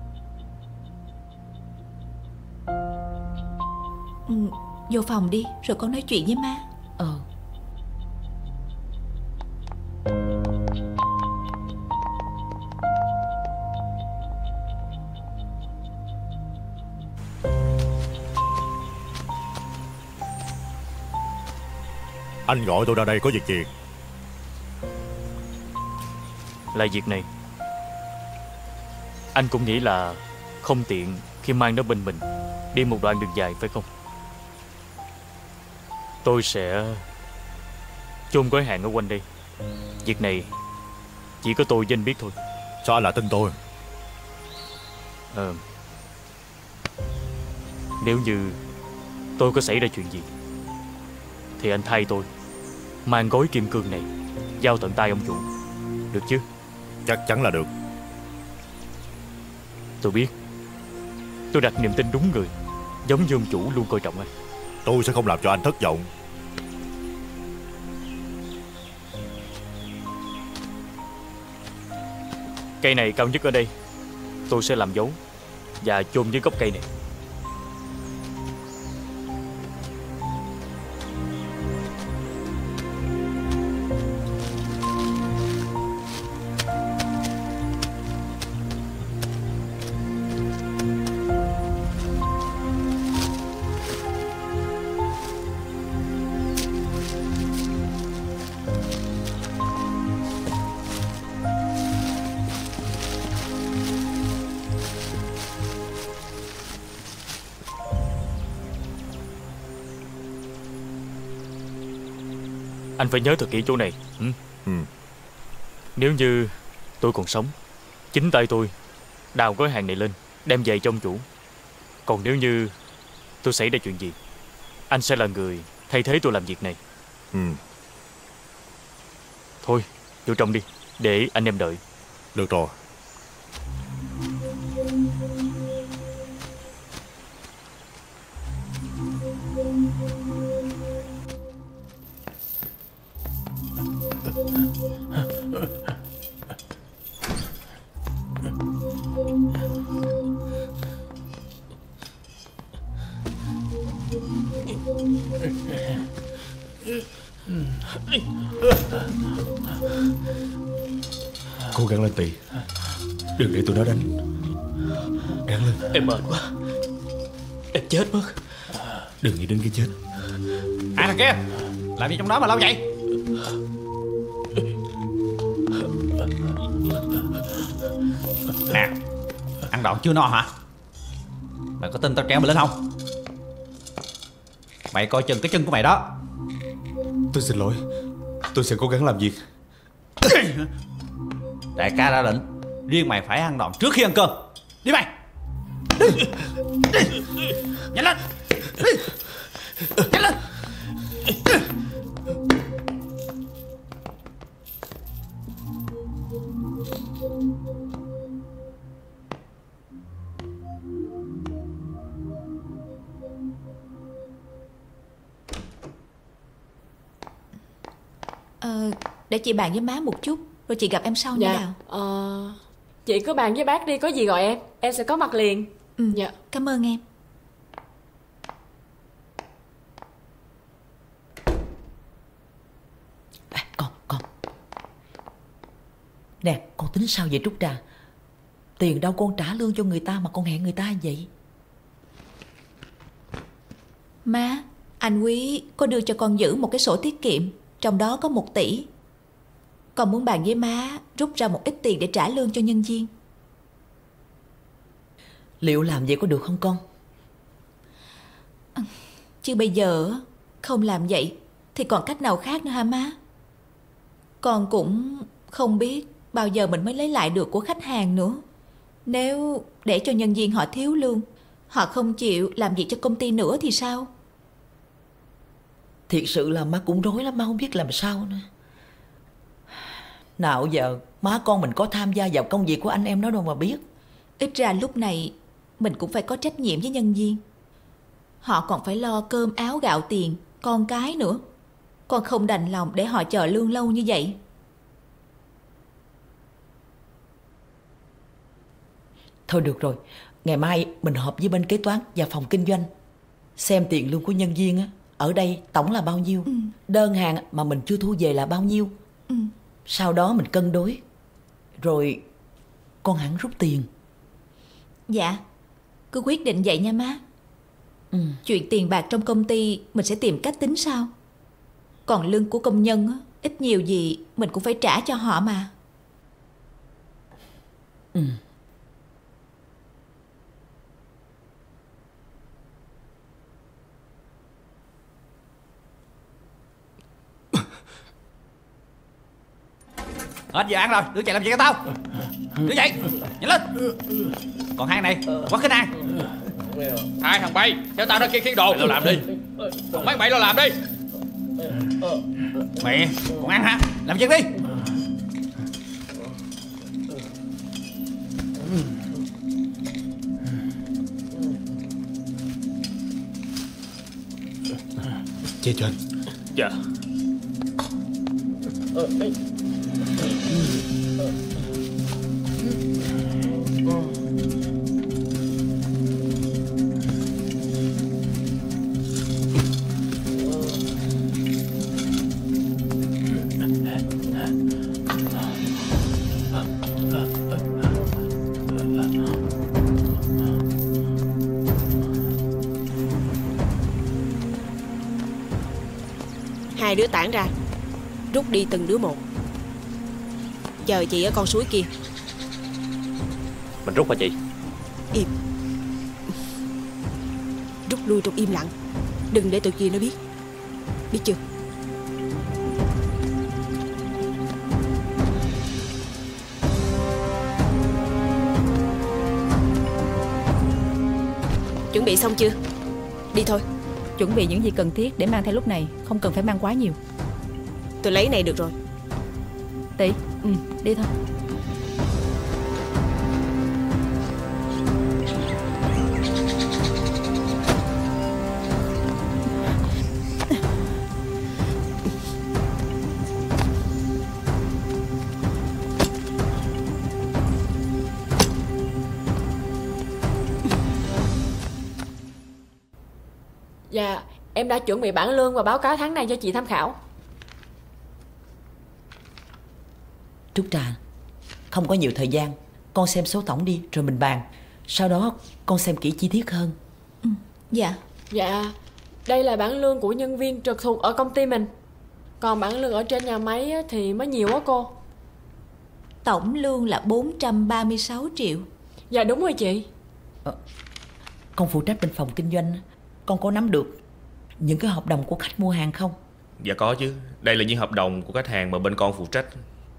ừ, Vô phòng đi, rồi con nói chuyện với má. Ờ. Anh gọi tôi ra đây có việc gì? Là việc này. Anh cũng nghĩ là không tiện khi mang nó bên mình đi một đoạn đường dài, phải không? Tôi sẽ chôn gói hàng ở quanh đây. Việc này chỉ có tôi với anh biết thôi. Sao anh lại tin tôi? Ờ, nếu như tôi có xảy ra chuyện gì thì anh thay tôi mang gói kim cương này giao tận tay ông chủ, được chứ? Chắc chắn là được. Tôi biết tôi đặt niềm tin đúng người, giống như ông chủ luôn coi trọng anh. Tôi sẽ không làm cho anh thất vọng. Cây này cao nhất ở đây, tôi sẽ làm dấu và chôn dưới gốc cây này. Anh phải nhớ thật kỹ chỗ này. Ừ? Ừ. Nếu như tôi còn sống, chính tay tôi đào gói hàng này lên, đem về cho ông chủ. Còn nếu như tôi xảy ra chuyện gì, anh sẽ là người thay thế tôi làm việc này. Ừ. Thôi, vô trong đi, để anh em đợi. Được rồi. Cố gắng lên Tị, đừng để tụi nó đánh. Gắng lên. Em mệt quá, em chết mất. Đừng nghĩ đến cái chết. À thằng kia, làm gì trong đó mà lâu vậy? Nè, ăn đoạn chưa no hả? Mày có tin tao treo mày lên không? Mày coi chừng cái chân của mày đó. Tôi xin lỗi, tôi sẽ cố gắng làm việc. Đại ca ra lệnh, riêng mày phải ăn đòn trước khi ăn cơm. Đi mày. Đi. Đi. Nhanh lên. Đi. Nhanh lên. Ờ, để chị bàn với má một chút, rồi chị gặp em sau như Dạ. nào. Ờ, chị cứ bàn với bác đi, có gì gọi em, em sẽ có mặt liền. Ừ, dạ. Cảm ơn em. À, con, con. Nè, con tính sao vậy Trúc Trà? Tiền đâu con trả lương cho người ta mà con hẹn người ta vậy? Má, anh Quý có đưa cho con giữ một cái sổ tiết kiệm, trong đó có một tỷ. Con muốn bàn với má rút ra một ít tiền để trả lương cho nhân viên. Liệu làm vậy có được không con? Chứ bây giờ không làm vậy thì còn cách nào khác nữa hả má? Con cũng không biết bao giờ mình mới lấy lại được của khách hàng nữa. Nếu để cho nhân viên họ thiếu lương, họ không chịu làm việc cho công ty nữa thì sao? Thiệt sự là má cũng rối lắm, má không biết làm sao nữa. Nào giờ má con mình có tham gia vào công việc của anh em nó đâu mà biết. Ít ra lúc này mình cũng phải có trách nhiệm với nhân viên. Họ còn phải lo cơm áo gạo tiền, con cái nữa. Con không đành lòng để họ chờ lương lâu như vậy. Thôi được rồi, ngày mai mình họp với bên kế toán và phòng kinh doanh, xem tiền lương của nhân viên á, ở đây tổng là bao nhiêu, ừ. đơn hàng mà mình chưa thu về là bao nhiêu. Ừ. Sau đó mình cân đối, rồi con hẳn rút tiền. Dạ, cứ quyết định vậy nha má. Ừ. Chuyện tiền bạc trong công ty mình sẽ tìm cách tính sau. Còn lương của công nhân á, ít nhiều gì mình cũng phải trả cho họ mà. Ừ. Hết giờ ăn rồi, đứa chạy làm gì cho tao. Đứa dậy, nhanh lên. Còn hai này, quá khinh ăn. Hai thằng bay, theo tao ra kia khiên đồ. Mày lo làm đi. Còn mấy mày lo làm đi. Mẹ, còn ăn hả? Làm việc đi. Che cho anh. Dạ. Hai đứa tản ra, rút đi từng đứa một. Chờ chị ở con suối kia. Mình rút hả chị? Im. Rút lui trong im lặng, đừng để tụi kia nó biết. Biết chưa? chuẩn bị xong chưa? Đi thôi. Chuẩn bị những gì cần thiết để mang theo lúc này, không cần phải mang quá nhiều. Tôi lấy này được rồi. Tỷ, ừ, đi thôi. Dạ, em đã chuẩn bị bảng lương và báo cáo tháng này cho chị tham khảo. Trúc Trà, không có nhiều thời gian, con xem số tổng đi rồi mình bàn. Sau đó con xem kỹ chi tiết hơn. Ừ, dạ. Dạ, đây là bảng lương của nhân viên trực thuộc ở công ty mình. Còn bảng lương ở trên nhà máy thì mới nhiều quá cô. Tổng lương là bốn trăm ba mươi sáu triệu. Dạ đúng rồi chị. Ờ, con phụ trách bên phòng kinh doanh, con có nắm được những cái hợp đồng của khách mua hàng không? Dạ có chứ. Đây là những hợp đồng của khách hàng mà bên con phụ trách.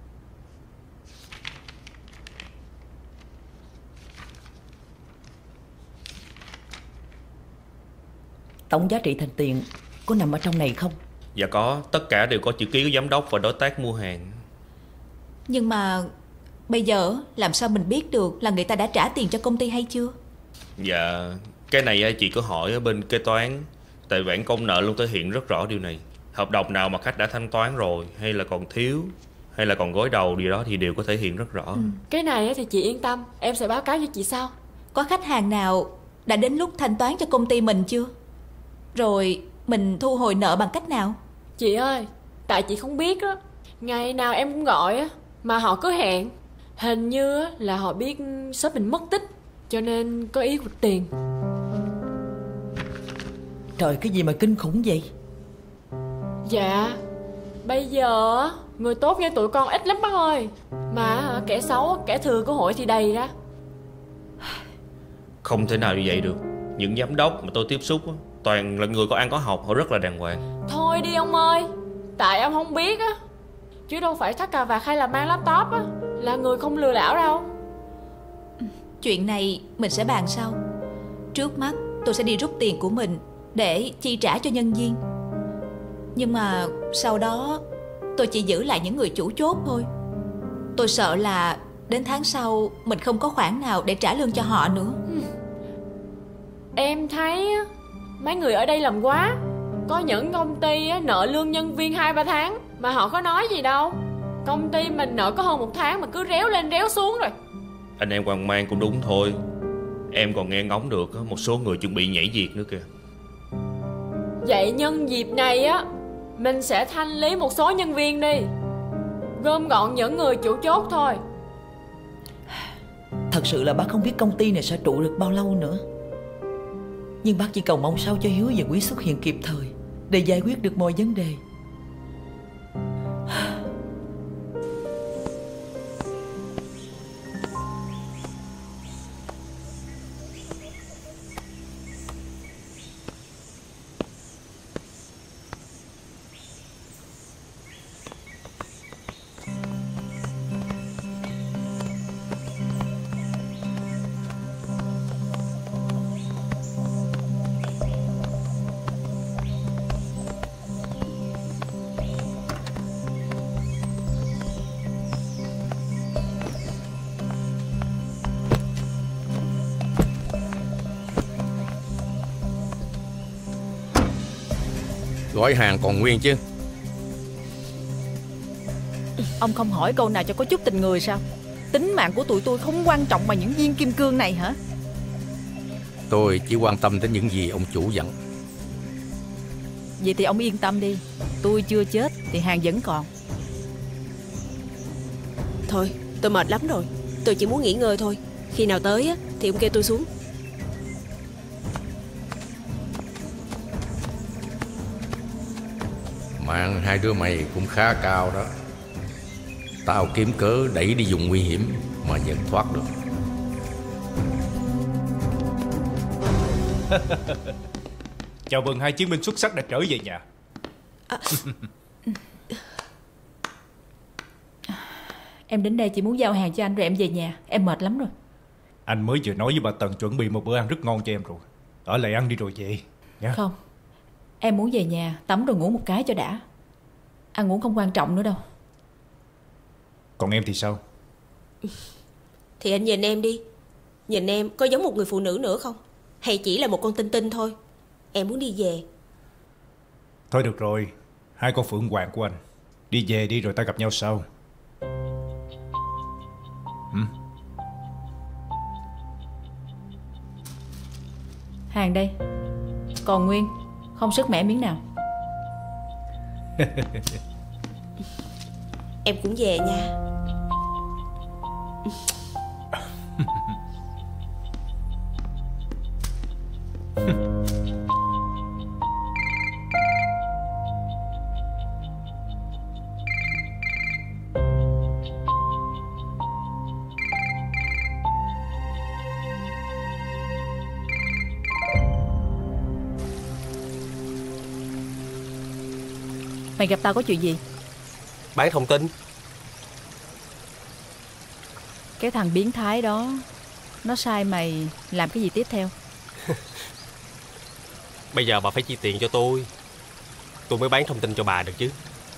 Tổng giá trị thành tiền có nằm ở trong này không? Dạ có. Tất cả đều có chữ ký của giám đốc và đối tác mua hàng. Nhưng mà bây giờ làm sao mình biết được là người ta đã trả tiền cho công ty hay chưa? Dạ, cái này chị có hỏi ở bên kế toán. Tại bản công nợ luôn thể hiện rất rõ điều này. Hợp đồng nào mà khách đã thanh toán rồi, hay là còn thiếu, hay là còn gối đầu gì đó thì đều có thể hiện rất rõ. Ừ. Cái này thì chị yên tâm, em sẽ báo cáo cho chị sau. Có khách hàng nào đã đến lúc thanh toán cho công ty mình chưa? Rồi mình thu hồi nợ bằng cách nào? Chị ơi, tại chị không biết á. Ngày nào em cũng gọi á, mà họ cứ hẹn. Hình như là họ biết shop mình mất tích, cho nên có ý hụt tiền. Trời, cái gì mà kinh khủng vậy? Dạ, bây giờ người tốt như tụi con ít lắm bác ơi. Mà kẻ xấu, kẻ thừa cơ hội thì đầy ra. Không thể nào như vậy được. Những giám đốc mà tôi tiếp xúc toàn là người có ăn có học, họ rất là đàng hoàng. Thôi đi ông ơi, tại ông không biết á. Chứ đâu phải thắt cà vạt hay là mang laptop á là người không lừa đảo đâu. Chuyện này mình sẽ bàn sau. Trước mắt tôi sẽ đi rút tiền của mình để chi trả cho nhân viên. Nhưng mà sau đó tôi chỉ giữ lại những người chủ chốt thôi. Tôi sợ là đến tháng sau mình không có khoản nào để trả lương cho họ nữa. Em thấy mấy người ở đây làm quá. Có những công ty nợ lương nhân viên hai ba tháng mà họ có nói gì đâu. Công ty mình nợ có hơn một tháng mà cứ réo lên réo xuống rồi. Anh em Hoàng Mang cũng đúng thôi. Em còn nghe ngóng được một số người chuẩn bị nhảy việc nữa kìa. Vậy nhân dịp này á, mình sẽ thanh lý một số nhân viên đi, gom gọn những người chủ chốt thôi. Thật sự là bác không biết công ty này sẽ trụ được bao lâu nữa. Nhưng bác chỉ cầu mong sao cho Hiếu và Quý xuất hiện kịp thời để giải quyết được mọi vấn đề. Gói hàng còn nguyên chứ? Ông không hỏi câu nào cho có chút tình người sao? Tính mạng của tụi tôi không quan trọng bằng những viên kim cương này hả? Tôi chỉ quan tâm đến những gì ông chủ dặn. Vậy thì ông yên tâm đi. Tôi chưa chết thì hàng vẫn còn. Thôi, tôi mệt lắm rồi. Tôi chỉ muốn nghỉ ngơi thôi. Khi nào tới á, thì ông kêu tôi xuống. Mạng hai đứa mày cũng khá cao đó. Tao kiếm cớ đẩy đi vùng nguy hiểm mà vẫn thoát được. Chào mừng hai chiến binh xuất sắc đã trở về nhà. À, em đến đây chỉ muốn giao hàng cho anh rồi em về nhà. Em mệt lắm rồi. Anh mới vừa nói với bà Tần chuẩn bị một bữa ăn rất ngon cho em rồi. Ở lại ăn đi rồi về nha. Không, em muốn về nhà tắm rồi ngủ một cái cho đã. Ăn uống không quan trọng nữa đâu. Còn em thì sao? Thì anh nhìn em đi. Nhìn em có giống một người phụ nữ nữa không? Hay chỉ là một con tinh tinh thôi? Em muốn đi về. Thôi được rồi, hai con phượng hoàng của anh. Đi về đi rồi ta gặp nhau sau. Ừ. Hàng đây. Còn nguyên, không sức mẻ miếng nào. Em cũng về nha. Mày gặp tao có chuyện gì? Bán thông tin. Cái thằng biến thái đó nó sai mày làm cái gì tiếp theo? Bây giờ bà phải chi tiền cho tôi, tôi mới bán thông tin cho bà được chứ.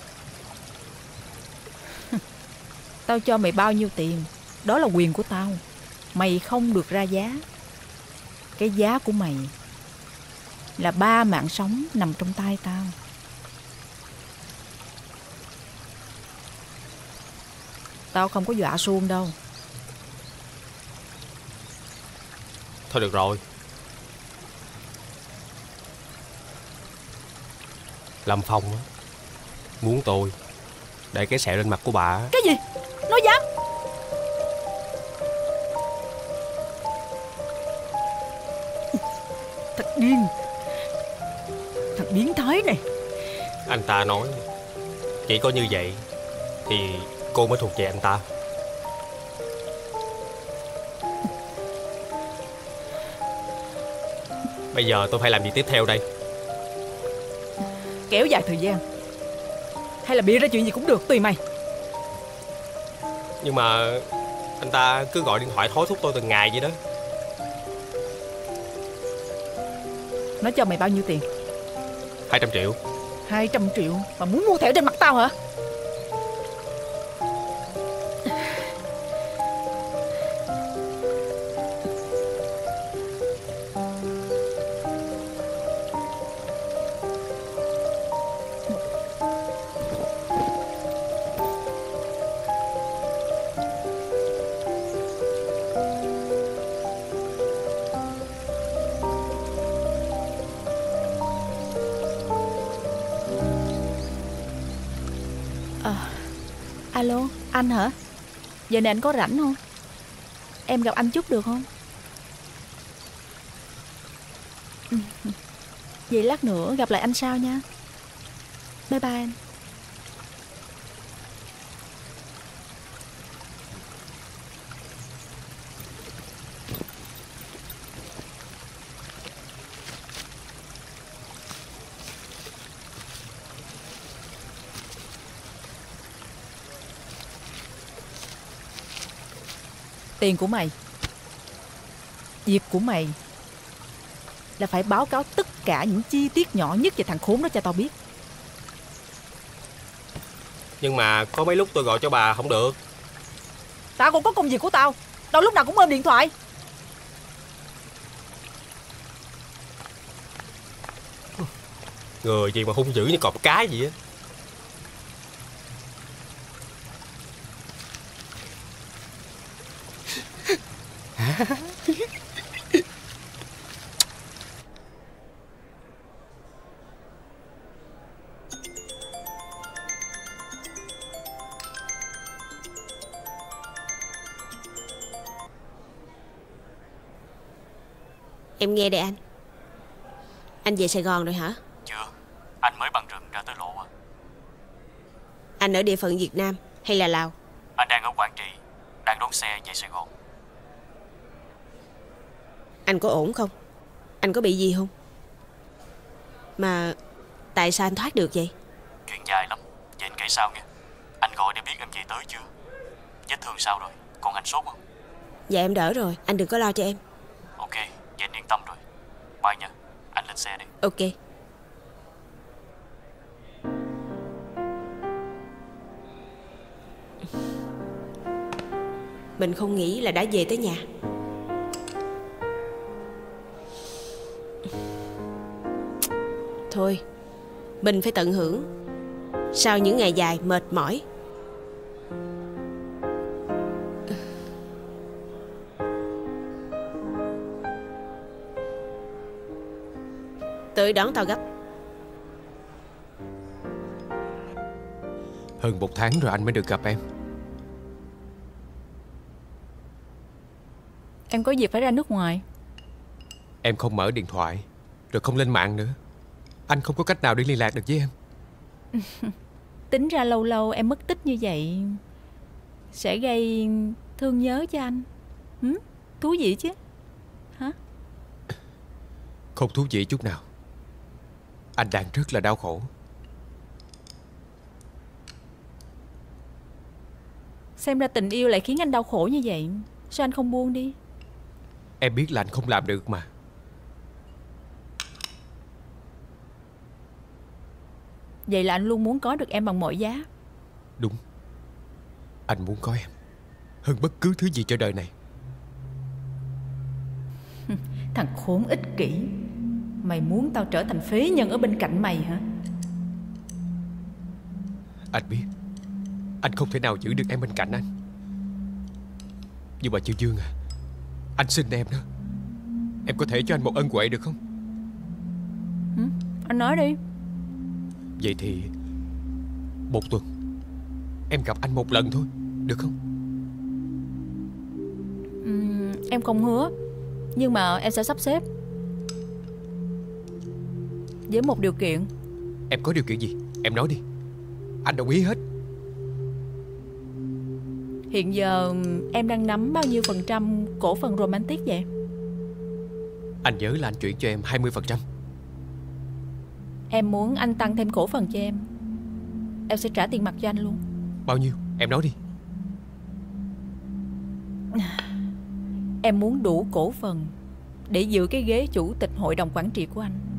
Tao cho mày bao nhiêu tiền, đó là quyền của tao. Mày không được ra giá. Cái giá của mày là ba mạng sống nằm trong tay tao. Tao không có dọa suông đâu. Thôi được rồi. Lâm Phong á, muốn tôi để cái sẹo lên mặt của bà. Cái gì? Nói dám? Thật điên. Thằng biến thái này. Anh ta nói chỉ có như vậy thì cô mới thuộc về anh ta. Bây giờ tôi phải làm gì tiếp theo đây? Kéo dài thời gian hay là bịa ra chuyện gì cũng được, tùy mày. Nhưng mà anh ta cứ gọi điện thoại hối thúc tôi từng ngày vậy đó. Nó cho mày bao nhiêu tiền? Hai trăm triệu. Hai trăm triệu mà muốn mua thẻ trên mặt tao hả? Alo, anh hả? Giờ này anh có rảnh không? Em gặp anh chút được không? Vậy lát nữa gặp lại anh sau nha. Bye bye anh. Tiền của mày. Việc của mày là phải báo cáo tất cả những chi tiết nhỏ nhất về thằng khốn đó cho tao biết. Nhưng mà có mấy lúc tôi gọi cho bà không được. Tao cũng có công việc của tao, đâu lúc nào cũng ôm điện thoại. Người gì mà hung dữ như cọp cái vậy á. Em nghe đây anh. Anh về Sài Gòn rồi hả? Chưa, anh mới băng rừng ra tới lộ à. Anh ở địa phận Việt Nam hay là Lào? Anh đang ở Quảng Trị, đang đón xe về Sài Gòn. Anh có ổn không? Anh có bị gì không? Mà tại sao anh thoát được vậy? Chuyện dài lắm, về anh kể sau nha. Anh gọi để biết em về tới chưa. Vết thương sao rồi, còn anh sốt không? Dạ em đỡ rồi, anh đừng có lo cho em. Ok, vậy anh yên tâm rồi. Bye nha. Ok. Mình không nghĩ là đã về tới nhà. Thôi, mình phải tận hưởng sau những ngày dài mệt mỏi. Tới đón tao gấp. Hơn một tháng rồi anh mới được gặp em. Em có việc phải ra nước ngoài. Em không mở điện thoại, rồi không lên mạng nữa. Anh không có cách nào để liên lạc được với em. Tính ra lâu lâu em mất tích như vậy sẽ gây thương nhớ cho anh. Hử? Thú vị chứ. Hả? Không thú vị chút nào. Anh đang rất là đau khổ. Xem ra tình yêu lại khiến anh đau khổ như vậy. Sao anh không buông đi? Em biết là anh không làm được mà. Vậy là anh luôn muốn có được em bằng mọi giá. Đúng. Anh muốn có em hơn bất cứ thứ gì trên đời này. Thằng khốn ích kỷ. Mày muốn tao trở thành phế nhân ở bên cạnh mày hả? Anh biết anh không thể nào giữ được em bên cạnh anh. Nhưng mà Chiêu Dương à, anh xin em đó. Em có thể cho anh một ân huệ được không? Ừ, anh nói đi. Vậy thì một tuần em gặp anh một lần thôi, được không? Ừ, em không hứa, nhưng mà em sẽ sắp xếp. Với một điều kiện. Em có điều kiện gì? Em nói đi. Anh đồng ý hết. Hiện giờ em đang nắm bao nhiêu phần trăm cổ phần Romantic vậy? Anh nhớ là anh chuyển cho em hai mươi phần trăm. Em muốn anh tăng thêm cổ phần cho em. Em sẽ trả tiền mặt cho anh luôn. Bao nhiêu? Em nói đi. Em muốn đủ cổ phần để giữ cái ghế chủ tịch hội đồng quản trị của anh.